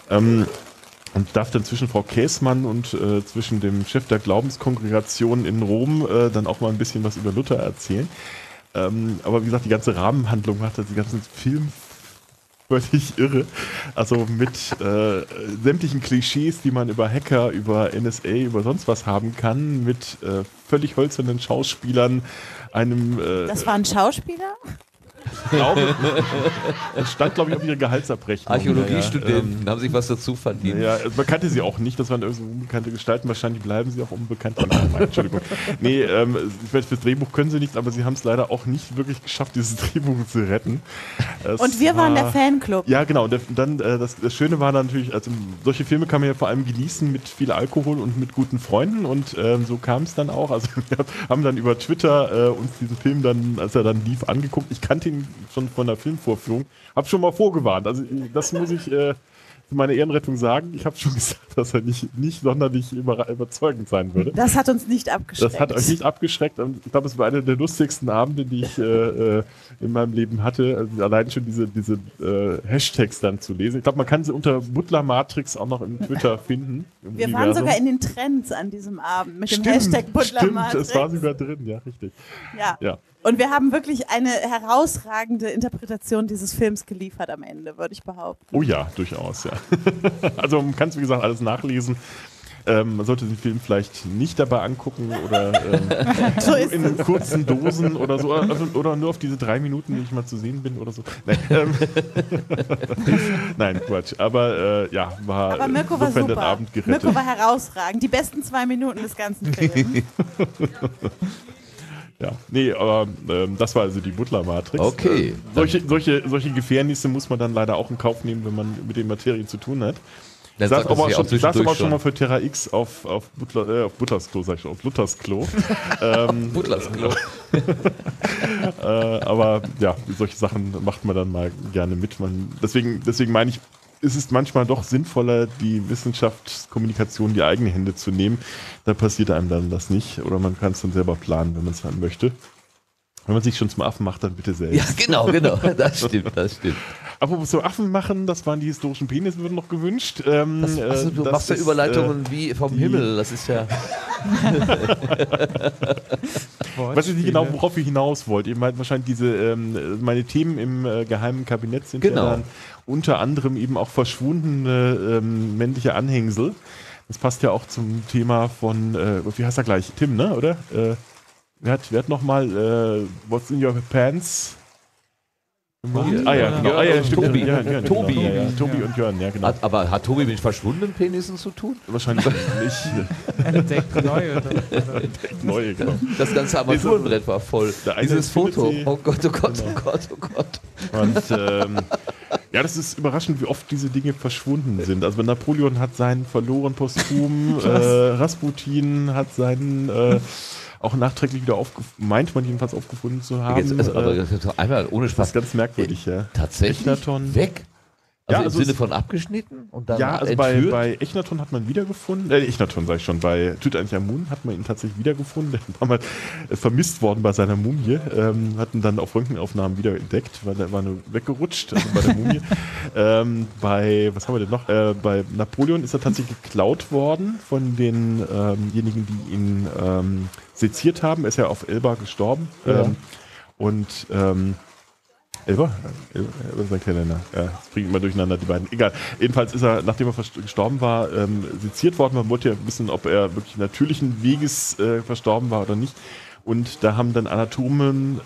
Und darf dann zwischen Frau Käßmann und zwischen dem Chef der Glaubenskongregation in Rom dann auch mal ein bisschen was über Luther erzählen. Aber wie gesagt, die ganze Rahmenhandlung macht die ganzen Film völlig irre. Also mit sämtlichen Klischees, die man über Hacker, über NSA, über sonst was haben kann, mit völlig hölzernen Schauspielern, einem... Das war ein Schauspieler? glaube, das stand, glaube ich, auf ihrer Gehaltsabrechnung. Archäologiestudenten haben sich was dazu verdient. Ja, man kannte sie auch nicht, das waren irgendwie unbekannte Gestalten, wahrscheinlich bleiben sie auch unbekannt. Entschuldigung. Nee, fürs Drehbuch können sie nichts, aber sie haben es leider auch nicht wirklich geschafft, dieses Drehbuch zu retten. Und wir waren der Fanclub. Ja, genau. Und dann, das Schöne war dann natürlich, also solche Filme kann man ja vor allem genießen mit viel Alkohol und mit guten Freunden und so kam es dann auch. Also wir haben dann über Twitter uns diesen Film dann, als er dann lief, angeguckt. Ich kannte ihn schon von der Filmvorführung. Hab schon mal vorgewarnt. Also das muss ich für meine Ehrenrettung sagen. Ich habe schon gesagt, dass er nicht sonderlich überzeugend sein würde. Das hat uns nicht abgeschreckt. Das hat euch nicht abgeschreckt. Und ich glaube, es war einer der lustigsten Abende, die ich in meinem Leben hatte. Also allein schon diese Hashtags dann zu lesen. Ich glaube, man kann sie unter Butler Matrix auch noch im Twitter finden. Wir waren sogar in den Trends an diesem Abend mit dem Hashtag Butler Matrix. Es war sogar drin, ja, richtig. Ja. Und wir haben wirklich eine herausragende Interpretation dieses Films geliefert am Ende, würde ich behaupten. Oh ja, durchaus, ja. Also man kann es, wie gesagt, alles nachlesen. Man sollte den Film vielleicht nicht dabei angucken oder So ist in kurzen Dosen oder so. Oder nur auf diese 3 Minuten, die ich mal zu sehen bin oder so. Nein, Nein Quatsch. Aber Aber Mirko war insofern den super. Abend gerettet. Mirko war herausragend. Die besten 2 Minuten des ganzen Films. Ja, nee, aber das war also die Butler-Matrix. Okay. Solche Gefährnisse muss man dann leider auch in Kauf nehmen, wenn man mit den Materien zu tun hat. Das Das sagt das aber ja auch schon, saß zwischendurch aber schon mal für Terra X auf Butlers Klo, sag ich schon, auf Luthers Klo. Butlers Klo. Aber ja, solche Sachen macht man dann mal gerne mit. Deswegen meine ich, es ist manchmal doch sinnvoller, die Wissenschaftskommunikation in die eigenen Hände zu nehmen. Da passiert einem dann das nicht. Oder man kann es dann selber planen, wenn man es dann möchte. Wenn man sich schon zum Affen macht, dann bitte selbst. Ja, genau. Das stimmt. Apropos zum Affen machen, das waren die historischen Penisse, würden noch gewünscht. Du machst ja Überleitungen wie vom Himmel. Das ist ja... weiß ich nicht genau, worauf ihr hinaus wollt. Ihr meint wahrscheinlich meine Themen im geheimen Kabinett sind ja dann unter anderem eben auch verschwundene männliche Anhängsel. Das passt ja auch zum Thema von, wie heißt er gleich? Tim, ne? Oder? Wer hat nochmal What's in Your Pants? Tobi, stimmt. Jörn. Tobi und Jörn, ja, genau. Aber hat Tobi mit verschwundenen Penissen zu tun? Wahrscheinlich nicht. Entdeckt neu oder? Neue, genau. Das ganze Armaturenbrett war voll. Dieses Foto. Oh Gott. Und das ist überraschend, wie oft diese Dinge verschwunden sind. Also Napoleon hat seinen verloren posthum, Rasputin hat seinen auch nachträglich wieder meint man jedenfalls aufgefunden zu haben. Einmal ohne Spaß. Das ist ganz merkwürdig, ja. Tatsächlich Echnaton weg? Also, also im Sinne von abgeschnitten? Und dann also entführt? bei Echnaton hat man wiedergefunden, Echnaton sag ich schon, bei Tutanchamun hat man ihn tatsächlich wiedergefunden, der war mal vermisst worden bei seiner Mumie, hatten dann auf Röntgenaufnahmen wieder entdeckt, weil er war nur weggerutscht, also bei der Mumie. Was haben wir denn noch? Bei Napoleon ist er tatsächlich geklaut worden von denjenigen, die ihn seziert haben. Er ist ja auf Elba gestorben. Ja. Elba ist ein kleiner. Das bringt immer durcheinander, die beiden. Egal. Jedenfalls ist er, nachdem er gestorben war, seziert worden. Man wollte ja wissen, ob er wirklich natürlichen Weges verstorben war oder nicht. Und da haben dann Anatomen,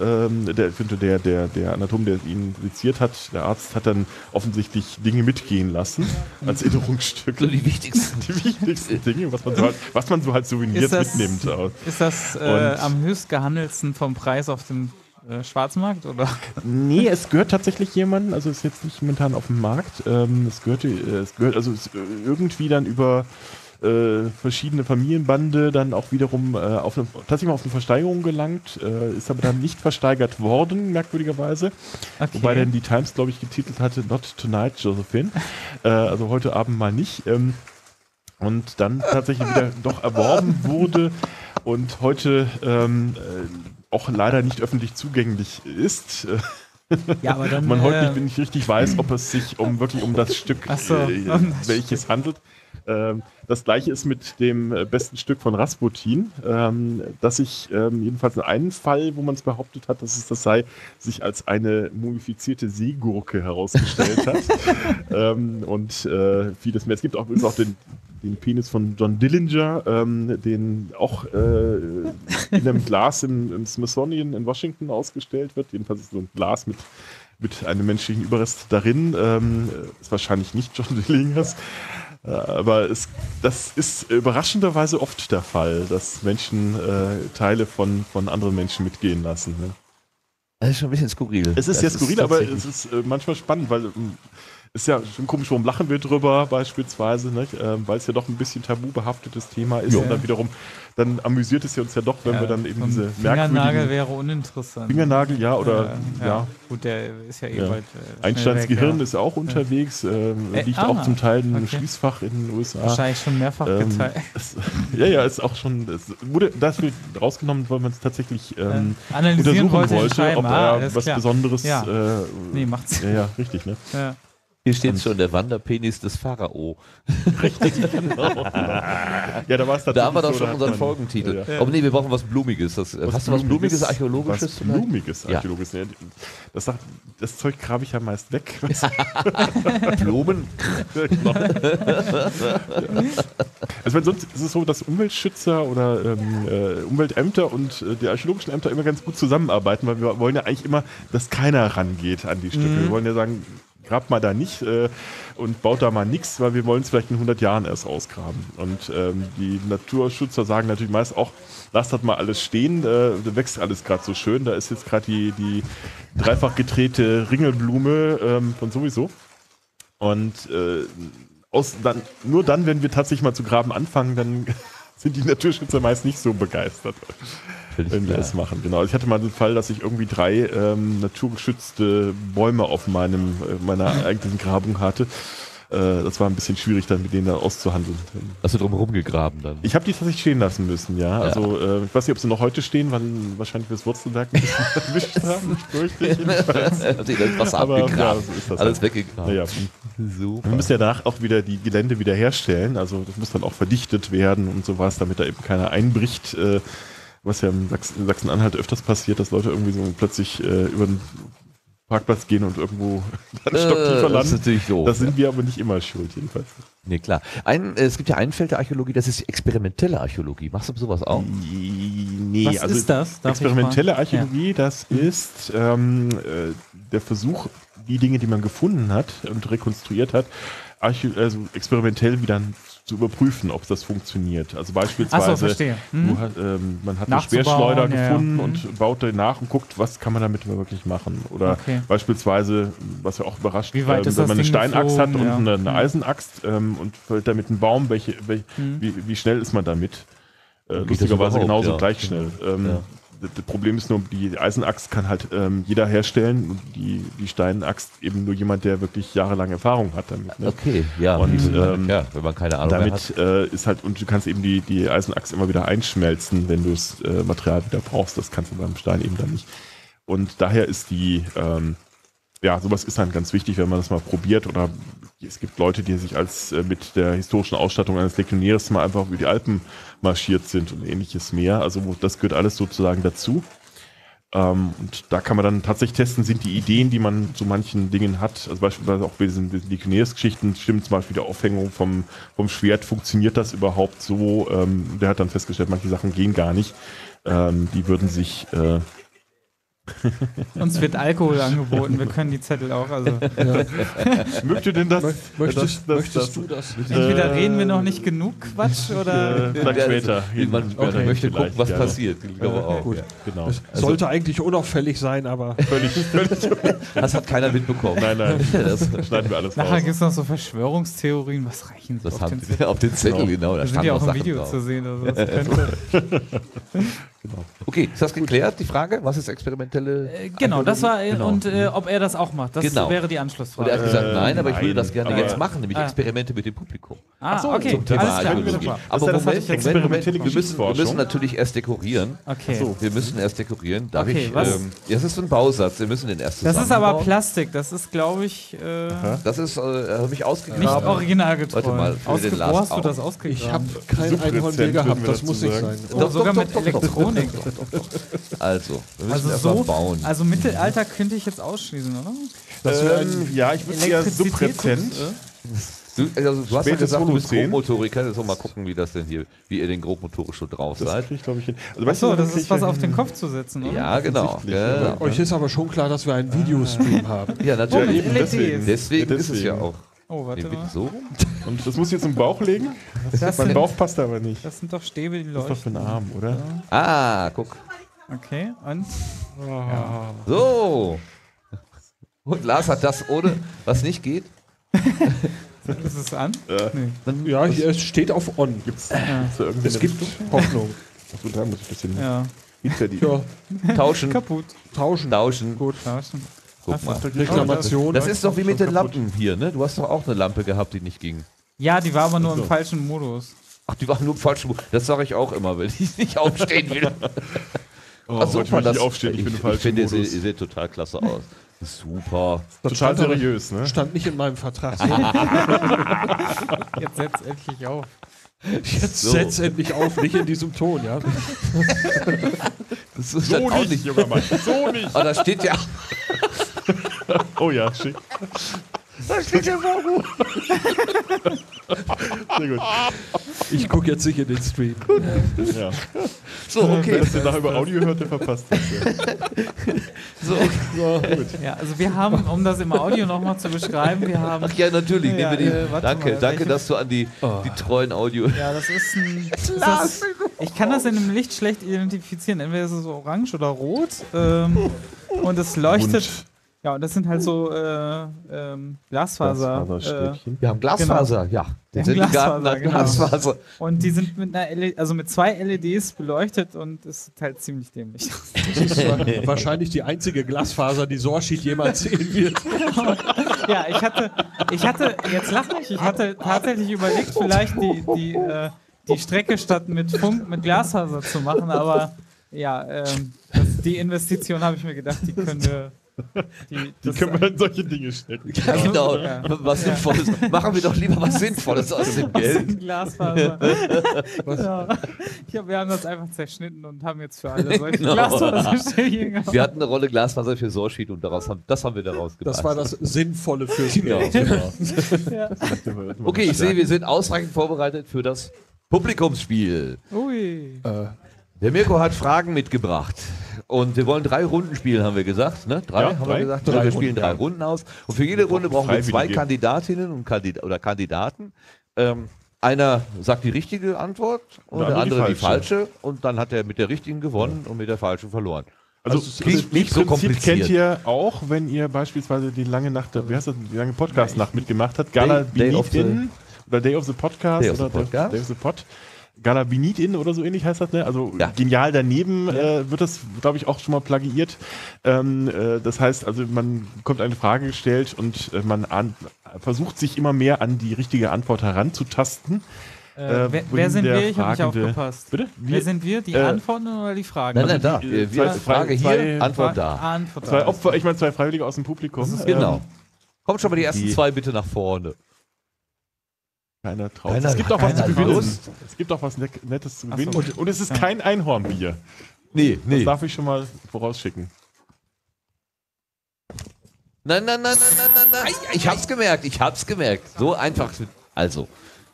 der Anatom, der ihn seziert hat, der Arzt hat dann offensichtlich Dinge mitgehen lassen als Erinnerungsstücke. So die wichtigsten Dinge, was man so halt Souvenirs mitnimmt. Ist das am höchst gehandelsten vom Preis auf dem Schwarzmarkt, oder? Nee, es gehört tatsächlich jemandem, also ist jetzt nicht momentan auf dem Markt. Es gehört ist irgendwie dann über verschiedene Familienbande dann auch wiederum tatsächlich mal auf eine Versteigerung gelangt, ist aber dann nicht versteigert worden, merkwürdigerweise. Okay. Wobei dann die Times, glaube ich, getitelt hatte, Not Tonight, Josephine. Also heute Abend mal nicht. Und dann tatsächlich wieder doch erworben wurde und heute auch leider nicht öffentlich zugänglich ist. Ja, aber dann, man heute nicht richtig weiß, ob es sich wirklich um das Stück welches handelt. Das gleiche ist mit dem besten Stück von Rasputin, das sich jedenfalls in einem Fall, wo man es behauptet hat, dass es das sei, sich als eine mumifizierte Seegurke herausgestellt hat. Und vieles mehr. Es gibt auch den Penis von John Dillinger, den auch in einem Glas im Smithsonian in Washington ausgestellt wird. Jedenfalls ist so ein Glas mit einem menschlichen Überrest darin. Ist wahrscheinlich nicht John Dillingers. Aber das ist überraschenderweise oft der Fall, dass Menschen Teile von anderen Menschen mitgehen lassen. Ne? Das ist schon ein bisschen skurril. Es ist sehr skurril, aber es ist manchmal spannend, weil ist ja schon komisch, warum lachen wir drüber beispielsweise, nicht? Weil es ja doch ein bisschen tabubehaftetes Thema ist und dann wiederum, dann amüsiert es ja uns ja doch, wenn wir dann eben diese Fingernagel wäre uninteressant. Fingernagel, ja, oder ja. Gut, der ist ja bald Einsteins Gehirn ist auch unterwegs, liegt auch zum Teil in einem Schließfach in den USA. Wahrscheinlich schon mehrfach geteilt. Ist auch schon, es wurde dafür rausgenommen, weil man es tatsächlich analysieren untersuchen wollte, ob er was klar. Besonderes Nee, macht's. Ja, richtig, ne? Ja. Hier steht schon der Wanderpenis des Pharao. Ja, da war es Da haben wir doch so, schon hat unseren man- Folgentitel. Ja. Aber nee, wir brauchen was Blumiges. Hast du was Blumiges, Archäologisches? Was vielleicht? Blumiges, Ja. Archäologisches. Ja. Das Zeug grabe ich ja meist weg. Blumen? Genau. Also weil sonst ist es so, dass Umweltschützer oder Umweltämter und die archäologischen Ämter immer ganz gut zusammenarbeiten, weil wir wollen ja eigentlich immer, dass keiner rangeht an die Stücke. Wir wollen ja sagen, grabt mal da nicht und baut da mal nichts, weil wir wollen es vielleicht in 100 Jahren erst ausgraben. Und die Naturschützer sagen natürlich meist auch, lasst das mal alles stehen, da wächst alles gerade so schön, da ist jetzt gerade die dreifach gedrehte Ringelblume von sowieso. Und nur dann, wenn wir tatsächlich mal zu graben anfangen, dann sind die Naturschützer meist nicht so begeistert, wenn wir das machen. Genau. Ich hatte mal den Fall, dass ich irgendwie 3 naturgeschützte Bäume auf meiner eigentlichen Grabung hatte. Das war ein bisschen schwierig, dann mit denen dann auszuhandeln. Hast du drum rumgegraben dann? Ich habe die tatsächlich stehen lassen müssen, ja. Also ich weiß nicht, ob sie noch heute stehen, weil wahrscheinlich wir das Wurzelwerk ein bisschen erwischt haben. Ich fürchte jedenfalls. Hat sich das Wasser Aber, abgegraben. ja, so ist das Alles halt. weggegraben. Ja. Super. Wir müssen ja danach auch wieder die Gelände wieder herstellen. Also das muss dann auch verdichtet werden und sowas, damit da eben keiner einbricht. Was ja in Sachsen-Anhalt öfters passiert, dass Leute irgendwie so plötzlich über den Parkplatz gehen und irgendwo einen Stock tiefer Das ist landen. natürlich doof. Das sind wir aber nicht immer schuld, jedenfalls. Nee, klar. Es gibt ja ein Feld der Archäologie, das ist die experimentelle Archäologie. Machst du sowas auch? Nee, Was ist das? Darf ich Experimentelle fragen? Archäologie, das ist der Versuch, die Dinge, die man gefunden hat und rekonstruiert hat, also experimentell wieder zu überprüfen, ob das funktioniert. Also beispielsweise, Ach so, verstehe. Mhm. Man hat eine Nachzubauen, Schwerschleuder ja, ja. gefunden Mhm. und baut den nach und guckt, was kann man damit wirklich machen. Oder Okay. beispielsweise, was ja auch überrascht, Wie weit ist wenn das man eine Ding Steinaxt hat geflogen, und ja. eine Eisenaxt und fällt damit einen Baum, wie schnell ist man damit? Geht das Lustigerweise überhaupt? genauso Ja. gleich schnell. Ja. Das Problem ist nur, die Eisenaxt kann halt jeder herstellen und die Steinaxt eben nur jemand, der wirklich jahrelang Erfahrung hat damit. Ne? Okay, ja. Und, ja, wenn man keine Ahnung mehr hat. Damit ist halt, und du kannst eben die Eisenaxt immer wieder einschmelzen, wenn du das Material wieder brauchst. Das kannst du beim Stein eben dann nicht. Und daher ist sowas ist dann ganz wichtig, wenn man das mal probiert. Oder es gibt Leute, die sich mit der historischen Ausstattung eines Legionärs mal einfach über die Alpen marschiert sind und ähnliches mehr. Also das gehört alles sozusagen dazu. Und da kann man dann tatsächlich testen, sind die Ideen, die man zu manchen Dingen hat, also beispielsweise auch bei diesen Legionärsgeschichten, stimmt zum Beispiel die Aufhängung vom Schwert, funktioniert das überhaupt so? Der hat dann festgestellt, manche Sachen gehen gar nicht. Die würden sich Uns wird Alkohol angeboten, wir können die Zettel auch. Also möchte denn das? Möchtest du das? entweder reden wir noch nicht genug Quatsch oder. Dann später. Man Okay. möchte gucken, Vielleicht, was ja. passiert. Ich glaube auch. Gut. Ja. Genau. Es sollte eigentlich unauffällig sein, aber Völlig. Das hat keiner mitbekommen. Nein, Das, schneiden wir alles Nachher raus. gibt es noch so Verschwörungstheorien, was reichen so das auf haben den Zettel? auf den Zettel, genau. Da Da sind standen ja noch auch im Sachen Video drauf. zu sehen. Also das könnte, Okay, ist das geklärt, die Frage? Was ist experimentelle? genau, das war, Genau. und ob er das auch macht, das Genau. wäre die Und er Anschlussfrage. hat gesagt, nein, aber ich würde nein, das gerne aber- jetzt machen, nämlich Ah. Experimente mit dem Publikum. Ah, okay, Zum Thema alles klar. Archäologie. Super. Aber Das Moment, hatte ich Moment, experimentelle wir müssen Geschichtsforschung. natürlich erst dekorieren. Okay. So. Wir müssen erst dekorieren. Darf Okay, ich? was? Das ist so ein Bausatz. Wir müssen den erst Das ist aber zusammenbauen. Plastik, das ist, glaube ich, Das ist, habe ich ausgegraben. nicht originalgetreu. Warte mal, für den Wo hast du Last das auch. ausgegraben? ich habe kein Subrezent Einhorn mehr würden gehabt, wir das dazu muss nicht sagen. sein. Oh, sogar mit doch. Elektronik. Also, wir müssen Also erst mal so, bauen. also Mittelalter könnte ich jetzt ausschließen, oder? Das wäre ein Ja, ich würde eher Subrezent. Du hast ja Spätes gesagt, du bist Holozän. Grobmotoriker. Jetzt mal gucken, wie das denn hier, wie ihr den grobmotorisch so drauf Das seid. kriege ich, glaube ich, hin. Also, weißt Achso, du, das ist was auf den Kopf zu setzen, oder? Ja, genau. Offensichtlich, Ja, Euch ist aber schon klar, dass wir einen Videostream haben. ja Oh, natürlich. mit eben, LEDs. deswegen. Deswegen Ja, ist es ja deswegen. auch. Oh, warte Nee, mal. so? Und das muss ich jetzt im Bauch legen? Das Mein sind, Bauch passt aber nicht. das sind doch Stäbe, die Das ist doch für leuchten. den Arm, oder? Ah, guck. Okay, und? So. Und Lars hat das ohne, was nicht geht. Ist es an? Nee. Ja, hier, es steht auf On. Gibt's da irgendwie Es eine gibt Richtung? Hoffnung. Achso, da muss ich ein bisschen Ja, hinter die. Ja, Tauschen. kaputt. tauschen. Tauschen. Gut. Tauschen. Guck mal. Reklamation. Das ist doch wie mit den Lampen hier, ne? Du hast doch auch eine Lampe gehabt, die nicht ging. Ja, die war aber nur im falschen Modus. Ach, die waren nur im falschen Mut. Das sage ich auch immer, wenn ich nicht aufstehen will. Oh, Ach, heute will ich nicht aufstehen, ich bin im ich falschen finde, ihr Modus. seht total klasse aus. Super. Das Total stand aber- seriös, ne? Stand nicht in meinem Vertrag. Jetzt setz endlich auf. Jetzt So. setz endlich auf, nicht in diesem Ton, ja. Das ist So dann auch nicht, junger Mann. So nicht. Aber da steht ja. Oh ja, schick. Da steht ja Mogu. Sehr gut. Ich gucke jetzt nicht in den Stream. Ja. So, Wer okay. das denn nach über Audio hört, der verpasst das. Ja. So. Ja, also wir haben, um das im Audio nochmal zu beschreiben, wir haben. Ach ja, natürlich. Ja, Nehmen wir die. warte Danke, mal, danke, welche- dass du an die treuen Audio. Ja, das ist ein. Ich kann das in dem Licht schlecht identifizieren. Entweder ist es orange oder rot. Und es leuchtet. Ja, und das sind halt so Glasfaser. Glasfaserstäbchen. Wir haben Glasfaser, ja. Wir Den haben Garten Glasfaser, hat genau. Glasfaser. Und die sind mit einer also mit 2 LEDs beleuchtet und es ist halt ziemlich dämlich. Das ist wahrscheinlich die einzige Glasfaser, die Sorschied jemals sehen wird. Ja, ich hatte, jetzt lach nicht, ich hatte tatsächlich überlegt, vielleicht die Strecke statt mit Glasfaser zu machen, aber ja, die Investition habe ich mir gedacht, die können wir. Die können wir in solche Dinge stecken. Ja, genau. Ja. Was Sinnvolles. Machen wir doch lieber was Sinnvolles aus dem Geld. Glasfaser. Ja. Wir haben das einfach zerschnitten und haben jetzt für alle solche Genau. Glasfaserstellen gehabt. Wir hatten eine Rolle Glasfaser für Sorschied und das haben wir daraus gemacht. Das war das Sinnvolle fürs Genau. Geld. Ja. Okay, ich sehe, wir sind ausreichend vorbereitet für das Publikumsspiel. Ui. Der Mirko hat Fragen mitgebracht. Und wir wollen 3 Runden spielen, haben wir gesagt. Ne? 3 Ja, haben wir 3. gesagt. 3 wir spielen Runden, 3 ja. Runden aus. Und für jede Runde brauchen wir 2 Freiwillige. Kandidatinnen und Kandidaten. Einer sagt die richtige Antwort und Der der andere andere die die falsche. Und dann hat er mit der richtigen gewonnen und mit der falschen verloren. Also, es klingt nicht so Prinzip kompliziert. kennt ihr auch, wenn ihr beispielsweise die lange Nacht, wie heißt das, die lange Podcast-Nacht mitgemacht habt. Gala Day of Beneath In oder Day of the Podcast Day of the oder Podcast. Day of the Pod. Gala Beneath In oder so ähnlich heißt das, ne? Also Ja. genial daneben wird das, glaube ich, auch schon mal plagiiert. Das heißt, also man bekommt eine Frage gestellt und man versucht sich immer mehr an die richtige Antwort heranzutasten. Wer sind wir? Ich habe nicht Fragende- aufgepasst. Bitte? Wer sind wir? Die Antworten oder die Fragen? Nein, nein, da. die, Wir zwei- Frage zwei- hier, Antwort da. Antwort Zwei da. Opfer, ich meine zwei Freiwillige aus dem Publikum. Genau. Kommt schon mal die ersten die- 2 bitte nach vorne. Keiner traut. Keiner- Es gibt auch was keiner zu gewinnen. Lust. Es gibt auch was Nettes zu Ach gewinnen. so. Und es ist kein Einhornbier. Nee, Das nee. darf ich schon mal vorausschicken. Nein. Ich hab's gemerkt. So einfach. Also.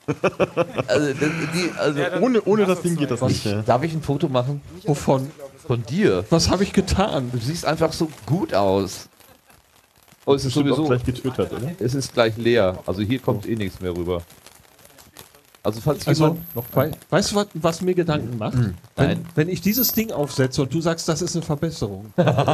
Ohne das Ding geht das nicht. Ja. Darf ich ein Foto machen? Wovon? Von dir? Was habe ich getan? Du siehst einfach so gut aus. Oh, es ist Bestimmt auch sowieso. gleich getwittert, oder? Es ist gleich leer. Also hier kommt eh nichts mehr rüber. Also falls Also, jemand noch weißt du, was mir Gedanken macht? Nein. Wenn ich dieses Ding aufsetze und du sagst, das ist eine Verbesserung.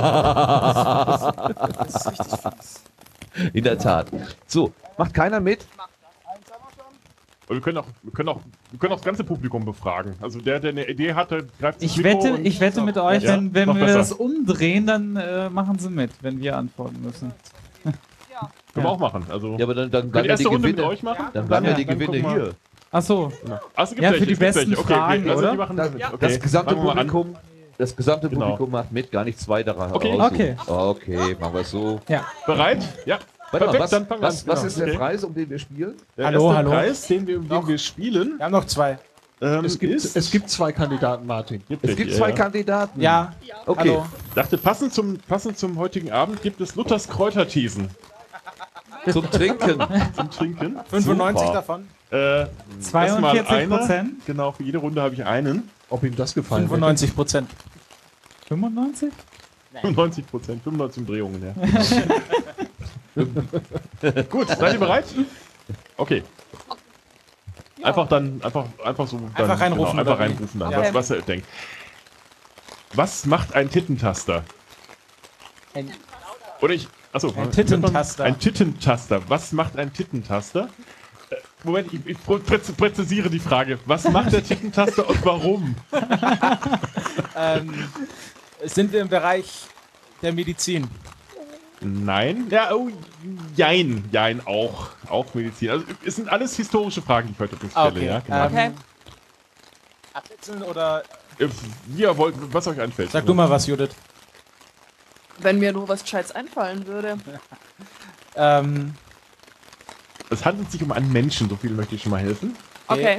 in der Tat. So, macht keiner mit? Aber wir können auch das ganze Publikum befragen. Also der eine Idee hatte, greift ins Ich Mikro wette, und- ich wette mit euch, Ja, wenn noch wir besser. das umdrehen, dann machen sie mit, wenn wir antworten müssen. Können wir auch machen. Also Ja, aber dann können bleiben die ja die erste Runde mit Gewinne. euch machen? Dann bleiben ja die Dann Gewinne gucken wir- hier. Achso, Achso, Ja, für die besten Fragen, also oder? Die machen das mit. Okay. Das gesamte Fangen wir mal an. Publikum. Das gesamte Genau. Publikum macht mit, gar nicht 2 daran Okay. raussuchen. Okay. Okay, machen wir es so. ja. Bereit? Ja. Warte mal, Perfekt, dann fangen wir was an. ist Genau. der Okay. Preis, um den wir spielen? Der Hallo, erste hallo. Preis, den wir spielen, Wir haben noch 2. Es gibt 2 Kandidaten, Martin. Es gibt 2 Kandidaten. Ja, Okay. hallo. Dachte, passend zum heutigen Abend gibt es Luthers Kräuterthesen Zum Trinken. zum Trinken. 95 Super. davon. Erstmal 42%? Genau, für jede Runde habe ich einen. Ob ihm das gefallen 95%. 95? 95%, 95 Umdrehungen, ja. Gut, seid ihr bereit? Okay. Einfach so. Einfach reinrufen, Einfach oder wie? reinrufen dann, Ja. was ihr denkt. Was macht ein Tittentaster? Ein- Oder ich. Achso. Ein Tittentaster. Ein Tittentaster. Was macht ein Tittentaster? Moment, ich präzisiere die Frage. Was macht der Tittentaster und warum? Sind wir im Bereich der Medizin? Nein. Ja, oh, jein, auch. Auch Medizin. Also es sind alles historische Fragen, die ich heute stelle. Okay. Ja, genau. Okay. Abwechseln oder. Wie ihr wollt, was euch einfällt. Sag du mal was, Judith. Wenn mir nur was Gescheites einfallen würde. Es handelt sich um einen Menschen, so viel möchte ich schon mal helfen. Okay.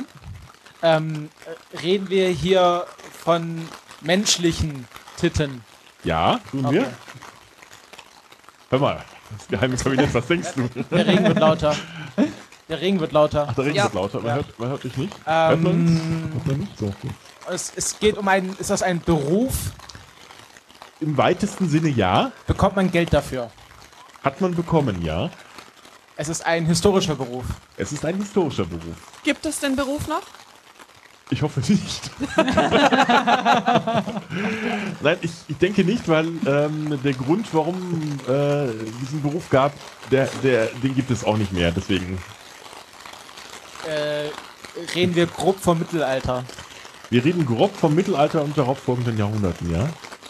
Reden wir hier von menschlichen Titten? Ja, tun wir. Hör mal, das Geheimniskabinett, was denkst du? Der Regen wird lauter. Der Regen wird lauter. Ach, der Regen Ja. wird lauter, man hört dich nicht. Hört man uns? Hört man nicht? So. Es geht um ist das ein Beruf? Im weitesten Sinne ja. Bekommt man Geld dafür? Hat man bekommen, ja. Es ist ein historischer Beruf. Es ist ein historischer Beruf. Gibt es den Beruf noch? Ich hoffe nicht. Nein, ich denke nicht, weil der Grund, warum diesen Beruf gab, den gibt es auch nicht mehr. Deswegen. Reden wir grob vom Mittelalter. Wir reden grob vom Mittelalter und darauffolgenden Jahrhunderten, ja.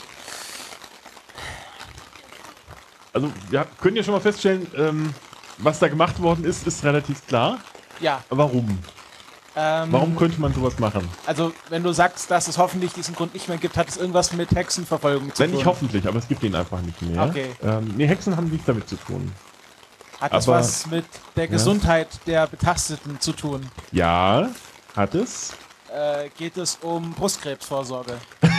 Also wir können ja schon mal feststellen, was da gemacht worden ist, ist relativ klar. Ja. Warum? Warum könnte man sowas machen? Also, wenn du sagst, dass es hoffentlich diesen Grund nicht mehr gibt, hat es irgendwas mit Hexenverfolgung zu Wenn tun? nicht hoffentlich, aber es gibt ihn einfach nicht mehr. Okay. Nee, Hexen haben nichts damit zu tun. Hat das aber- was mit der Gesundheit der Betasteten zu tun? Ja, hat es. Geht es um Brustkrebsvorsorge?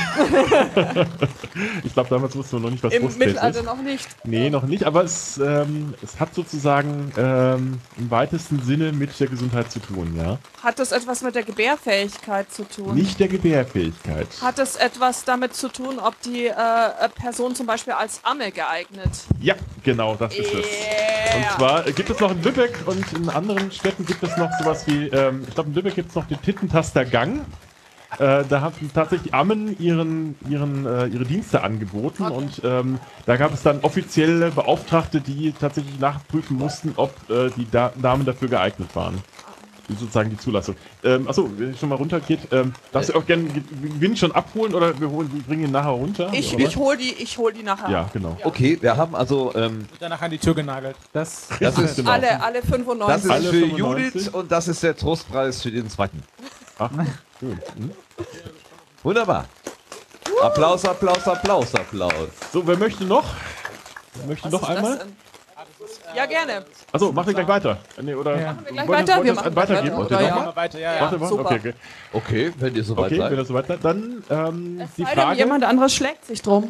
Ich glaube, damals wussten wir noch nicht, was Im Brustkrebs Mittelalter ist. noch nicht. Nee, noch nicht, aber es hat sozusagen im weitesten Sinne mit der Gesundheit zu tun, ja. Hat das etwas mit der Gebärfähigkeit zu tun? Nicht der Gebärfähigkeit. Hat es etwas damit zu tun, ob die Person zum Beispiel als Amme geeignet? Ja, genau, das ist es. Und zwar gibt es noch in Lübeck und in anderen Städten gibt es noch sowas wie, ich glaube in Lübeck gibt es noch den Tittentaster Gang. Da haben tatsächlich Ammen ihre Dienste angeboten und da gab es dann offizielle Beauftragte, die tatsächlich nachprüfen mussten, ob die Damen dafür geeignet waren. Sozusagen die Zulassung. Achso, wenn es schon mal runtergeht, darfst du auch gerne den Gewinn schon abholen oder wir bringen ihn nachher runter? Ich oder? hol die nachher. Ja, genau. Okay, wir haben also, Wird danach an die Tür genagelt. Das das ist, Genau. Alle 95. das ist Alle für 95. Judith und das ist der Trostpreis für den zweiten. Ach, schön. Hm? Wunderbar. Applaus, Applaus, Applaus, Applaus. So, wer möchte noch? Möchte Was noch ist das einmal? denn? Ja, gerne. Achso, machen wir gleich weiter. Nee, oder Ja. Machen wir gleich wollt ihr- weiter? wollt Wir ihr es machen weitergeben? weiter, Wollt ihr oder? noch Ja. mal? Mal weiter, ja. Warte mal, super. okay, okay. Okay, wenn ihr soweit Okay, wenn seid. das soweit seid, dann die Sei denn, Frage. jemand anderes schlägt sich drum.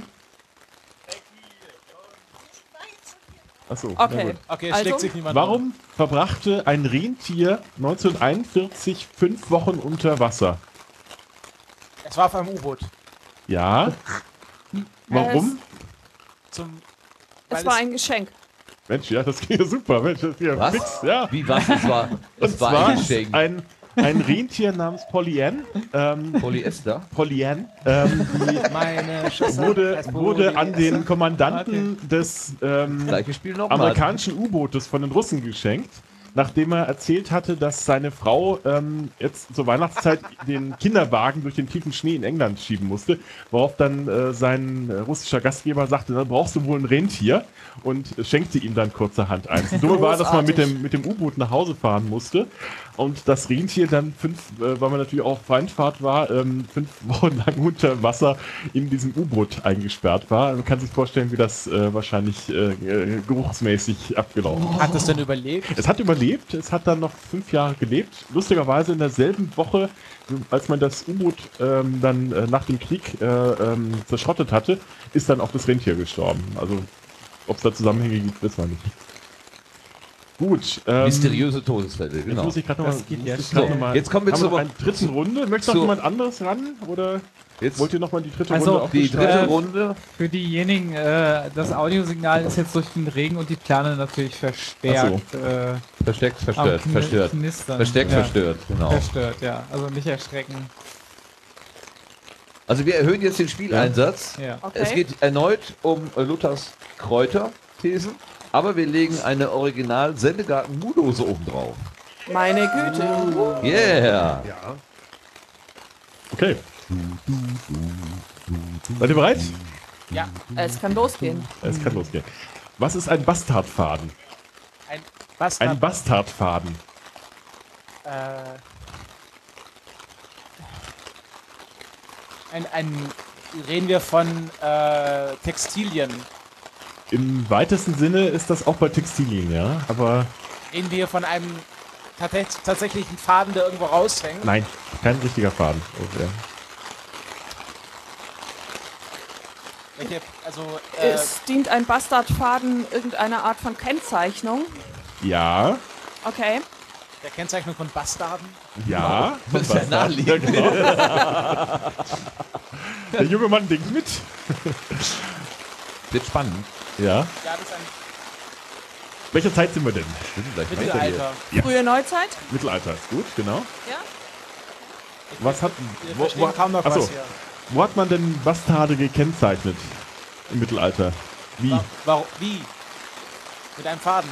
Achso, Okay. Okay, es Also? schlägt sich niemand. Warum verbrachte ein Rentier 1941 5 Wochen unter Wasser? Es war auf einem U-Boot. Ja. Warum? Weil Es war ein Geschenk. Mensch, ja, das ging ja super. Mensch, das ging ja Was? fix. Ja. Wie was? Das war, Und das war zwar ein ist Geschenk. ein Rentier namens Pollyann, Polyester. Pollyann, meine Schwester wurde an den Kommandanten des Gleiches Spiel nochmal. amerikanischen U-Bootes von den Russen geschenkt, nachdem er erzählt hatte, dass seine Frau jetzt zur Weihnachtszeit den Kinderwagen durch den tiefen Schnee in England schieben musste, worauf dann sein russischer Gastgeber sagte, da brauchst du wohl ein Rentier und schenkte ihm dann kurzerhand eins. So war, dass man mit dem U-Boot nach Hause fahren musste und das Rentier dann weil man natürlich auch Feindfahrt war, 5 Wochen lang unter Wasser in diesem U-Boot eingesperrt war. Man kann sich vorstellen, wie das wahrscheinlich geruchsmäßig abgelaufen ist. Hat es denn überlebt? Es hat überlebt, es hat dann noch 5 Jahre gelebt. Lustigerweise in derselben Woche, als man das U-Boot dann nach dem Krieg zerschrottet hatte, ist dann auch das Rentier gestorben. Also, ob es da Zusammenhänge gibt, wissen wir nicht. Gut. Mysteriöse Todesfälle, Jetzt genau. muss ich gerade noch, Das geht ja muss ich schnell. grad noch mal. Jetzt kommen wir haben zur- noch eine dritten Runde. Möchte noch zur- jemand anderes ran? Oder Jetzt wollt ihr noch mal die dritte Also, Runde auch die bestreiten? dritte Runde. Für diejenigen, das Audiosignal ist jetzt durch den Regen und die Plane natürlich verstärkt. Versteckt, verstört, am verstört. Knistern. Versteckt, ja. verstört, genau. Verstört, ja. Also nicht erschrecken. Also wir erhöhen jetzt den Spieleinsatz. Ja. Okay. Es geht erneut um Luthers Kräuterthesen, aber wir legen eine Original Sendegarten-Mudose oben drauf. Meine Güte. Yeah! Okay. Seid ihr bereit? Ja. Es kann losgehen. Es kann losgehen. Was ist ein Bastardfaden? Was? Ein Bastardfaden. Reden wir von Textilien. Im weitesten Sinne ist das auch bei Textilien, ja. Aber Reden wir von einem tatsächlichen Faden, der irgendwo raushängt? nein, kein richtiger Faden. Okay. Dient ein Bastardfaden irgendeiner Art von Kennzeichnung? Ja, Okay. Der Kennzeichnung von Bastarden? ja. Das ist ja naheliegend. Ja, genau. Der junge Mann denkt mit. Wird spannend. Ja. Ja, das ist ein Welcher Zeit sind wir denn? Mittelalter. Ja. Frühe Neuzeit? Mittelalter ist gut, genau. Ja. Was hat, Wir verstehen kaum noch achso, was hier. wo hat man denn Bastarde gekennzeichnet im Mittelalter? Wie? Warum? Wie? Mit einem Faden.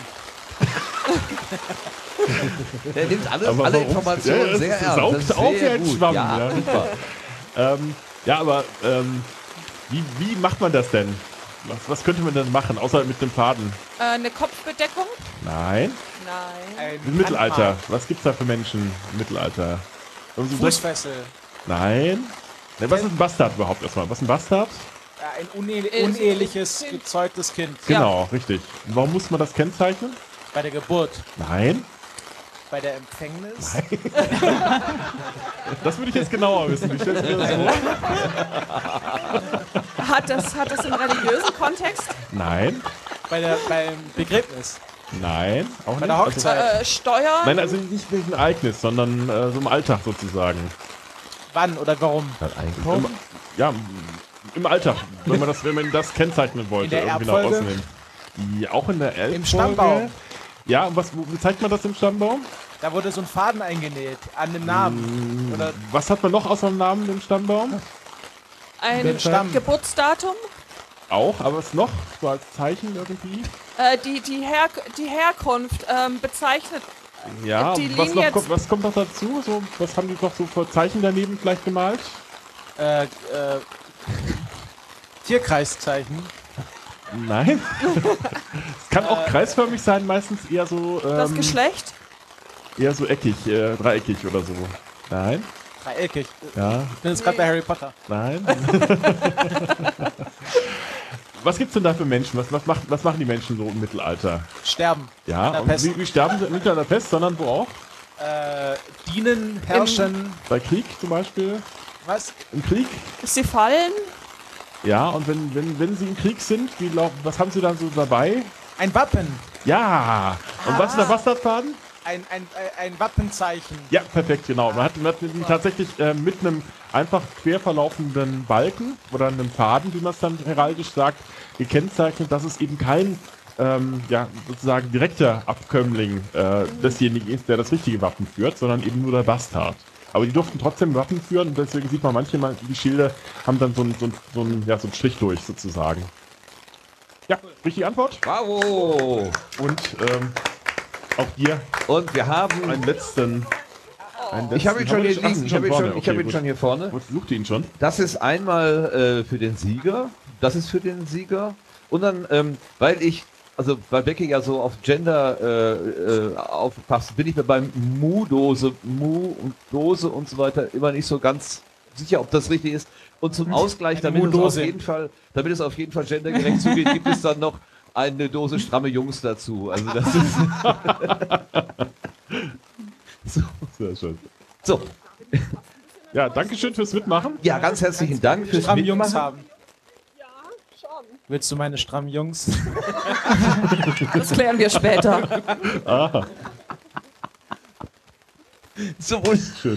Der nimmt alle warum? Informationen Ja, sehr es ernst. saugt Das ist auf sehr wie ein gut. Schwamm, Ja, ja. super. Ja, aber wie macht man das denn? Was könnte man denn machen, außer mit dem Faden? Eine Kopfbedeckung? Nein, Nein. im Mittelalter. Was gibt's da für Menschen im Mittelalter? Fußfessel. Nein. Ne, was ist ein Bastard überhaupt erstmal? Was ist ein Bastard? Ja, ein uneheliches, gezeugtes Kind. Genau, richtig. Und warum muss man das kennzeichnen? Bei der Geburt. Nein. Bei der Empfängnis. Das würde ich jetzt genauer wissen. Wie stellst du dir das vor? Hat das im religiösen Kontext? Nein. Beim Begräbnis. Nein. Auch Bei nicht. der Hochzeit. Steuer? Nein, also nicht wegen ein Ereignis, sondern so im Alltag sozusagen. Wann oder warum? Im Alltag, wenn man das kennzeichnen wollte, In der irgendwie nach Erbfolge? außen hin. Ja, auch in der Erbfolge. Im Stammbaum. Ja, und wie zeigt man das im Stammbaum? Da wurde so ein Faden eingenäht an dem Namen. Oder Was hat man noch außer dem Namen im Stammbaum? Ein den Stamm. Geburtsdatum? Auch, aber was noch? So als Zeichen irgendwie? Die Herkunft bezeichnet. Ja, Die und was, Linie was kommt noch dazu? So, was haben die noch so für Zeichen daneben vielleicht gemalt? Tierkreiszeichen. Nein. Es kann auch kreisförmig sein, meistens eher so Das Geschlecht? eher so eckig, dreieckig oder so. Nein, Dreieckig. ja, Ich bin jetzt gerade bei Harry Potter. nein. Was gibt's denn da für Menschen? Was machen die Menschen so im Mittelalter? Sterben. Ja, An der und Pest. wie sterben sie nicht an der Pest, sondern wo auch? Dienen, herrschen. Bei Krieg zum Beispiel? Was? Im Krieg? Sie fallen? Ja, und wenn sie im Krieg sind, was haben sie dann so dabei? Ein Wappen. Ja! Und was ist der Bastardfaden? Ein Wappenzeichen. Ja, perfekt, genau. Man hat die tatsächlich mit einem einfach quer verlaufenden Balken oder einem Faden, wie man es dann heraldisch sagt, gekennzeichnet, dass es eben kein sozusagen direkter Abkömmling desjenigen ist, der das richtige Wappen führt, sondern eben nur der Bastard. Aber die durften trotzdem Wappen führen und deswegen sieht man manchmal, die Schilder haben dann so einen Strich durch sozusagen. Ja, richtige Antwort. Bravo! Und auch dir Und wir haben. einen letzten. Ich habe ihn schon hier liegen. Ich habe ihn gut. schon hier vorne. Sucht ihr ihn schon? Das ist einmal für den Sieger. Das ist für den Sieger. Und dann, weil Becky ja so auf Gender aufpasst, bin ich mir beim Mu-Dose und Dose und so weiter immer nicht so ganz sicher, ob das richtig ist. Und zum Ausgleich, damit es auf jeden Fall gendergerecht zugeht, gibt es dann noch eine Dose stramme Jungs dazu. Also das ist Sehr schön. so. Ja, danke schön fürs Mitmachen. Ja, ganz herzlichen Dank fürs Strammen Jungs Mitmachen. haben. Willst du meine strammen Jungs? Das klären wir später. So, Schön.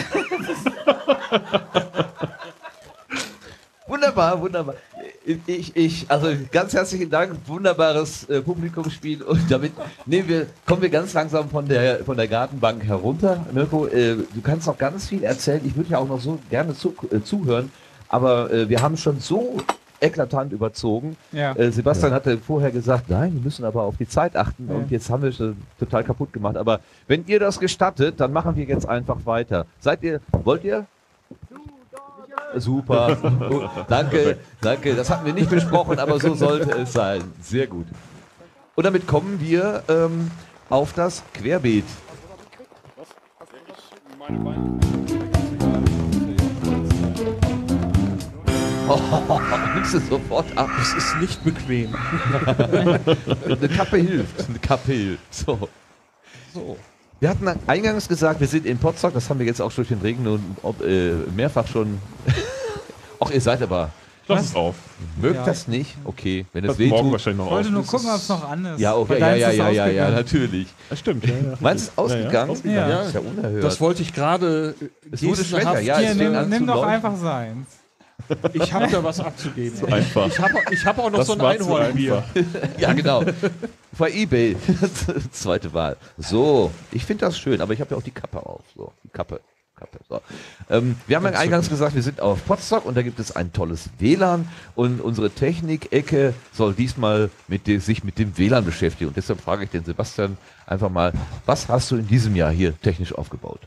wunderbar. Also ganz herzlichen Dank, wunderbares Publikumsspiel und damit kommen wir ganz langsam von der Gartenbank herunter. Mirko, du kannst noch ganz viel erzählen. Ich würde ja auch noch so gerne zuhören, aber wir haben schon so eklatant überzogen. Ja. Sebastian hatte vorher gesagt, nein, wir müssen aber auf die Zeit achten und jetzt haben wir es total kaputt gemacht. Aber wenn ihr das gestattet, dann machen wir jetzt einfach weiter. Wollt ihr? Super. Oh, danke. Das hatten wir nicht besprochen, aber so sollte es sein. Sehr gut. Und damit kommen wir auf das Querbeet. Nimmst du sofort ab. Es ist nicht bequem. Eine Kappe hilft. So. Wir hatten eingangs gesagt, wir sind in Potsdam, das haben wir jetzt auch durch den Regen und mehrfach schon. Ach, ihr seid aber. Lass es auf. Mögt das nicht? Okay, wenn es Das weh morgen tut. wahrscheinlich noch Ich wollte auf. nur gucken, ob es noch an ist. Ja, okay, Bei deins ist es ja, ausgegangen. natürlich. Das stimmt, ja. Meinst du, ist ausgegangen? Ja. Das ist ja unerhört. Das wollte ich gerade. Es wurde schwächer, ja. Hier, es fing an nimm zu doch leuchten. einfach seins. Ich habe da was abzugeben. Einfach. Ich hab auch noch Das so ein war zu Einhornbier. Ja, genau. Bei eBay. Zweite Wahl. So, ich finde das schön, aber ich habe ja auch die Kappe auf. So, die Kappe. So. Wir haben ja eingangs gesagt, wir sind auf Potsdam und da gibt es ein tolles WLAN und unsere Technik-Ecke soll diesmal sich mit dem WLAN beschäftigen. Und deshalb frage ich den Sebastian einfach mal, was hast du in diesem Jahr hier technisch aufgebaut?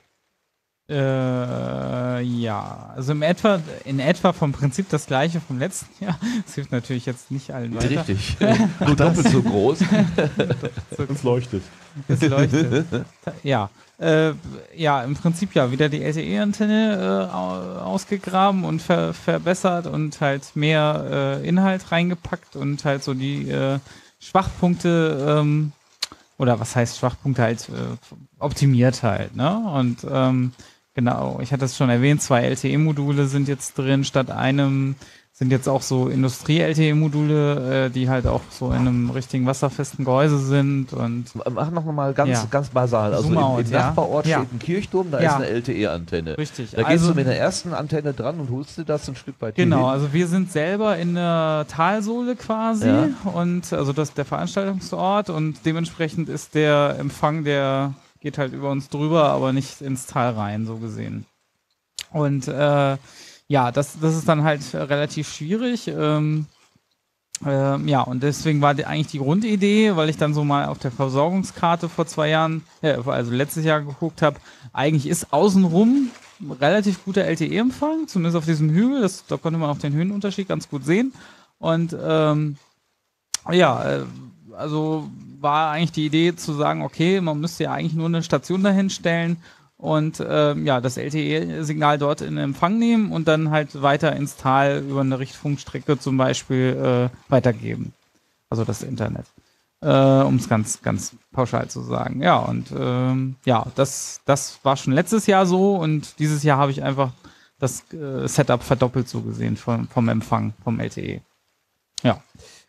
Ja, also in etwa vom Prinzip das gleiche vom letzten Jahr. Das hilft natürlich jetzt nicht allen weiter. Richtig. Nur doppelt so groß. Es leuchtet. Es leuchtet. Ja. Ja, im Prinzip ja wieder die LTE-Antenne ausgegraben und verbessert und halt mehr Inhalt reingepackt und halt so die Schwachpunkte oder was heißt Schwachpunkte halt optimiert halt, ne? Und genau, ich hatte es schon erwähnt, 2 LTE-Module sind jetzt drin statt einem. Sind jetzt auch so Industrie-LTE-Module, die halt auch so in einem richtigen wasserfesten Gehäuse sind und Mach noch mal ganz basal. Also im Nachbarort steht ein Kirchturm, da ist eine LTE-Antenne. Richtig. Da gehst du mit der ersten Antenne dran und holst dir das ein Stück weit Genau, hin. also wir sind selber in der Talsohle quasi und also das ist der Veranstaltungsort und dementsprechend ist der Empfang, der geht halt über uns drüber, aber nicht ins Tal rein, so gesehen. Und ja, das ist dann halt relativ schwierig. Ja, und deswegen war eigentlich die Grundidee, weil ich dann so mal auf der Versorgungskarte vor 2 Jahren, also letztes Jahr geguckt habe, eigentlich ist außenrum relativ guter LTE-Empfang, zumindest auf diesem Hügel, da konnte man auch den Höhenunterschied ganz gut sehen. Und ja, also war eigentlich die Idee zu sagen, okay, man müsste ja eigentlich nur eine Station dahin stellen und ja, das LTE-Signal dort in Empfang nehmen und dann halt weiter ins Tal über eine Richtfunkstrecke zum Beispiel weitergeben. Also das Internet. Um es ganz pauschal zu sagen. Ja, und ja, das war schon letztes Jahr so und dieses Jahr habe ich einfach das Setup verdoppelt so gesehen vom Empfang, vom LTE. Ja.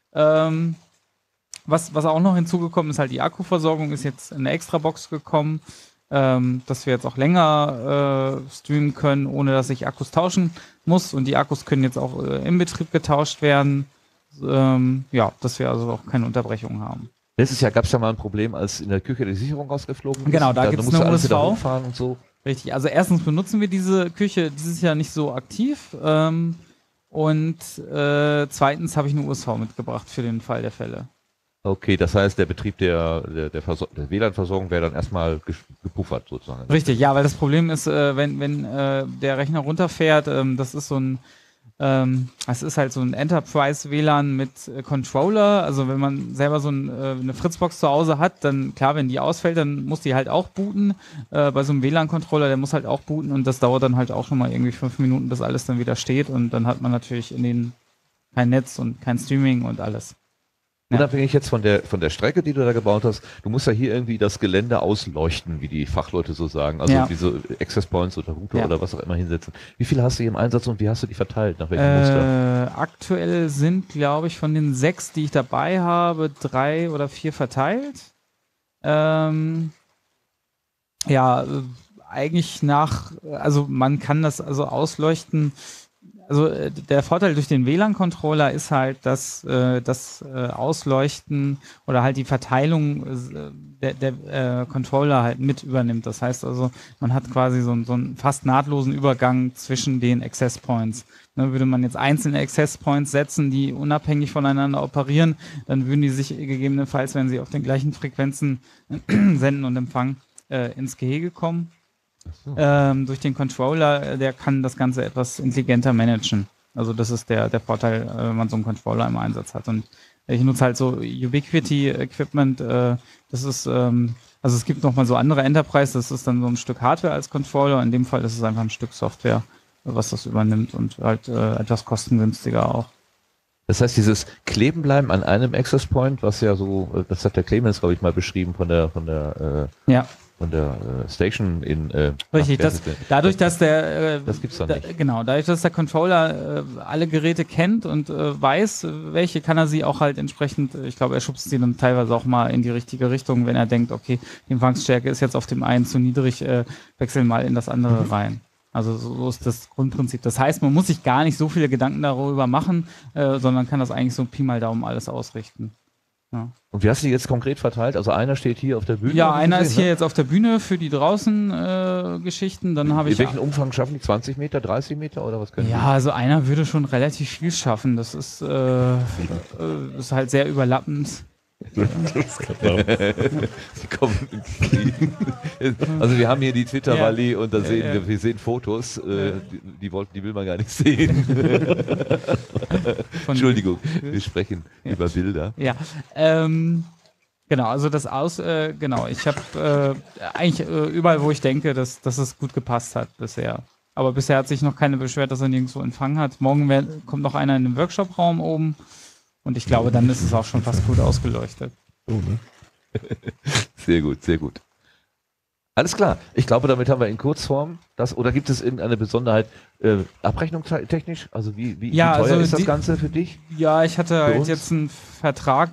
Was auch noch hinzugekommen ist, halt die Akkuversorgung ist jetzt in eine Extra-Box gekommen, dass wir jetzt auch länger streamen können, ohne dass ich Akkus tauschen muss. Und die Akkus können jetzt auch im Betrieb getauscht werden. Ja, dass wir also auch keine Unterbrechungen haben. Letztes Jahr gab es ja mal ein Problem, als in der Küche die Sicherung rausgeflogen ist. Genau, da gibt es eine alles wieder USV. hochfahren und so. Richtig, also erstens benutzen wir diese Küche dieses Jahr nicht so aktiv. Und zweitens habe ich eine USV mitgebracht für den Fall der Fälle. Okay, das heißt, der Betrieb der WLAN-Versorgung wäre dann erstmal gepuffert sozusagen. Richtig, ja, weil das Problem ist, wenn der Rechner runterfährt, das ist so ein es ist halt so ein Enterprise-WLAN mit Controller. Also wenn man selber so eine Fritzbox zu Hause hat, dann klar, wenn die ausfällt, dann muss die halt auch booten. Bei so einem WLAN-Controller, der muss halt auch booten und das dauert dann halt auch schon mal irgendwie 5 Minuten, bis alles dann wieder steht und dann hat man natürlich kein Netz und kein Streaming und alles. Unabhängig jetzt von der Strecke, die du da gebaut hast, du musst ja hier irgendwie das Gelände ausleuchten, wie die Fachleute so sagen. Also diese Access Points oder Router oder was auch immer hinsetzen. Wie viele hast du hier im Einsatz und wie hast du die verteilt? Nach welchem Muster? Aktuell sind, glaube ich, von den 6, die ich dabei habe, 3 oder 4 verteilt. Ja, eigentlich also man kann das also ausleuchten. Also der Vorteil durch den WLAN-Controller ist halt, dass das Ausleuchten oder halt die Verteilung der Controller halt mit übernimmt. Das heißt also, man hat quasi so einen fast nahtlosen Übergang zwischen den Access Points. Ne, würde man jetzt einzelne Access Points setzen, die unabhängig voneinander operieren, dann würden die sich gegebenenfalls, wenn sie auf den gleichen Frequenzen senden und empfangen, ins Gehege kommen. Durch den Controller, der kann das Ganze etwas intelligenter managen. Also das ist der Vorteil, wenn man so einen Controller im Einsatz hat. Und ich nutze halt so Ubiquiti-Equipment. Das ist, also es gibt nochmal so andere Enterprise, das ist dann so ein Stück Hardware als Controller. In dem Fall ist es einfach ein Stück Software. was das übernimmt und halt etwas kostengünstiger auch. Das heißt, dieses Klebenbleiben an einem Access Point, was ja so, das hat der Clemens, glaube ich, mal beschrieben von der Station in richtig, dadurch, dass der das gibt's doch nicht. Genau, dadurch, dass der Controller alle Geräte kennt und weiß, welche, kann er sie auch halt entsprechend, ich glaube, er schubst sie dann teilweise auch mal in die richtige Richtung, wenn er denkt, okay, die Empfangsstärke ist jetzt auf dem einen zu niedrig, wechseln mal in das andere rein. Also so ist das Grundprinzip. Das heißt, man muss sich gar nicht so viele Gedanken darüber machen, sondern kann das eigentlich so Pi mal Daumen alles ausrichten. Ja. Und wie hast du die jetzt konkret verteilt? Also einer steht hier auf der Bühne? Ja, einer ist hier jetzt auf der Bühne für die draußen Geschichten. Dann habe ich. Welchen Umfang schaffen die? 20 Meter, 30 Meter oder was können die? Ja, also einer würde schon relativ viel schaffen. Das ist halt sehr überlappend. Sie kommen also wir haben hier die Twitter-Valley und da sehen wir sehen Fotos, die will man gar nicht sehen. Entschuldigung, wir sprechen über Bilder. Ja, genau, also genau, ich habe eigentlich überall, wo ich denke, dass es gut gepasst hat bisher. Aber bisher hat sich noch keine beschwert, dass er nirgendwo empfangen hat. Morgen kommt noch einer in den Workshop-Raum oben. Und ich glaube, dann ist es auch schon fast gut ausgeleuchtet. Oh, ne? Sehr gut, sehr gut. Alles klar. Ich glaube, damit haben wir in Kurzform das, oder gibt es irgendeine Besonderheit, abrechnungstechnisch? Also wie teuer ist das Ganze für dich? Ja, ich hatte halt jetzt einen Vertrag,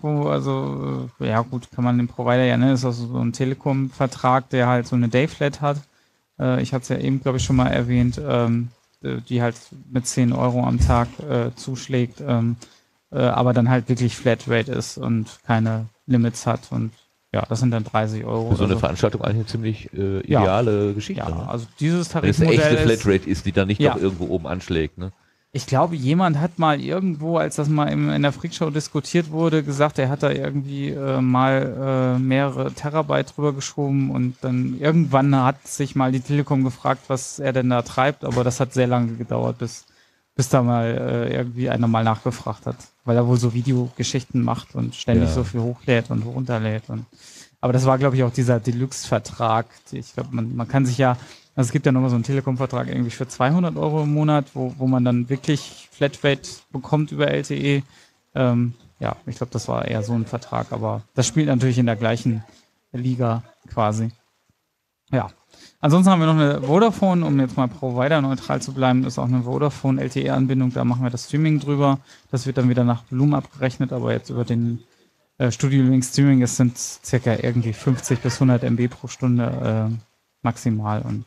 ja gut, kann man den Provider ja nennen, das ist also so ein Telekom-Vertrag, der halt so eine Dayflat hat. Ich hatte es ja eben, glaube ich, schon mal erwähnt, die halt mit 10 Euro am Tag zuschlägt. Aber dann halt wirklich Flatrate ist und keine Limits hat und ja, das sind dann 30 Euro. Für so eine Veranstaltung eigentlich eine ziemlich ideale Geschichte. Ja, ne? also dieses Tarifmodell Tarifmodell eine echte Flatrate ist, die dann nicht noch irgendwo oben anschlägt. Ne? Ich glaube, jemand hat mal irgendwo, als das mal in der Freakshow diskutiert wurde, gesagt, er hat da irgendwie mal mehrere Terabyte drüber geschoben und dann irgendwann hat sich mal die Telekom gefragt, was er denn da treibt, aber das hat sehr lange gedauert, bis da mal irgendwie einer mal nachgefragt hat, weil er wohl so Videogeschichten macht und ständig so viel hochlädt und runterlädt. Aber das war, glaube ich, auch dieser Deluxe-Vertrag. Ich glaube, man kann sich also es gibt ja nochmal so einen Telekom-Vertrag irgendwie für 200 Euro im Monat, wo man dann wirklich Flatrate bekommt über LTE. Ja, ich glaube, das war eher so ein Vertrag, aber das spielt natürlich in der gleichen Liga quasi. Ja. Ansonsten haben wir noch eine Vodafone, um jetzt mal provider-neutral zu bleiben, ist auch eine Vodafone-LTE-Anbindung, da machen wir das Streaming drüber. Das wird dann wieder nach Volumen abgerechnet, aber jetzt über den Studio Link Streaming, es sind circa irgendwie 50 bis 100 MB pro Stunde maximal und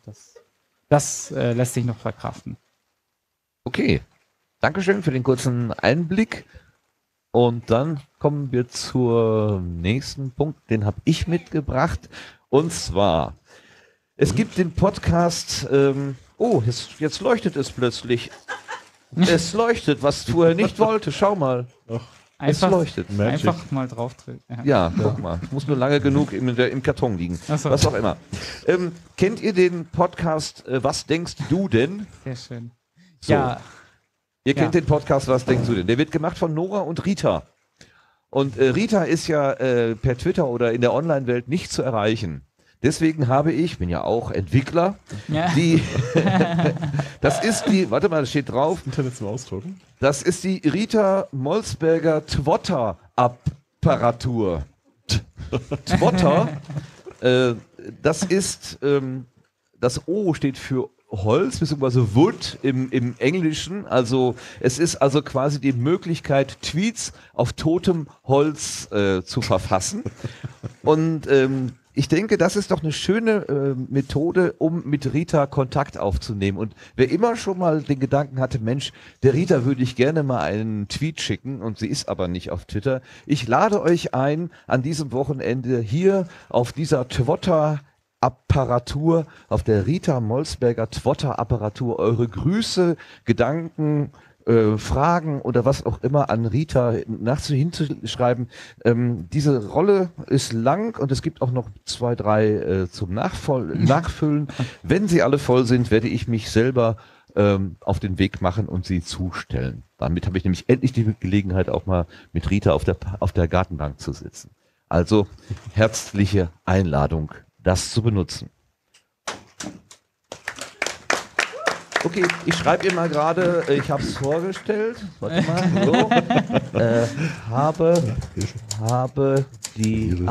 das lässt sich noch verkraften. Okay, Dankeschön für den kurzen Einblick und dann kommen wir zum nächsten Punkt, den habe ich mitgebracht und zwar es gibt den Podcast, jetzt leuchtet es plötzlich. Es leuchtet, was vorher nicht wollte. Schau mal. Es leuchtet. Einfach mal drauf drücken. Ja, guck mal. Es muss nur lange genug im Karton liegen. So. Was auch immer. Kennt ihr den Podcast Was denkst du denn? Sehr schön. So. Ja. Ihr kennt den Podcast Was denkst du denn? Der wird gemacht von Nora und Rita. Und Rita ist ja per Twitter oder in der Online-Welt nicht zu erreichen. Deswegen bin ja auch Entwickler, das ist die, warte mal, das steht drauf. Internet zum Ausdrucken. Das ist die Rita Molsberger Twotter-Apparatur. Twotter, das ist, das O steht für Holz, beziehungsweise Wood im Englischen. Also es ist also quasi die Möglichkeit, Tweets auf totem Holz zu verfassen. Und ich denke, das ist doch eine schöne Methode, um mit Rita Kontakt aufzunehmen. Und wer immer schon mal den Gedanken hatte, Mensch, der Rita würde ich gerne mal einen Tweet schicken und sie ist aber nicht auf Twitter. Ich lade euch ein, an diesem Wochenende hier auf dieser Twotter-Apparatur, auf der Rita Molsberger Twotter-Apparatur eure Grüße, Gedanken, Fragen oder was auch immer an Rita hinzuschreiben. Diese Rolle ist lang und es gibt auch noch 2, 3 zum Nachfüllen. Wenn sie alle voll sind, werde ich mich selber auf den Weg machen und sie zustellen. Damit habe ich nämlich endlich die Gelegenheit, auch mal mit Rita auf der Gartenbank zu sitzen. Also herzliche Einladung, das zu benutzen. Okay, ich schreibe ihr mal gerade, ich habe es vorgestellt. Warte mal. So. Habe die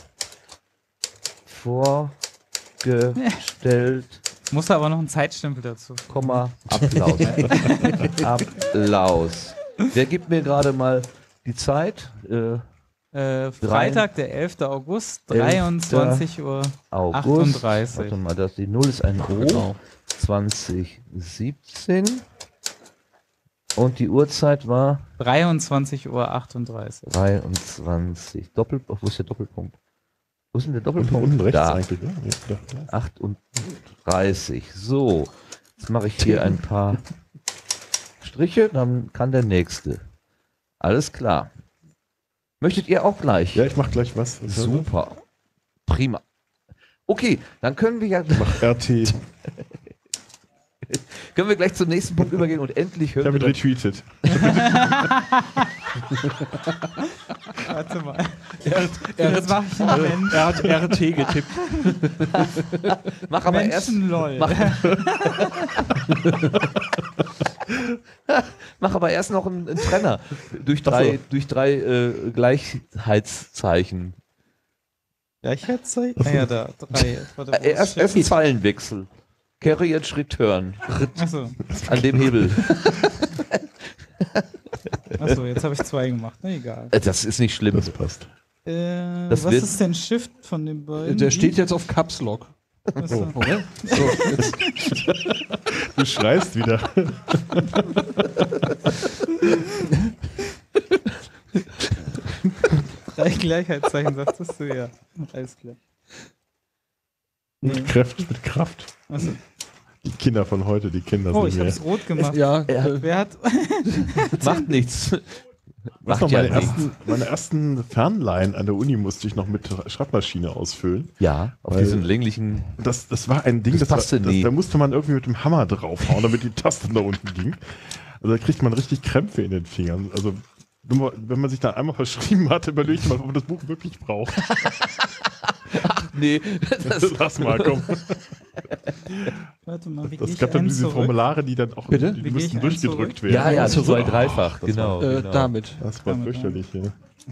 vorgestellt, Muss aber noch ein Zeitstempel dazu. Komma, Applaus. Applaus. Wer gibt mir gerade mal die Zeit? Freitag, der 11. August, 23 Uhr. August. 38. Warte mal, die 0 ist ein O. Genau. 2017. Und die Uhrzeit war 23 Uhr 38. 23. Wo ist der Doppelpunkt? Wo ist denn der Doppelpunkt? Unten rechts Da. eigentlich. Ne? Ja, da. 38. So, jetzt mache ich hier ein paar Striche, dann kann der nächste. Alles klar. Möchtet ihr auch gleich? Ja, ich mach gleich was. Super. Prima. Okay, dann können wir ja Mach RT. können wir gleich zum nächsten Punkt übergehen und endlich Ich hören habe wir ihn retweetet. Warte mal. Das mache ich im Moment. Er hat RT getippt. Mach aber erst Lol. Mach aber erst noch einen Trenner durch drei Gleichheitszeichen. Gleichheitszeichen? Ah ja, da. 3. Warte, wo ist Erst ein Zeilenwechsel. Carriage Return. Achso, An dem Hebel. jetzt habe ich 2 gemacht. Na egal. Das ist nicht schlimm. Das passt. Was wird- ist denn Shift von den beiden? Der steht jetzt auf Caps Lock. Achso. Du schreist wieder. 3 Gleichheitszeichen, sagtest du ja. Alles klar. Mit Kraft. Achso. Die Kinder von heute, die kennen das Oh, nicht ich mehr. hab's rot gemacht. Ja, Wer hat. Macht nichts. Weißt Macht du, ja meine, nichts. meine ersten Fernleihen an der Uni musste ich noch mit Schreibmaschine ausfüllen. Ja, auf Weil- diesen länglichen. Das war ein Ding, Das passte nie. da musste man irgendwie mit dem Hammer draufhauen, damit die Taste nach unten ging. Also da kriegt man richtig Krämpfe in den Fingern. Also wenn man sich da einmal verschrieben hat, überlegt man, ob man das Buch wirklich braucht. Nee, Lass mal, komm. Warte mal, wie Das gehe gab ich dann einen diese zurück? Formulare, die dann auch Bitte? die Wie mussten gehe ich einen durchgedrückt zurück? werden. ja, zurück. 2 dreifach, Das war- genau. damit. Das war Damit, fürchterlich. Ja.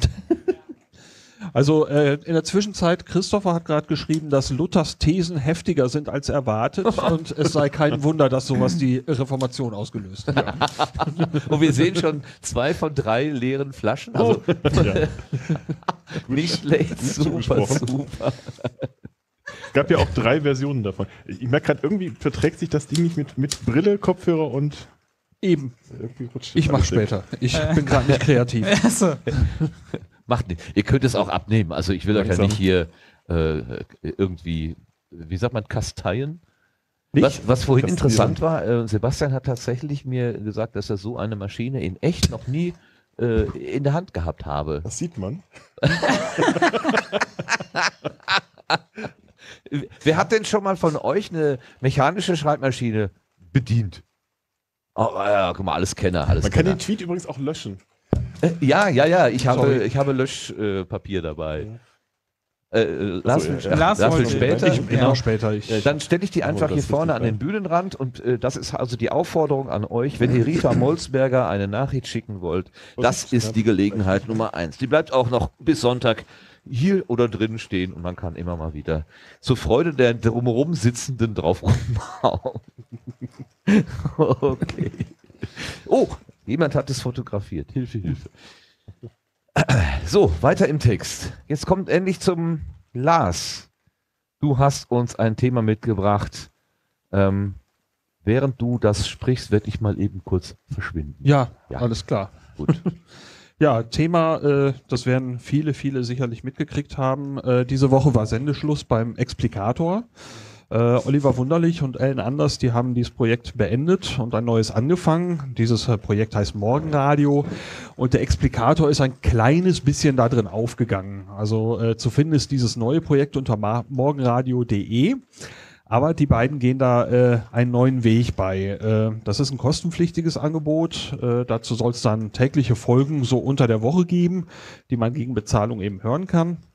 Also in der Zwischenzeit, Christopher hat gerade geschrieben, dass Luthers Thesen heftiger sind als erwartet und es sei kein Wunder, dass sowas die Reformation ausgelöst hat. Und wir sehen schon 2 von 3 leeren Flaschen. Also Ja. nicht schlecht, Gut super, zugesprochen. super. Es gab ja auch 3 Versionen davon. Ich merke gerade, irgendwie verträgt sich das Ding nicht mit Brille, Kopfhörer und Eben, irgendwie rutscht ich alles mache weg. später. Ich bin gerade nicht kreativ. Achso. Macht nicht. Ihr könnt es auch abnehmen. Also ich will euch ja Langsam. nicht hier irgendwie, wie sagt man, kasteien. Nicht? Was vorhin Kastrieren. interessant war, Sebastian hat tatsächlich mir gesagt, dass er so eine Maschine in echt noch nie in der Hand gehabt habe. Das sieht man. Wer hat denn schon mal von euch eine mechanische Schreibmaschine bedient? Oh, ja, guck mal, alles Kenner, alles Man kann Kenner. den Tweet übrigens auch löschen. Ja, ich Sorry. habe Löschpapier dabei. Lars, So, ja. Lars will wollte- später. Ich Genau. später. Ich, Dann stelle ich die einfach das hier vorne richtig an den Bühnenrand und das ist also die Aufforderung an euch, wenn ihr Rita Molzberger eine Nachricht schicken wollt, das ist die Gelegenheit Nummer 1. Die bleibt auch noch bis Sonntag hier oder drinnen stehen und man kann immer mal wieder zur Freude der drumherum Sitzenden drauf rumhauen. Okay. Oh, jemand hat es fotografiert. Hilfe, Hilfe. So, weiter im Text. Jetzt kommt endlich zum Lars. Du hast uns ein Thema mitgebracht. Während du das sprichst, werde ich mal eben kurz verschwinden. ja, Ja. alles klar. Gut. Ja, Thema, das werden viele sicherlich mitgekriegt haben. Diese Woche war Sendeschluss beim Explikator. Oliver Wunderlich und Ellen Anders, die haben dieses Projekt beendet und ein neues angefangen. Dieses Projekt heißt Morgenradio und der Explikator ist ein kleines bisschen da drin aufgegangen. Also zu finden ist dieses neue Projekt unter morgenradio.de. Aber die beiden gehen da einen neuen Weg bei. Das ist ein kostenpflichtiges Angebot. Dazu soll es dann tägliche Folgen so unter der Woche geben, die man gegen Bezahlung eben hören kann.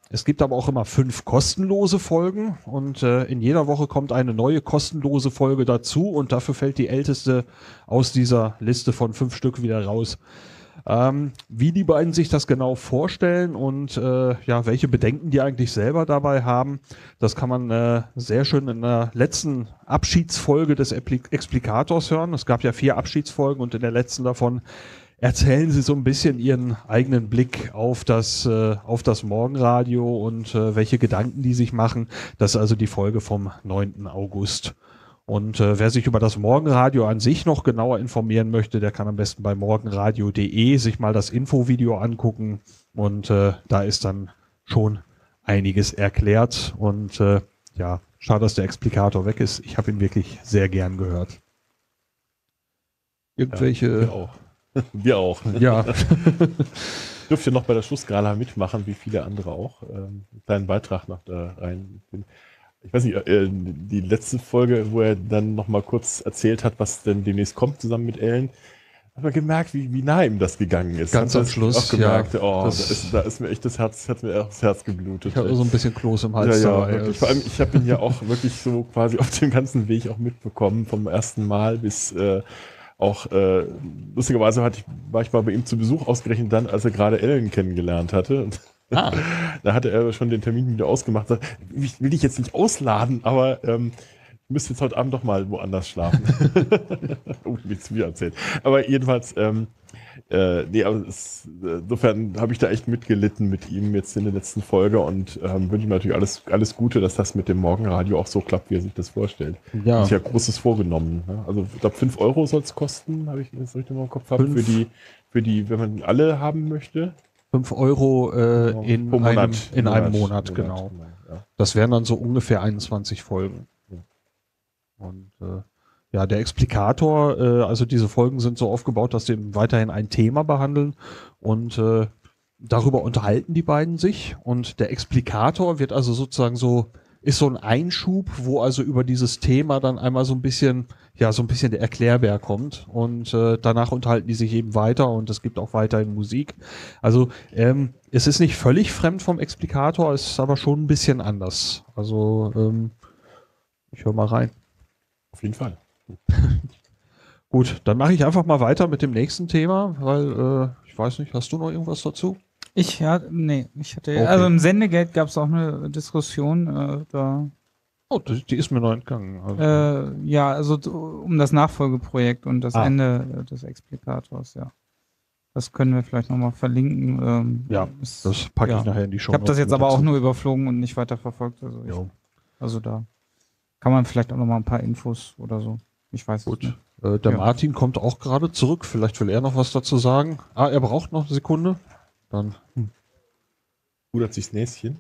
Es gibt aber auch immer 5 kostenlose Folgen und in jeder Woche kommt eine neue kostenlose Folge dazu und dafür fällt die älteste aus dieser Liste von 5 Stück wieder raus. Wie die beiden sich das genau vorstellen und welche Bedenken die eigentlich selber dabei haben, das kann man sehr schön in der letzten Abschiedsfolge des Explikators hören. Es gab ja 4 Abschiedsfolgen und in der letzten davon erzählen sie so ein bisschen ihren eigenen Blick auf das Morgenradio und welche Gedanken die sich machen. Das ist also die Folge vom 9. August. Und wer sich über das Morgenradio an sich noch genauer informieren möchte, der kann am besten bei morgenradio.de sich mal das Infovideo angucken. Und da ist dann schon einiges erklärt. Und schade, dass der Explikator weg ist. Ich habe ihn wirklich sehr gern gehört. Irgendwelche... Wir auch. Wir auch. Ja. Dürft ihr noch bei der Schlussgala mitmachen, wie viele andere auch. Einen kleinen Beitrag noch da rein. Ich weiß nicht, die letzte Folge, wo er dann noch mal kurz erzählt hat, was denn demnächst kommt, zusammen mit Ellen, hat man gemerkt, wie nah ihm das gegangen ist. Ganz am Schluss, auch gemerkt, ja. Da ist mir echt hat mir auch das Herz geblutet. Ich habe so ein bisschen Kloß im Hals dabei. Wirklich. Vor allem, ich habe ihn ja auch wirklich so quasi auf dem ganzen Weg auch mitbekommen, vom ersten Mal bis lustigerweise war ich mal bei ihm zu Besuch, ausgerechnet dann, als er gerade Ellen kennengelernt hatte. Und da hatte er schon den Termin wieder ausgemacht. Sagt, ich will dich jetzt nicht ausladen, aber ich müsste jetzt heute Abend doch mal woanders schlafen. Nichts mir erzählt. Aber jedenfalls, insofern habe ich da echt mitgelitten mit ihm jetzt in der letzten Folge und wünsche ihm natürlich alles Gute, dass das mit dem Morgenradio auch so klappt, wie er sich das vorstellt. Ja. Ist ja Großes vorgenommen. Ne? Also ich glaube 5 Euro soll es kosten, habe ich das richtig im Kopf gehabt, für die, wenn man alle haben möchte. 5 Euro in einem Monat, genau. Ja. Das wären dann so ungefähr 21 Folgen. Ja. Und der Explikator, also diese Folgen sind so aufgebaut, dass sie weiterhin ein Thema behandeln und darüber unterhalten die beiden sich. Und der Explikator wird also sozusagen ist so ein Einschub, wo also über dieses Thema dann einmal so ein bisschen der Erklärbär kommt und danach unterhalten die sich eben weiter und es gibt auch weiterhin Musik. Also es ist nicht völlig fremd vom Explikator, es ist aber schon ein bisschen anders. Also ich höre mal rein. Auf jeden Fall. Gut, dann mache ich einfach mal weiter mit dem nächsten Thema, weil ich weiß nicht, hast du noch irgendwas dazu? Also im Sendegate gab es auch eine Diskussion da. Oh, die ist mir noch entgangen. Also um das Nachfolgeprojekt und das Ende des Explikators, ja. Das können wir vielleicht nochmal verlinken. Das packe ich nachher in die Show. Ich habe das jetzt aber auch nur überflogen und nicht weiter verfolgt. Also da kann man vielleicht auch nochmal ein paar Infos oder so. Ich weiß es nicht. Der Martin kommt auch gerade zurück. Vielleicht will er noch was dazu sagen. Er braucht noch eine Sekunde. Dann rudert sich das Näschen.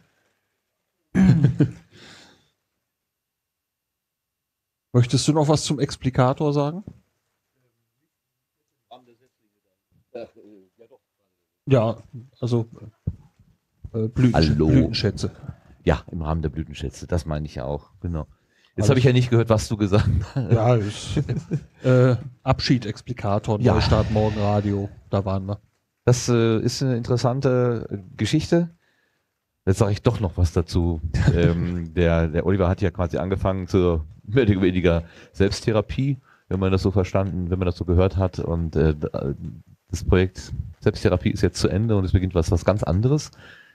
Möchtest du noch was zum Explikator sagen? Ja, also Blütenschätze. Ja, im Rahmen der Blütenschätze, das meine ich ja auch, genau. Jetzt habe ich ja nicht gehört, was du gesagt hast. Ja, Abschied, Explikator, Neustart, Morgenradio, da waren wir. Das ist eine interessante Geschichte. Jetzt sage ich doch noch was dazu. Der Oliver hat ja quasi angefangen zur mehr oder weniger Selbsttherapie, wenn man das so verstanden, wenn man das so gehört hat. Und das Projekt Selbsttherapie ist jetzt zu Ende und es beginnt was ganz anderes.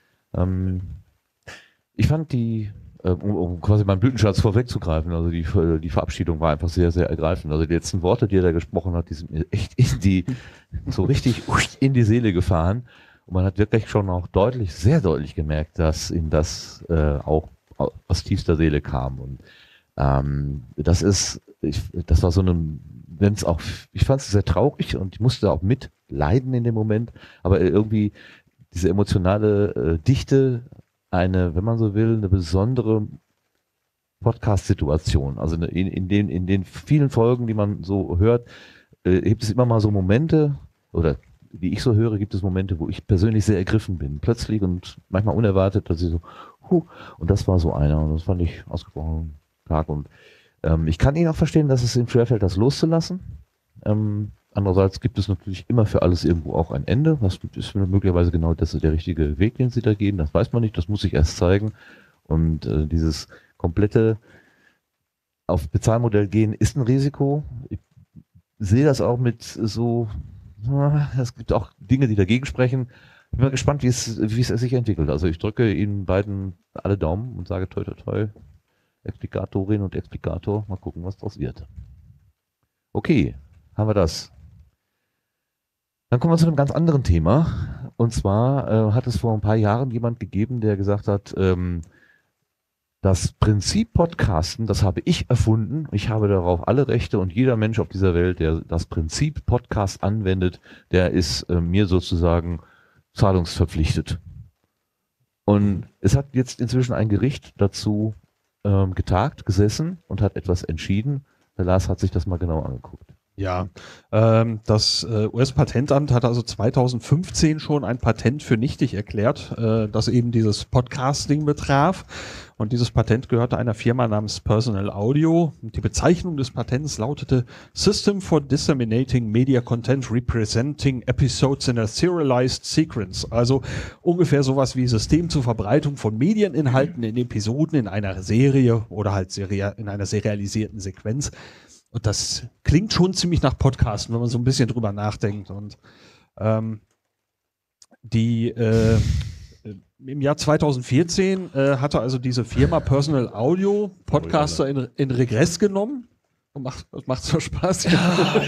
Ich fand um quasi meinen Blütenschatz vorwegzugreifen, also die Verabschiedung war einfach sehr, sehr ergreifend. Also die letzten Worte, die er da gesprochen hat, die sind mir echt so richtig in die Seele gefahren. Und man hat wirklich schon auch sehr deutlich gemerkt, dass ihm das auch aus tiefster Seele kam. Und das war so ich fand es sehr traurig und ich musste auch mitleiden in dem Moment, aber irgendwie diese emotionale Dichte, wenn man so will, eine besondere Podcast-Situation. Also in den vielen Folgen, die man so hört, gibt es immer mal so Momente, oder wie ich so höre, gibt es Momente, wo ich persönlich sehr ergriffen bin. Plötzlich und manchmal unerwartet, dass ich so, und das war so einer. Und das fand ich ausgesprochen stark. Und ich kann ihn auch verstehen, dass es ihm schwerfällt, das loszulassen. Andererseits gibt es natürlich immer für alles irgendwo auch ein Ende. Was ist möglicherweise genau das der richtige Weg, den sie da gehen? Das weiß man nicht, das muss sich erst zeigen. Und dieses komplette auf Bezahlmodell gehen ist ein Risiko. Ich sehe das auch mit so, es gibt auch Dinge, die dagegen sprechen. Ich bin mal gespannt, wie es sich entwickelt. Also ich drücke Ihnen beiden alle Daumen und sage toi toi toi, Explikatorin und Explikator, mal gucken, was draus wird. Okay, haben wir das. Dann kommen wir zu einem ganz anderen Thema. Und zwar hat es vor ein paar Jahren jemand gegeben, der gesagt hat, das Prinzip Podcasten, das habe ich erfunden. Ich habe darauf alle Rechte und jeder Mensch auf dieser Welt, der das Prinzip Podcast anwendet, der ist mir sozusagen zahlungsverpflichtet. Und es hat jetzt inzwischen ein Gericht dazu getagt, gesessen und hat etwas entschieden. Der Lars hat sich das mal genau angeguckt. Ja, das US-Patentamt hat also 2015 schon ein Patent für nichtig erklärt, das eben dieses Podcasting betraf. Und dieses Patent gehörte einer Firma namens Personal Audio. Die Bezeichnung des Patents lautete System for Disseminating Media Content Representing Episodes in a Serialized Sequence. Also ungefähr sowas wie System zur Verbreitung von Medieninhalten in Episoden in einer Serie oder halt in einer serialisierten Sequenz. Und das klingt schon ziemlich nach Podcasten, wenn man so ein bisschen drüber nachdenkt. Und im Jahr 2014 hatte also diese Firma Personal Audio Podcaster in Regress genommen. Macht so Spaß. Ja.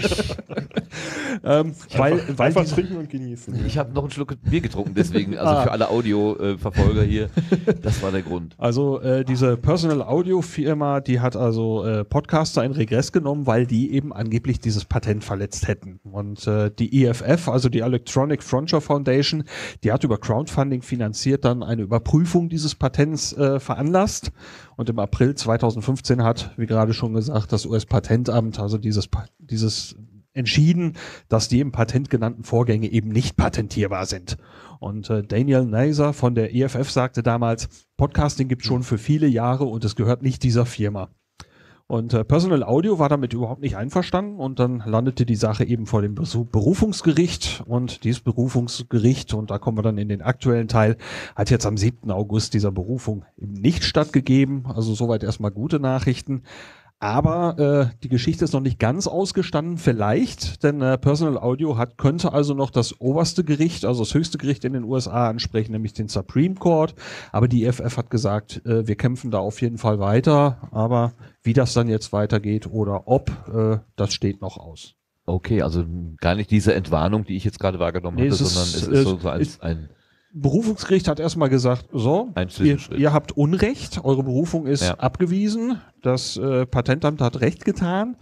Weil einfach trinken und genießen. Ich habe noch einen Schluck Bier getrunken, deswegen, also für alle Audio-Verfolger hier, das war der Grund. Also diese Personal Audio Firma, die hat also Podcaster in Regress genommen, weil die eben angeblich dieses Patent verletzt hätten. Und die EFF, also die Electronic Frontier Foundation, die hat über Crowdfunding finanziert dann eine Überprüfung dieses Patents veranlasst. Und im April 2015 hat, wie gerade schon gesagt, das US-Patentamt also dieses entschieden, dass die im Patent genannten Vorgänge eben nicht patentierbar sind. Und Daniel Naser von der EFF sagte damals, Podcasting gibt es schon für viele Jahre und es gehört nicht dieser Firma. Und Personal Audio war damit überhaupt nicht einverstanden und dann landete die Sache eben vor dem Berufungsgericht und dieses Berufungsgericht, und da kommen wir dann in den aktuellen Teil, hat jetzt am 7. August dieser Berufung eben nicht stattgegeben, also soweit erstmal gute Nachrichten. Aber die Geschichte ist noch nicht ganz ausgestanden, vielleicht, denn Personal Audio könnte also noch das oberste Gericht, also das höchste Gericht in den USA ansprechen, nämlich den Supreme Court. Aber die EFF hat gesagt, wir kämpfen da auf jeden Fall weiter, aber wie das dann jetzt weitergeht oder ob, das steht noch aus. Okay, also gar nicht diese Entwarnung, die ich jetzt gerade wahrgenommen hatte, sondern es ist so als ein Berufungsgericht hat erstmal gesagt, so, ihr habt Unrecht, eure Berufung ist abgewiesen, das Patentamt hat Recht getan,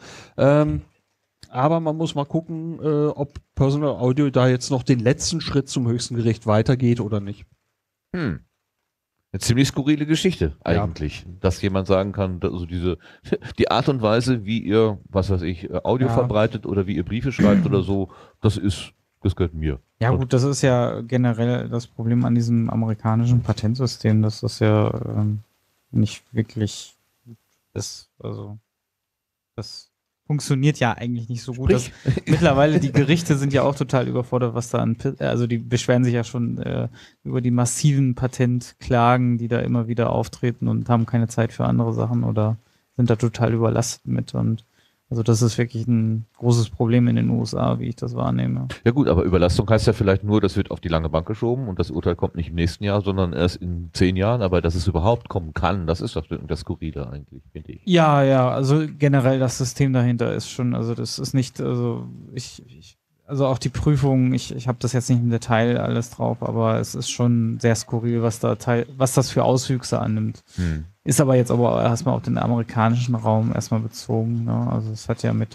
aber man muss mal gucken, ob Personal Audio da jetzt noch den letzten Schritt zum höchsten Gericht weitergeht oder nicht. Eine ziemlich skurrile Geschichte eigentlich, dass jemand sagen kann, also die Art und Weise, wie ihr, was weiß ich, Audio verbreitet oder wie ihr Briefe schreibt oder so, das gehört mir. Ja gut, das ist ja generell das Problem an diesem amerikanischen Patentsystem, dass das ja nicht wirklich ist. Also das funktioniert ja eigentlich nicht so gut. Mittlerweile die Gerichte sind ja auch total überfordert, was da also die beschweren sich ja schon über die massiven Patentklagen, die da immer wieder auftreten und haben keine Zeit für andere Sachen oder sind da total überlastet mit. Und also das ist wirklich ein großes Problem in den USA, wie ich das wahrnehme. Ja gut, aber Überlastung heißt ja vielleicht nur, das wird auf die lange Bank geschoben und das Urteil kommt nicht im nächsten Jahr, sondern erst in 10 Jahren. Aber dass es überhaupt kommen kann, das ist doch das Skurrile eigentlich, finde ich. Ja, also generell das System dahinter ist schon, also das ist nicht, also also auch die Prüfung, ich habe das jetzt nicht im Detail alles drauf, aber es ist schon sehr skurril, was das für Auswüchse annimmt. Ist aber jetzt erstmal auf den amerikanischen Raum erstmal bezogen. Ne? Also es hat ja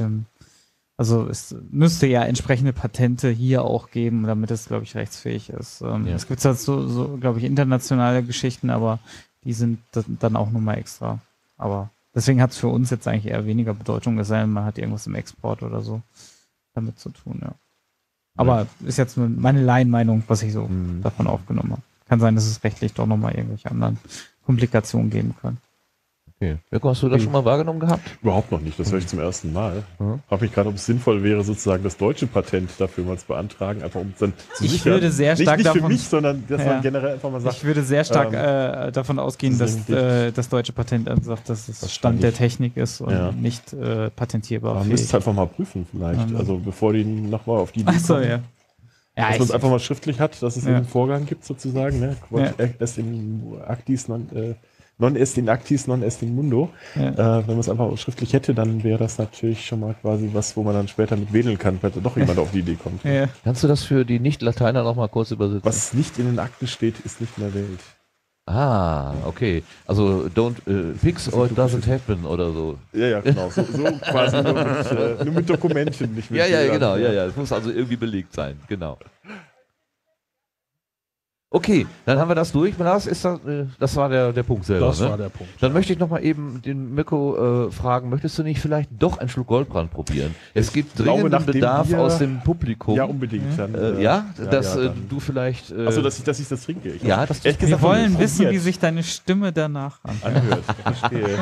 es müsste ja entsprechende Patente hier auch geben, damit es, glaube ich, rechtsfähig ist. Es gibt halt so glaube ich, internationale Geschichten, aber die sind dann auch nochmal extra. Aber deswegen hat es für uns jetzt eigentlich eher weniger Bedeutung, es sei denn, man hat irgendwas im Export oder so damit zu tun, ja. Aber ist jetzt nur meine Laienmeinung, was ich so davon aufgenommen habe. Kann sein, dass es rechtlich doch nochmal irgendwelche anderen Komplikationen geben kann. Okay. Mirko, hast du das schon mal wahrgenommen gehabt? Überhaupt noch nicht, das höre ich zum ersten Mal. Mhm. Frage mich gerade, ob es sinnvoll wäre, sozusagen das deutsche Patent dafür mal zu beantragen, einfach um es dann zu Ich sichern. würde sehr stark nicht für davon- mich, sondern dass Ja. man generell einfach mal sagt, Ich würde sehr stark davon ausgehen, dass das deutsche Patent sagt, dass es Stand der Technik ist und Ja. nicht patentierbar. man müsste es einfach mal prüfen vielleicht, also bevor die nochmal auf die Idee Achso, kommen. ja. Ja, Dass man es einfach mal schriftlich hat, dass es Ja. einen Vorgang gibt sozusagen, ne? Ja. Est in actis non est in actis, non est in mundo. Ja. Wenn man es einfach schriftlich hätte, dann wäre das natürlich schon mal quasi was, wo man dann später mit wedeln kann, falls da doch jemand auf die Idee kommt. Ja. Kannst du das für die Nicht-Lateiner noch mal kurz übersetzen? Was nicht in den Akten steht, ist nicht in der Welt. Ah, okay. Also don't fix or it doesn't happen oder so. Ja, genau. So quasi nur mit Dokumenten, nicht mit Ja, Bildern. genau, ja. Es muss also irgendwie belegt sein, genau. Okay, dann haben wir das durch. Das war der Punkt selber. Das ne? war der Punkt. Dann möchte ich noch mal eben den Mirko fragen, möchtest du nicht vielleicht doch einen Schluck Goldbrand probieren? Es gibt glaube, dringenden nachdem Bedarf wir- aus dem Publikum. Ja, unbedingt. Dann, Dass dann. du vielleicht... Achso, dass ich das trinke. Ich ja, hab- dass du... ehrlich Wir gesagt, wollen noch nie wissen, wie probiert. sich deine Stimme danach anhört. anhört. Verstehe.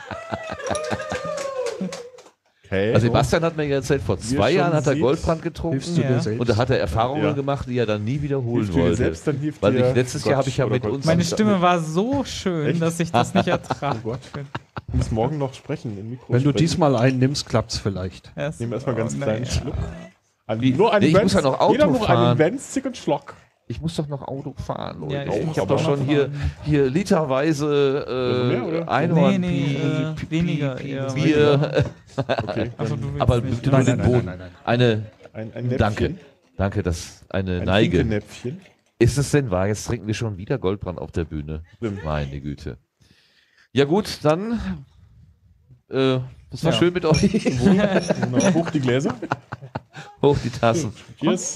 Okay. Also Sebastian hat mir ja erzählt, vor 2 schon Jahren hat er sieht, Goldbrand getrunken Hilfst du dir selbst? und da hat er Erfahrungen Ja. gemacht, die er dann nie wiederholen Hilft dir wollte. selbst, dann hilft Weil dir ich letztes Jahr Gott habe ich ja oder mit Gott. uns... Meine Stimme war so schön, Echt? dass ich das nicht ertragen Oh Gott. könnte. Ich muss morgen noch sprechen im Mikro. Wenn du sprechen. diesmal einen nimmst, klappt's vielleicht. Nehmen erstmal ganz kleinen naja. Schluck. Wie? Nur einen Nee, ich muss ja noch Auto jeder nur fahren. einen winzigen Schluck. Ich muss doch noch Auto fahren, Leute. Ja, ich ich muss habe doch auch schon noch hier, fahren. hier literweise mehr, oder? Einhorn, weniger. eher Bier. Okay. Achso, du willst Aber nicht. bitte nur den Boden. Eine, Ein Näpfchen. danke, das eine Ein Neige. Trinknäpfchen. Ist es denn wahr? Jetzt trinken wir schon wieder Goldbrand auf der Bühne. Stimmt. Meine Güte. Ja gut, dann das war Ja. schön mit euch. Genau. Hoch die Gläser. Hoch die Tassen. Cheers.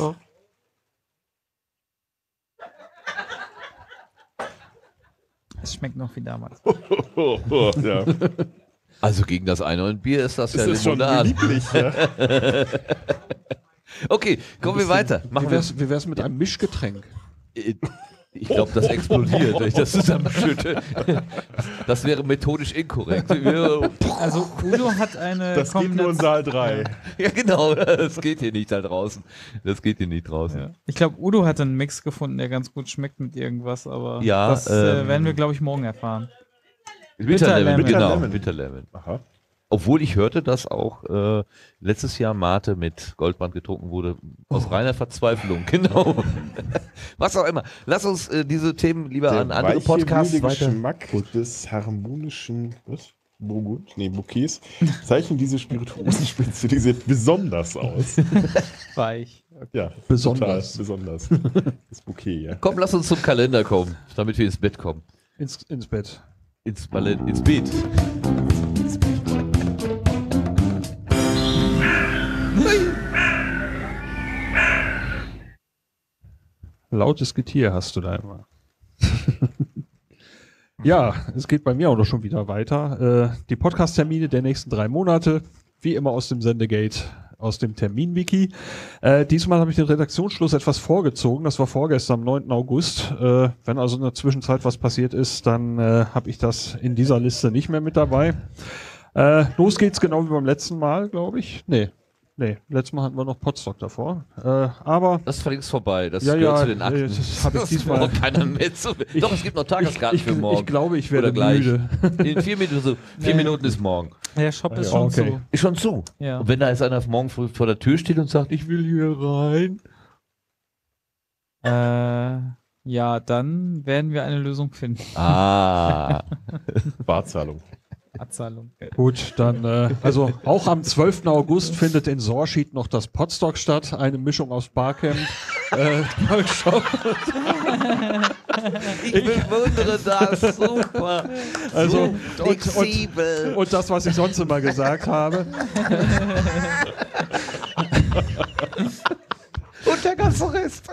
Es schmeckt noch wie damals. Ja. Also gegen das Einhornbier ist das ja Das ist schon Limonade. lieblich. Ja. Okay, kommen wir weiter. Machen wir Wie wär's mit einem Mischgetränk? Ich glaube, das explodiert, wenn ich das zusammenschütte. Das wäre methodisch inkorrekt. Also Udo hat eine Das geht nur in Saal 3. Ja, genau, das geht hier nicht da draußen. Das geht hier nicht draußen. Ja. Ich glaube, Udo hat einen Mix gefunden, der ganz gut schmeckt mit irgendwas, aber Ja, das werden wir, glaube ich, morgen erfahren. Bitterlemon, Bitter genau. Lemon. Bitterlemon. Aha. Obwohl ich hörte, dass auch letztes Jahr Mate mit Goldbrand getrunken wurde. Aus reiner Verzweiflung, genau. Was auch immer. Lass uns diese Themen lieber an andere Podcasts milde weiter. Geschmack des harmonischen Burgund, Bouquets zeichnen diese Spirituosenspitze, die sieht besonders aus. Weich. Ja, Besonders. Total besonders. Das Bouquet, ja. Komm, lass uns zum Kalender kommen, damit wir ins Bett kommen. Ins Bett. Ins Beet. Lautes Getier hast du da immer. Ja, es geht bei mir auch noch schon wieder weiter. Die Podcast-Termine der nächsten 3 Monate, wie immer aus dem Sendegate, aus dem Termin-Wiki. Diesmal habe ich den Redaktionsschluss etwas vorgezogen. Das war vorgestern, am 9. August. Wenn also in der Zwischenzeit was passiert ist, dann habe ich das in dieser Liste nicht mehr mit dabei. Los geht's genau wie beim letzten Mal, glaube ich. Nee, letztes Mal hatten wir noch Podstock davor. Aber Das ist allerdings vorbei. Das Ja, gehört ja, zu den Akten. das hab ich Das diesmal- braucht keiner mehr zu. Doch, es gibt noch Tageskarten für morgen. ich glaube, ich werde Oder gleich. müde. In 4 Minuten, 4 Minuten ist morgen. Der Shop ist Ja, schon okay. Ist schon zu. zu. Ja. Und wenn da jetzt einer morgen früh vor der Tür steht und sagt, ich will hier rein. Ja, dann werden wir eine Lösung finden. Ah. Barzahlung. Abzahlung. Gut, dann, also auch am 12. August findet in Sorschied noch das Podstock statt, eine Mischung aus Barcamp, Workshop. Ich bewundere das. Super. Also, so flexibel. Und das, was ich sonst immer gesagt habe. Und der ganze Rest.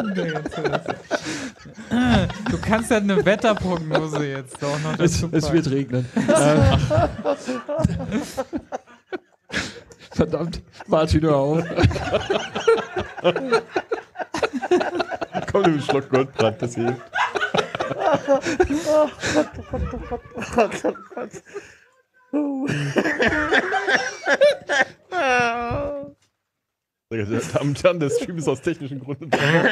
Du kannst ja eine Wetterprognose jetzt auch noch Es dazu wird packen. regnen. Verdammt, Martin, hör auf. Komm, nimm einen Schluck Goldbrand, das hilft. Sehr geehrte Damen und Herren, der Stream ist aus technischen Gründen.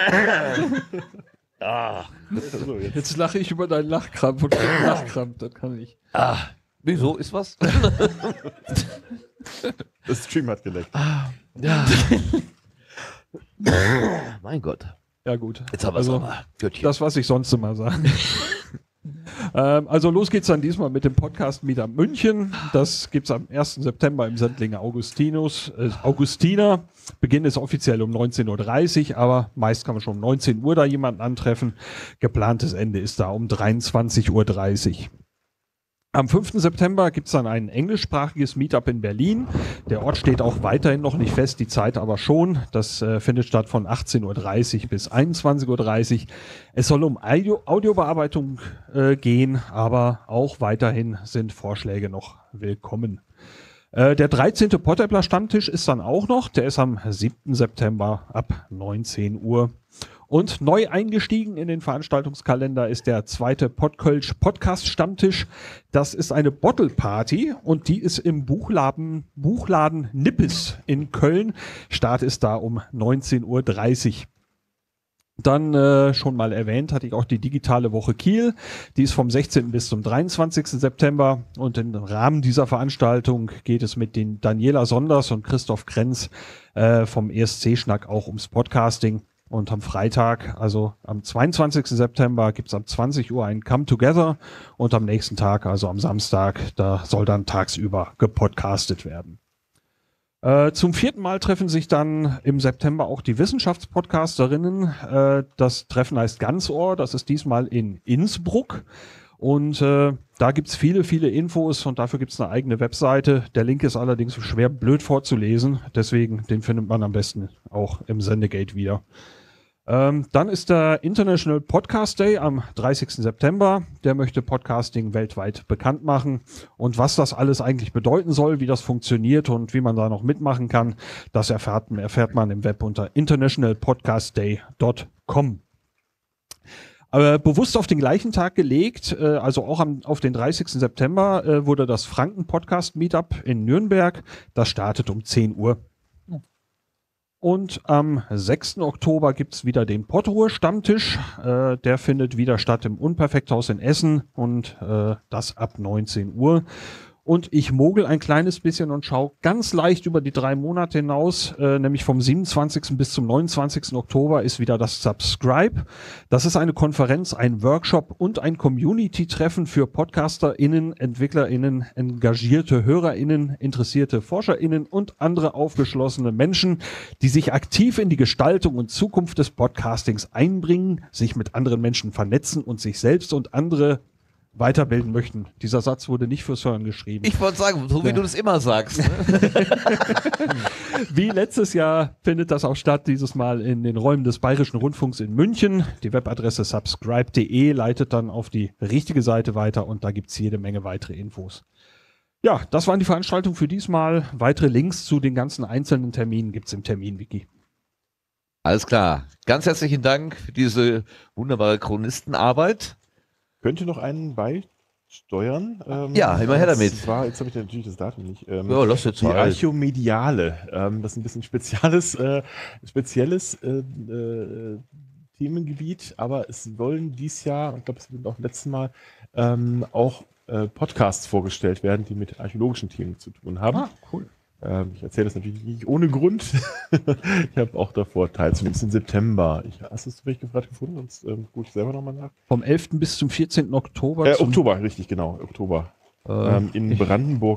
So, Jetzt lache ich über deinen Lachkrampf und Lachkrampf, das kann ich. Wieso? Ist was? Das Stream hat geleckt. Ja. Mein Gott. Ja gut. Jetzt haben wir es Also, nochmal. Göttchen. das, was ich sonst immer sage. Also los geht's dann diesmal mit dem Podcast Meetup München. Das gibt's am 1. September im Sendlinger Augustiner. Beginn ist offiziell um 19:30 Uhr, aber meist kann man schon um 19 Uhr da jemanden antreffen. Geplantes Ende ist da um 23:30 Uhr. Am 5. September gibt's dann ein englischsprachiges Meetup in Berlin. Der Ort steht auch weiterhin noch nicht fest, die Zeit aber schon. Das findet statt von 18:30 Uhr bis 21:30 Uhr. Es soll um Audiobearbeitung gehen, aber auch weiterhin sind Vorschläge noch willkommen. Der 13. Pottäppler Stammtisch ist dann auch noch. Der ist am 7. September ab 19 Uhr. Und neu eingestiegen in den Veranstaltungskalender ist der 2. Podkölsch Podcast Stammtisch. Das ist eine Bottle Party und die ist im Buchladen Nippes in Köln. Start ist da um 19:30 Uhr. Dann schon mal erwähnt, hatte ich auch die digitale Woche Kiel. Die ist vom 16. bis zum 23. September. Und im Rahmen dieser Veranstaltung geht es mit den Daniela Sonders und Christoph Krenz vom ESC-Schnack auch ums Podcasting. Und am Freitag, also am 22. September, gibt's ab 20 Uhr ein Come Together. Und am nächsten Tag, also am Samstag, da soll dann tagsüber gepodcastet werden. Zum 4. Mal treffen sich dann im September auch die Wissenschaftspodcasterinnen. Das Treffen heißt Ganzohr. Das ist diesmal in Innsbruck. Und da gibt's viele, viele Infos und dafür gibt's eine eigene Webseite. Der Link ist allerdings schwer blöd vorzulesen. Deswegen, den findet man am besten auch im Sendegate wieder. Dann ist der International Podcast Day am 30. September. Der möchte Podcasting weltweit bekannt machen. Und was das alles eigentlich bedeuten soll, wie das funktioniert und wie man da noch mitmachen kann, das erfährt man im Web unter internationalpodcastday.com. Aber bewusst auf den gleichen Tag gelegt, also auch auf den 30. September, wurde das Franken-Podcast-Meetup in Nürnberg. Das startet um 10 Uhr. Und am 6. Oktober gibt's wieder den Pottruhe-Stammtisch. Der findet wieder statt im Unperfekthaus in Essen und das ab 19 Uhr. Und ich mogel ein kleines bisschen und schaue ganz leicht über die 3 Monate hinaus, nämlich vom 27. bis zum 29. Oktober ist wieder das Subscribe. Das ist eine Konferenz, ein Workshop und ein Community-Treffen für PodcasterInnen, EntwicklerInnen, engagierte HörerInnen, interessierte ForscherInnen und andere aufgeschlossene Menschen, die sich aktiv in die Gestaltung und Zukunft des Podcastings einbringen, sich mit anderen Menschen vernetzen und sich selbst und andere weiterbilden möchten. Dieser Satz wurde nicht fürs Hören geschrieben. Ich wollte sagen, so wie du das immer sagst. Ne? Wie letztes Jahr findet das auch statt, dieses Mal in den Räumen des Bayerischen Rundfunks in München. Die Webadresse subscribe.de leitet dann auf die richtige Seite weiter und da gibt's jede Menge weitere Infos. Ja, das waren die Veranstaltungen für diesmal. Weitere Links zu den ganzen einzelnen Terminen gibt's im Terminwiki. Alles klar. Ganz herzlichen Dank für diese wunderbare Chronistenarbeit. Könnte noch einen beisteuern? Ja, immer her damit. Zwar, jetzt habe ich natürlich das Datum nicht. Ja, lass jetzt die halt. Archomediale. Das ist ein bisschen spezielles Themengebiet, aber es wollen dies Jahr, ich glaube, es wird auch beim letzten Mal, auch Podcasts vorgestellt werden, die mit archäologischen Themen zu tun haben. Ah, cool. Ich erzähle das natürlich nicht ohne Grund. Ich habe auch davor teil, zumindest im September. Hast du es vielleicht gerade gefunden? Sonst gucke ich selber nochmal nach. Vom 11. bis zum 14. Oktober. Oktober, richtig, genau. Oktober. In Brandenburg.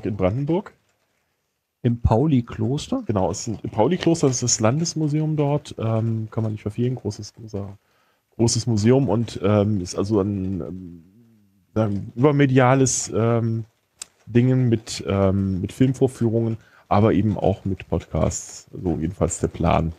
Im Pauli-Kloster? Genau, es ist im Pauli-Kloster, das ist das Landesmuseum dort. Kann man nicht verfehlen, großes Museum und ist also ein übermediales Dingen mit Filmvorführungen, aber eben auch mit Podcasts. So jedenfalls der Plan.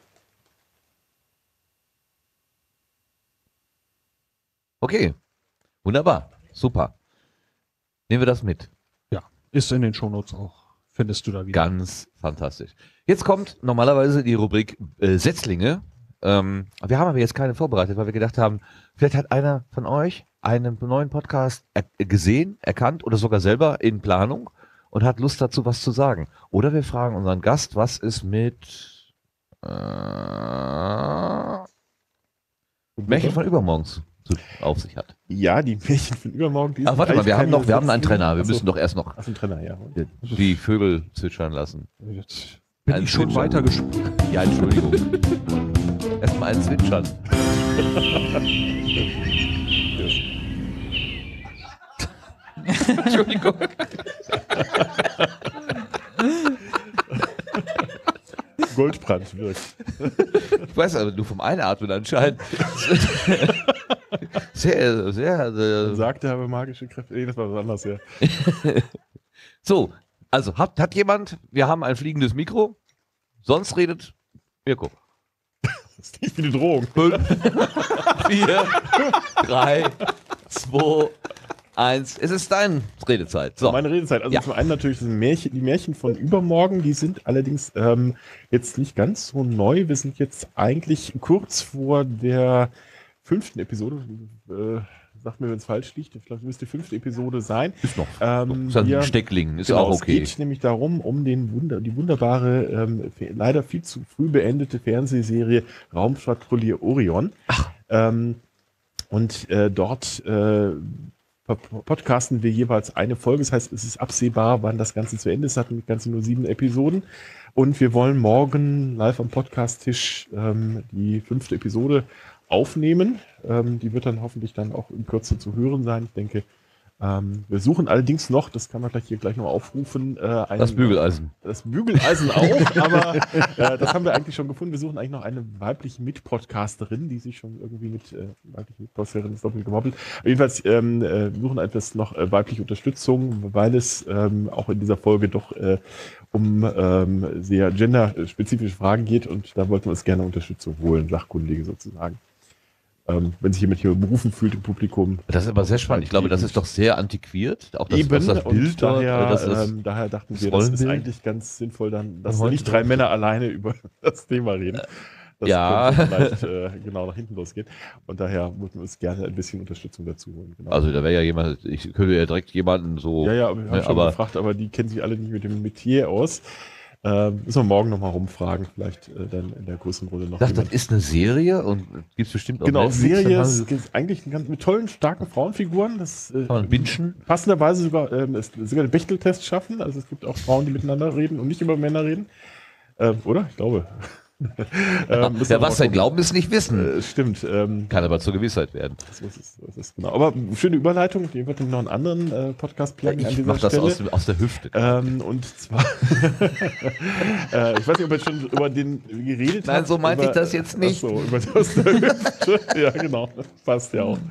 Okay, wunderbar, super. Nehmen wir das mit. Ja, ist in den Shownotes auch. Findest du da wieder. Ganz fantastisch. Jetzt kommt normalerweise die Rubrik Setzlinge. Wir haben aber jetzt keine vorbereitet, weil wir gedacht haben, vielleicht hat einer von euch einen neuen Podcast gesehen, erkannt oder sogar selber in Planung und hat Lust dazu, was zu sagen. Oder wir fragen unseren Gast, was ist mit Märchen von übermorgens auf sich hat. Ja, die Märchen von übermorgen. Die Ach, warte mal, wir haben einen Trenner. Wir Achso. müssen doch erst noch Ach, ein Trenner, ja. die Vögel zwitschern lassen. Jetzt bin Ein ich schon Zwitschern. weitergesprungen. Ja, Entschuldigung. Erstmal ein Zwitschern. Entschuldigung. Goldbrand wirkt. Ich weiß aber nur vom Einatmen anscheinend. Sehr, sehr. Sagt er, aber magische Kräfte. Nee, das war was anderes, ja. So, also hat jemand, wir haben ein fliegendes Mikro, sonst redet Mirko. Das ist nicht wie eine Drohung. 5, 4, 3, 2, 1. Es ist deine Redezeit. So. Meine Redezeit. Also Ja. zum einen natürlich die Märchen von übermorgen, die sind allerdings jetzt nicht ganz so neu. Wir sind jetzt eigentlich kurz vor der 5. Episode. Sagt mir, wenn es falsch liegt. Vielleicht müsste die 5. Episode sein. Ist noch. Ist ein wir- Steckling, ist Genau, auch okay. Es geht nämlich darum, um die wunderbare, leider viel zu früh beendete Fernsehserie Raumpatrouille Orion. Dort podcasten wir jeweils eine Folge. Das heißt, es ist absehbar, wann das Ganze zu Ende ist. Es hat Ganze nur 7 Episoden. Und wir wollen morgen live am Podcast-Tisch die 5. Episode aufnehmen. Die wird dann hoffentlich dann auch in Kürze zu hören sein. Ich denke, wir suchen allerdings noch, das kann man gleich noch aufrufen, Das Bügeleisen. Das Bügeleisen auch, aber das haben wir eigentlich schon gefunden. Wir suchen eigentlich noch eine weibliche Mitpodcasterin, die sich schon irgendwie weibliche Mitpodcasterin ist doppelt gemoppelt. Jedenfalls wir suchen etwas noch weibliche Unterstützung, weil es auch in dieser Folge doch um sehr genderspezifische Fragen geht und da wollten wir uns gerne Unterstützung holen, Sachkundige sozusagen. Wenn sich jemand hier berufen fühlt im Publikum. Das ist aber sehr spannend. Ich glaube, das ist doch sehr antiquiert. Auch das, was das und Bild dort, daher dachten wir, das das ist Rollenbild. eigentlich ganz sinnvoll, dann, dass heute nicht 3 Männer alleine über das Thema reden. Das Ja. könnte vielleicht genau nach hinten losgehen. Und daher würden wir uns gerne ein bisschen Unterstützung dazu holen. Genau. Also da wäre ja jemand, ich könnte ja direkt jemanden so. ja, wir haben ne, schon aber gefragt, aber die kennen sich alle nicht mit dem Metier aus. Müssen wir morgen nochmal rumfragen, vielleicht dann in der größeren Runde noch. das jemand. ist eine Serie und gibt es bestimmt auch Genau, Netflix, dann Serie haben ist eigentlich mit tollen, starken Frauenfiguren. Das kann man bingen. passenderweise sogar den Bechteltest schaffen. Also es gibt auch Frauen, die miteinander reden und nicht über Männer reden. Oder? Ich glaube. Ja, was sein Glauben ist, nicht wissen. Stimmt. Kann aber zur Gewissheit werden. Das ist genau. Aber schöne Überleitung. Die wird noch einen anderen Podcast pluggen an Ich dieser mache das Stelle. aus der Hüfte. Und zwar, ich weiß nicht, ob wir schon über den geredet haben. Nein, so meinte ich das jetzt nicht. Achso, über das aus der Hüfte. Ja, genau. Das passt ja auch.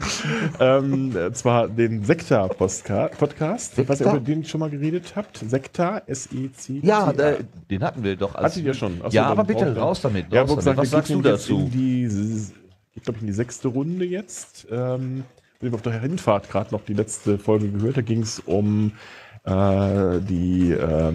Zwar den Sekta-Podcast. Ich weiß nicht, ob ihr den schon mal geredet habt. Sekta, S-E-C. Ja, den hatten wir doch. Hattet ihr schon? Achso, Ja, dann aber bitte, braucht ihr- raus damit. Ja, Raus wo damit. gesagt, Was sagst du dazu? Geht, glaube ich, in die 6. Runde jetzt. Ich habe auf der Hinfahrt gerade noch die letzte Folge gehört. Da ging es um wie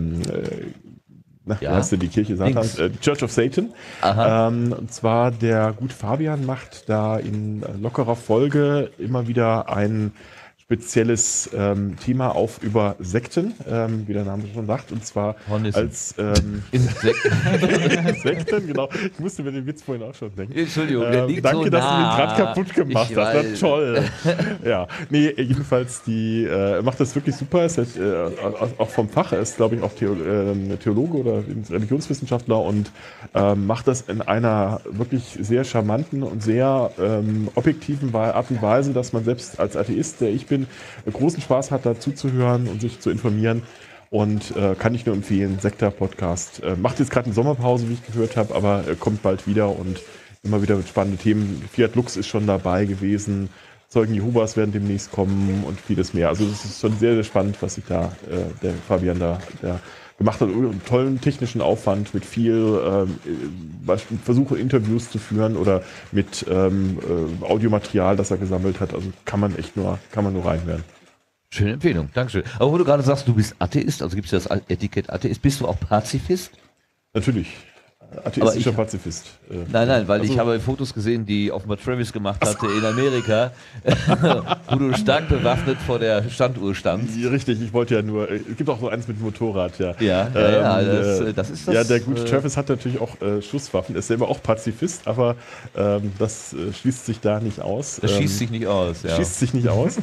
heißt denn die Kirche Satans? Church of Satan. Aha. Und zwar der gute Fabian macht da in lockerer Folge immer wieder ein spezielles Thema auf über Sekten, wie der Name schon sagt, und zwar Hornissen. als Insekten. Sekten, genau. Ich musste mir den Witz vorhin auch schon denken. Entschuldigung, der liegt Danke, so dass du den nah. gerade kaputt gemacht Ich hast. weiß. Das toll. Ja, nee, jedenfalls die macht das wirklich super. Ist halt, auch vom Fach, ist glaube ich auch Theologe oder Religionswissenschaftler und macht das in einer wirklich sehr charmanten und sehr objektiven Art und Weise, dass man selbst als Atheist, der ich bin, großen Spaß hat, dazu zu hören und sich zu informieren. Und kann ich nur empfehlen, Sekta-Podcast. Macht jetzt gerade eine Sommerpause, wie ich gehört habe, aber kommt bald wieder und immer wieder mit spannenden Themen. Fiat Lux ist schon dabei gewesen, Zeugen Jehovas werden demnächst kommen und vieles mehr. Also das ist schon sehr, sehr spannend, was sich da der Fabian da gemacht hat. Und einen tollen technischen Aufwand mit viel Versuche, Interviews zu führen oder mit Audiomaterial, das er gesammelt hat. Also kann man nur reinhören. Schöne Empfehlung, Dankeschön. Aber wo du gerade sagst, du bist Atheist, also gibt es das Etikett Atheist, bist du auch Pazifist? Natürlich. Atheistischer Pazifist. Nein, weil ich habe Fotos gesehen, die offenbar Travis gemacht hatte in Amerika, wo du stark bewaffnet vor der Standuhr standst. Ja, richtig, ich wollte ja nur, es gibt auch so eins mit Motorrad, ja. Das ist das. Ja, der gute Travis hat natürlich auch Schusswaffen, ist selber auch Pazifist, aber das schließt sich da nicht aus. Das schießt sich nicht aus, ja. Schießt sich nicht aus.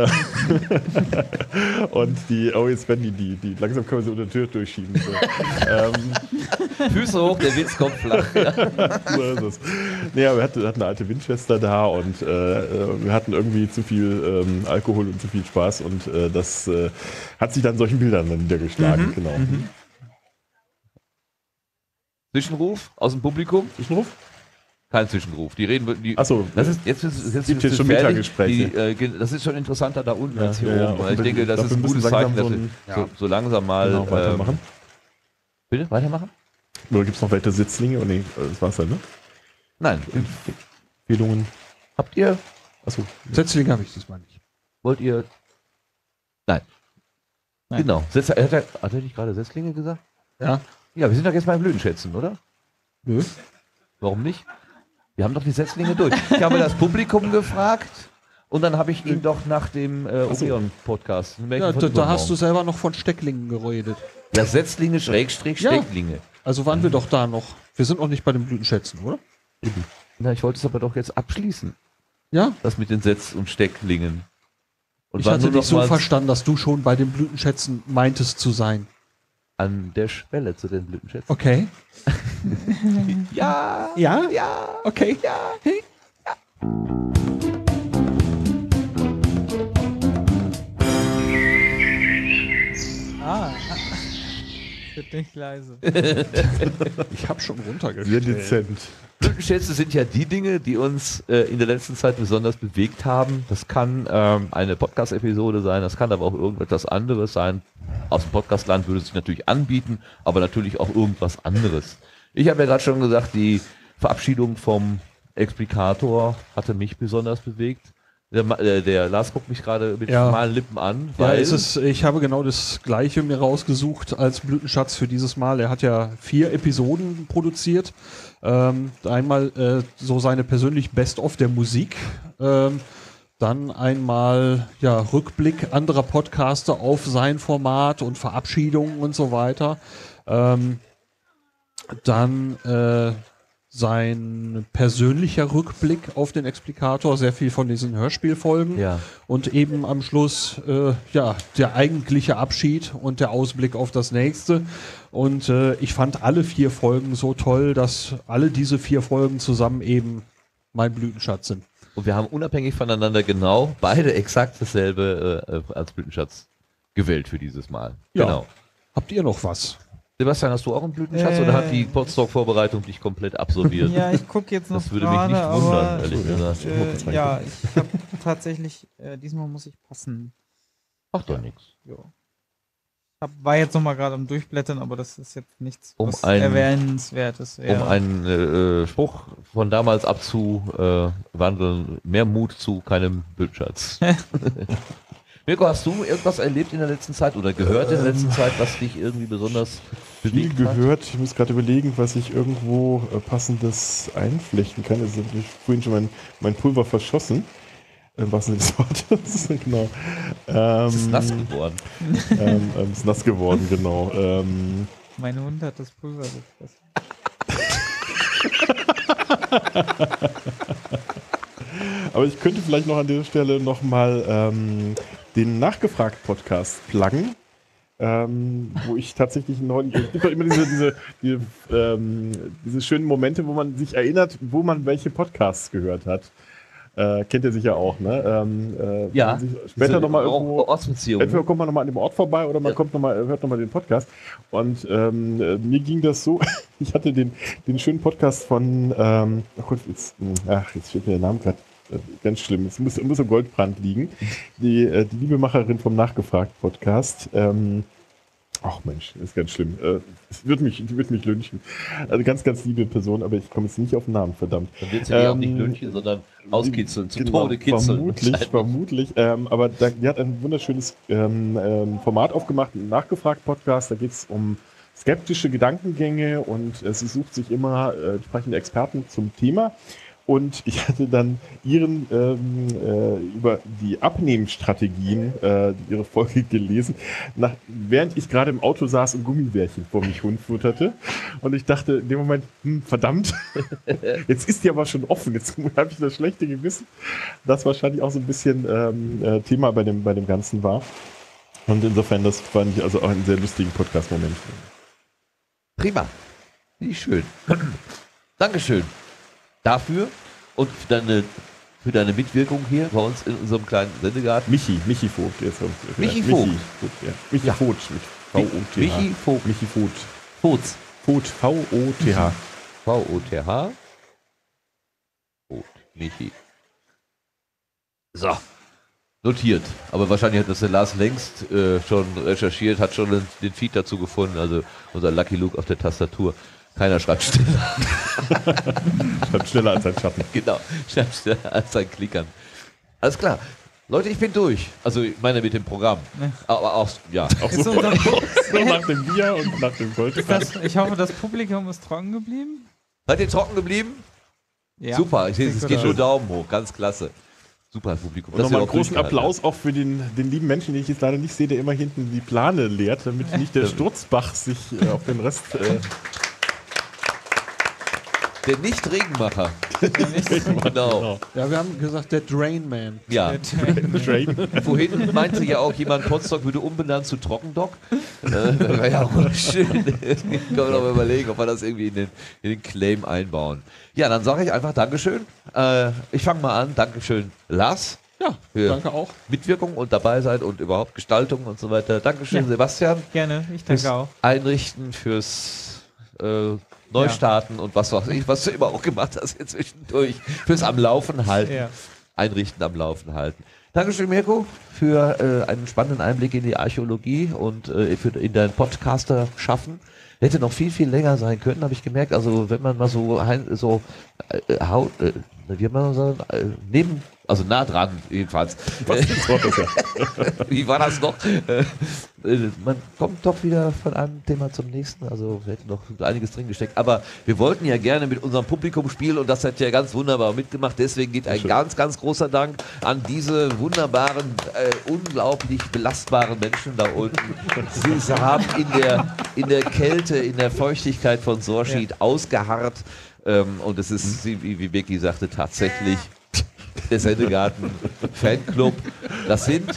Und jetzt werden die langsam können wir sie unter der Tür durchschieben. So. Füße hoch, der Witz kommt flach. Ja. So ist es. Nee, aber wir hatten eine alte Winchester da und wir hatten irgendwie zu viel Alkohol und zu viel Spaß und das hat sich dann solchen Bildern dann niedergeschlagen. Genau. Zwischenruf aus dem Publikum? Zwischenruf? Kein Zwischenruf. Die reden. Achso, das ist jetzt gibt hier schon Mittaggespräche. Das ist schon interessanter da unten als hier Ja. oben. Weil ich denke, das ist ein gutes Zeichen, dass wir so langsam mal weitermachen. Bitte weitermachen? Oder gibt es noch weitere Sitzlinge? Oh nee, das war's dann, ne? Nein. Empfehlungen. Habt ihr? Achso. Setzlinge habe ich diesmal nicht. Wollt ihr? Nein. Genau. Hat er nicht gerade Setzlinge gesagt? Ja. Ja, wir sind doch jetzt beim Blütenschätzen, oder? Nö. Warum nicht? Wir haben doch die Setzlinge durch. Ich habe das Publikum gefragt und dann habe ich ihn doch nach dem Odeon-Podcast. Ja, da hast du selber noch von Stecklingen geredet. Ja, Setzlinge, Stecklinge. Also waren wir doch da noch. Wir sind noch nicht bei den Blütenschätzen, oder? Na, ich wollte es aber doch jetzt abschließen. Ja. Das mit den Setz- und Stecklingen. Und Ich hatte dich so verstanden, dass du schon bei den Blütenschätzen meintest zu sein. An der Schwelle zu den Blütenschätzen. Okay. Ja. Ja? Ja. Okay. Ja. Wird nicht leise. Ich habe schon Sehr runtergestellt. dezent. Blütenschätze sind ja die Dinge, die uns in der letzten Zeit besonders bewegt haben. Das kann eine Podcast-Episode sein, das kann aber auch irgendetwas anderes sein. Aus dem Podcastland würde es sich natürlich anbieten, aber natürlich auch irgendwas anderes. Ich habe ja gerade schon gesagt, die Verabschiedung vom Explikator hatte mich besonders bewegt. Der Lars guckt mich gerade mit schmalen Lippen an. Weil ich habe genau das Gleiche mir rausgesucht als Blütenschatz für dieses Mal. Er hat ja 4 Episoden produziert. Einmal so seine persönlich Best-of der Musik. Dann einmal Rückblick anderer Podcaster auf sein Format und Verabschiedungen und so weiter. Dann sein persönlicher Rückblick auf den Explikator, sehr viel von diesen Hörspielfolgen. Ja. Und eben am Schluss der eigentliche Abschied und der Ausblick auf das nächste. Und ich fand alle 4 Folgen so toll, dass alle diese 4 Folgen zusammen eben mein Blütenschatz sind. Und wir haben unabhängig voneinander genau beide exakt dasselbe als Blütenschatz gewählt für dieses Mal. Ja. Genau. Habt ihr noch was? Sebastian, hast du auch einen Blütenschatz oder hat die Podstock-Vorbereitung dich komplett absorbiert? Ja, ich gucke jetzt noch Das würde mich gerade, nicht wundern, aber ehrlich gesagt. ja, ich habe tatsächlich, diesmal muss ich passen. Ach doch nichts. War jetzt nochmal gerade am Durchblättern, aber das ist jetzt nichts was ein- Erwähnenswertes. Um einen Spruch von damals abzuwandeln, mehr Mut zu keinem Blütenschatz. Mirko, hast du irgendwas erlebt in der letzten Zeit oder gehört in der letzten Zeit, was dich irgendwie besonders Viel bewegt hat? gehört. Ich muss gerade überlegen, was ich irgendwo passendes einflechten kann. Also habe ich vorhin schon mein Pulver verschossen. Was sind das Wortes? Genau. Es ist nass geworden. Ist nass geworden, genau. Mein Hund hat das Pulver gefressen. Aber ich könnte vielleicht noch an dieser Stelle nochmal den Nachgefragt-Podcast pluggen, wo ich tatsächlich neulich, es gibt doch immer diese schönen Momente, wo man sich erinnert, wo man welche Podcasts gehört hat. Kennt ihr sicher auch, ne? Ja. Später nochmal irgendwo. Ortsbeziehungen. Entweder kommt man nochmal an dem Ort vorbei oder man hört nochmal den Podcast. Und mir ging das so, ich hatte den schönen Podcast von, jetzt steht mir der Name gerade ganz schlimm, es muss so Goldbrand liegen. Die liebe Macherin vom Nachgefragt-Podcast. Ach Mensch, ist ganz schlimm. Die wird mich lynchen. Also ganz, ganz liebe Person, aber ich komme jetzt nicht auf den Namen, verdammt. Dann wird sie auch nicht lynchen, sondern auskitzeln, zu Tode kitzeln. Vermutlich. Aber die hat ein wunderschönes Format aufgemacht, einen Nachgefragt-Podcast. Da geht es um skeptische Gedankengänge und es sucht sich immer entsprechende Experten zum Thema. Und ich hatte dann Ihren über die Abnehmstrategien Ihre Folge gelesen, während ich gerade im Auto saß und Gummibärchen vor mich futterte. Und ich dachte in dem Moment, verdammt, jetzt ist die aber schon offen. Jetzt habe ich das schlechte Gewissen, das wahrscheinlich auch so ein bisschen Thema bei dem Ganzen war. Und insofern, das fand ich also auch einen sehr lustigen Podcast-Moment. Prima. Nicht schön. Dankeschön. Dafür und für deine Mitwirkung hier bei uns in unserem kleinen Sendegarten. Michi Vogt. Michi Vogt. Michi Vogt mit V-O-T-H. Michi Vogt. Michi Vogt. Vogt. Vogt. V-O-T-H. V-O-T-H. Vogt. Michi. So. Notiert. Aber wahrscheinlich hat das der Lars längst schon recherchiert, hat schon den Feed dazu gefunden, also unser Lucky Luke auf der Tastatur. Keiner schreibt schneller. Schreibt schneller als sein Schatten. Genau, schreibt schneller als sein Klickern. Alles klar. Leute, ich bin durch. Also ich meine mit dem Programm. Ne. Aber auch, ja. Auch so, so nach dem Bier und nach dem Gold. Ich hoffe, das Publikum ist trocken geblieben. Seid ihr trocken geblieben? Ja. Super, es Sieht geht gut nur aus. Daumen hoch, ganz klasse. Super Publikum. Und nochmal ihr einen auch großen durchgehalten Applaus auch für den lieben Menschen, den ich jetzt leider nicht sehe, der immer hinten die Plane leert, damit nicht der Sturzbach sich auf den Rest... Der Nicht-Regenmacher. Genau. Ja, wir haben gesagt, der Drainman. Ja. Train. Vorhin meinte ja auch jemand, Potsdok würde umbenannt zu Trockendock. Wäre ja auch schön. Können wir noch mal überlegen, ob wir das irgendwie in den Claim einbauen. Ja, dann sage ich einfach Dankeschön. Ich fange mal an. Dankeschön, Lars. Ja, Für danke auch. Mitwirkung und dabei sein und überhaupt Gestaltung und so weiter. Dankeschön, Ja. Sebastian. Gerne, ich Fürs danke auch. Einrichten, fürs Neustarten und was weiß ich, was du immer auch gemacht hast hier zwischendurch. Fürs am Laufen halten. Ja. Einrichten, am Laufen halten. Dankeschön, Mirko, für einen spannenden Einblick in die Archäologie und in dein Podcaster-Schaffen. Hätte noch viel, viel länger sein können, habe ich gemerkt. Also wenn man mal wie man sagen, also nah dran jedenfalls. Was ist das ja? Wie war das noch? Man kommt doch wieder von einem Thema zum nächsten. Also wir hätten noch einiges drin gesteckt. Aber wir wollten ja gerne mit unserem Publikum spielen und das hat ja ganz wunderbar mitgemacht. Deswegen geht ein ganz, ganz großer Dank an diese wunderbaren, unglaublich belastbaren Menschen da unten. Sie haben in der Kälte, in der Feuchtigkeit von Sorschied ausgeharrt. Und es ist, wie Becky sagte, tatsächlich der Sendegarten Fanclub. Das sind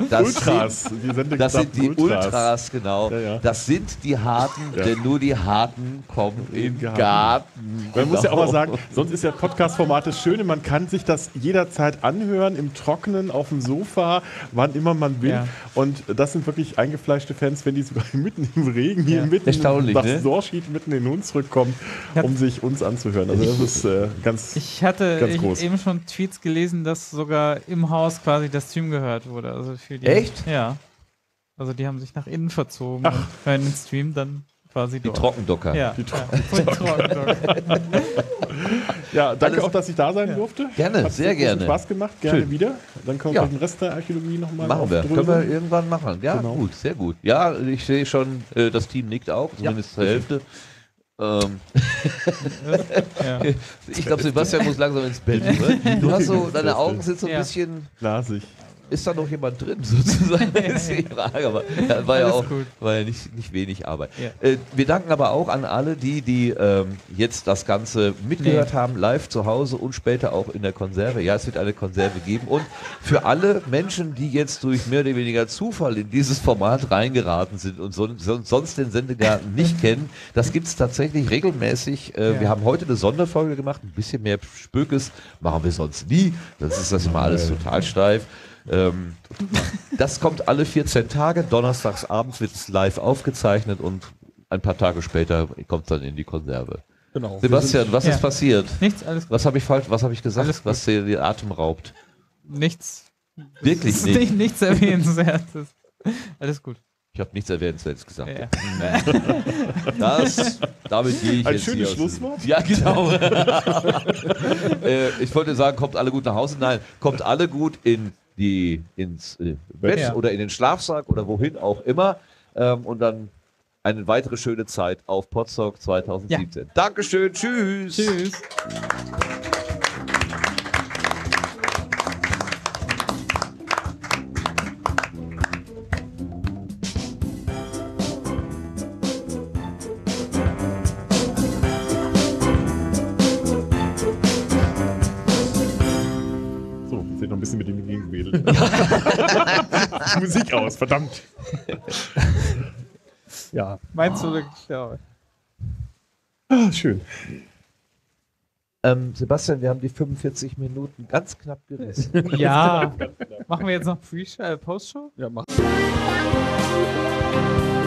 die Ultras, genau. Ja, ja. Das sind die Harten, denn nur die Harten kommen in den Garten. Man muss ja auch mal sagen, sonst ist ja Podcast-Format das Schöne, man kann sich das jederzeit anhören, im Trockenen, auf dem Sofa, wann immer man will. Ja. Und das sind wirklich eingefleischte Fans, wenn die sogar mitten im Regen hier mitten Erstaunlich, nach ne? Sorschied mitten in den Hunsrück kommen, um sich uns anzuhören. Also das ist ganz Ich hatte ganz groß. eben schon Tweets gelesen, dass sogar im Haus quasi das Stream gehört wurde. Also für die, Echt? Ja. Also die haben sich nach innen verzogen Ach. und hören den Stream dann quasi Die dort. Trockendocker. Ja, Die Trockendocker. Ja, danke Alles- auch, dass ich da sein durfte. Gerne, Hat sehr großen gerne. Spaß gemacht, gerne Schön. wieder. Dann können Ja. wir den Rest der Archäologie nochmal Machen wir. Können wir irgendwann machen. Ja, Genau. gut, sehr gut. Ja, ich sehe schon, das Team nickt auch, zumindest zur Hälfte. Ja. Ich glaube, Sebastian muss langsam ins Bett. Oder? Du hast so, deine Augen sind so ein Ja. bisschen. Glasig. Ist da noch jemand drin, sozusagen? Ist die Frage. Aber war ja Alles auch gut. war ja nicht wenig Arbeit. Ja. Wir danken aber auch an alle, die jetzt das Ganze mitgehört haben, live zu Hause und später auch in der Konserve. Ja, es wird eine Konserve geben. Und für alle Menschen, die jetzt durch mehr oder weniger Zufall in dieses Format reingeraten sind und sonst den Sendegarten nicht kennen, das gibt es tatsächlich regelmäßig. Wir haben heute eine Sonderfolge gemacht, ein bisschen mehr Spökes machen wir sonst nie. Das ist das immer alles total steif. Das kommt alle 14 Tage. Donnerstags abends wird es live aufgezeichnet und ein paar Tage später kommt es dann in die Konserve. Genau. Sebastian, was Ja. ist passiert? Nichts, alles gut. Was habe ich falsch, was habe ich gesagt, Alles gut. was dir den Atem raubt? Nichts. Wirklich Ist nicht. nichts Erwähnenswertes. Alles gut. Ich habe nichts Erwähnenswertes gesagt. Ja. Damit gehe ich Ein jetzt hier schönes aus- Schlusswort. Ja, genau. Ich wollte sagen, kommt alle gut nach Hause. Nein, kommt alle gut ins Bett Ja. oder in den Schlafsack oder wohin auch immer. Und dann eine weitere schöne Zeit auf Podstock 2017. Dankeschön, tschüss. Tschüss. So, jetzt wird noch ein bisschen mit dem gegengewedelt. Musik aus, verdammt. Ja. Meinst du, ja. Ah, schön. Sebastian, wir haben die 45 Minuten ganz knapp gerissen. Ja. Machen wir jetzt noch Pre-Show, Post-Show? Ja, mach.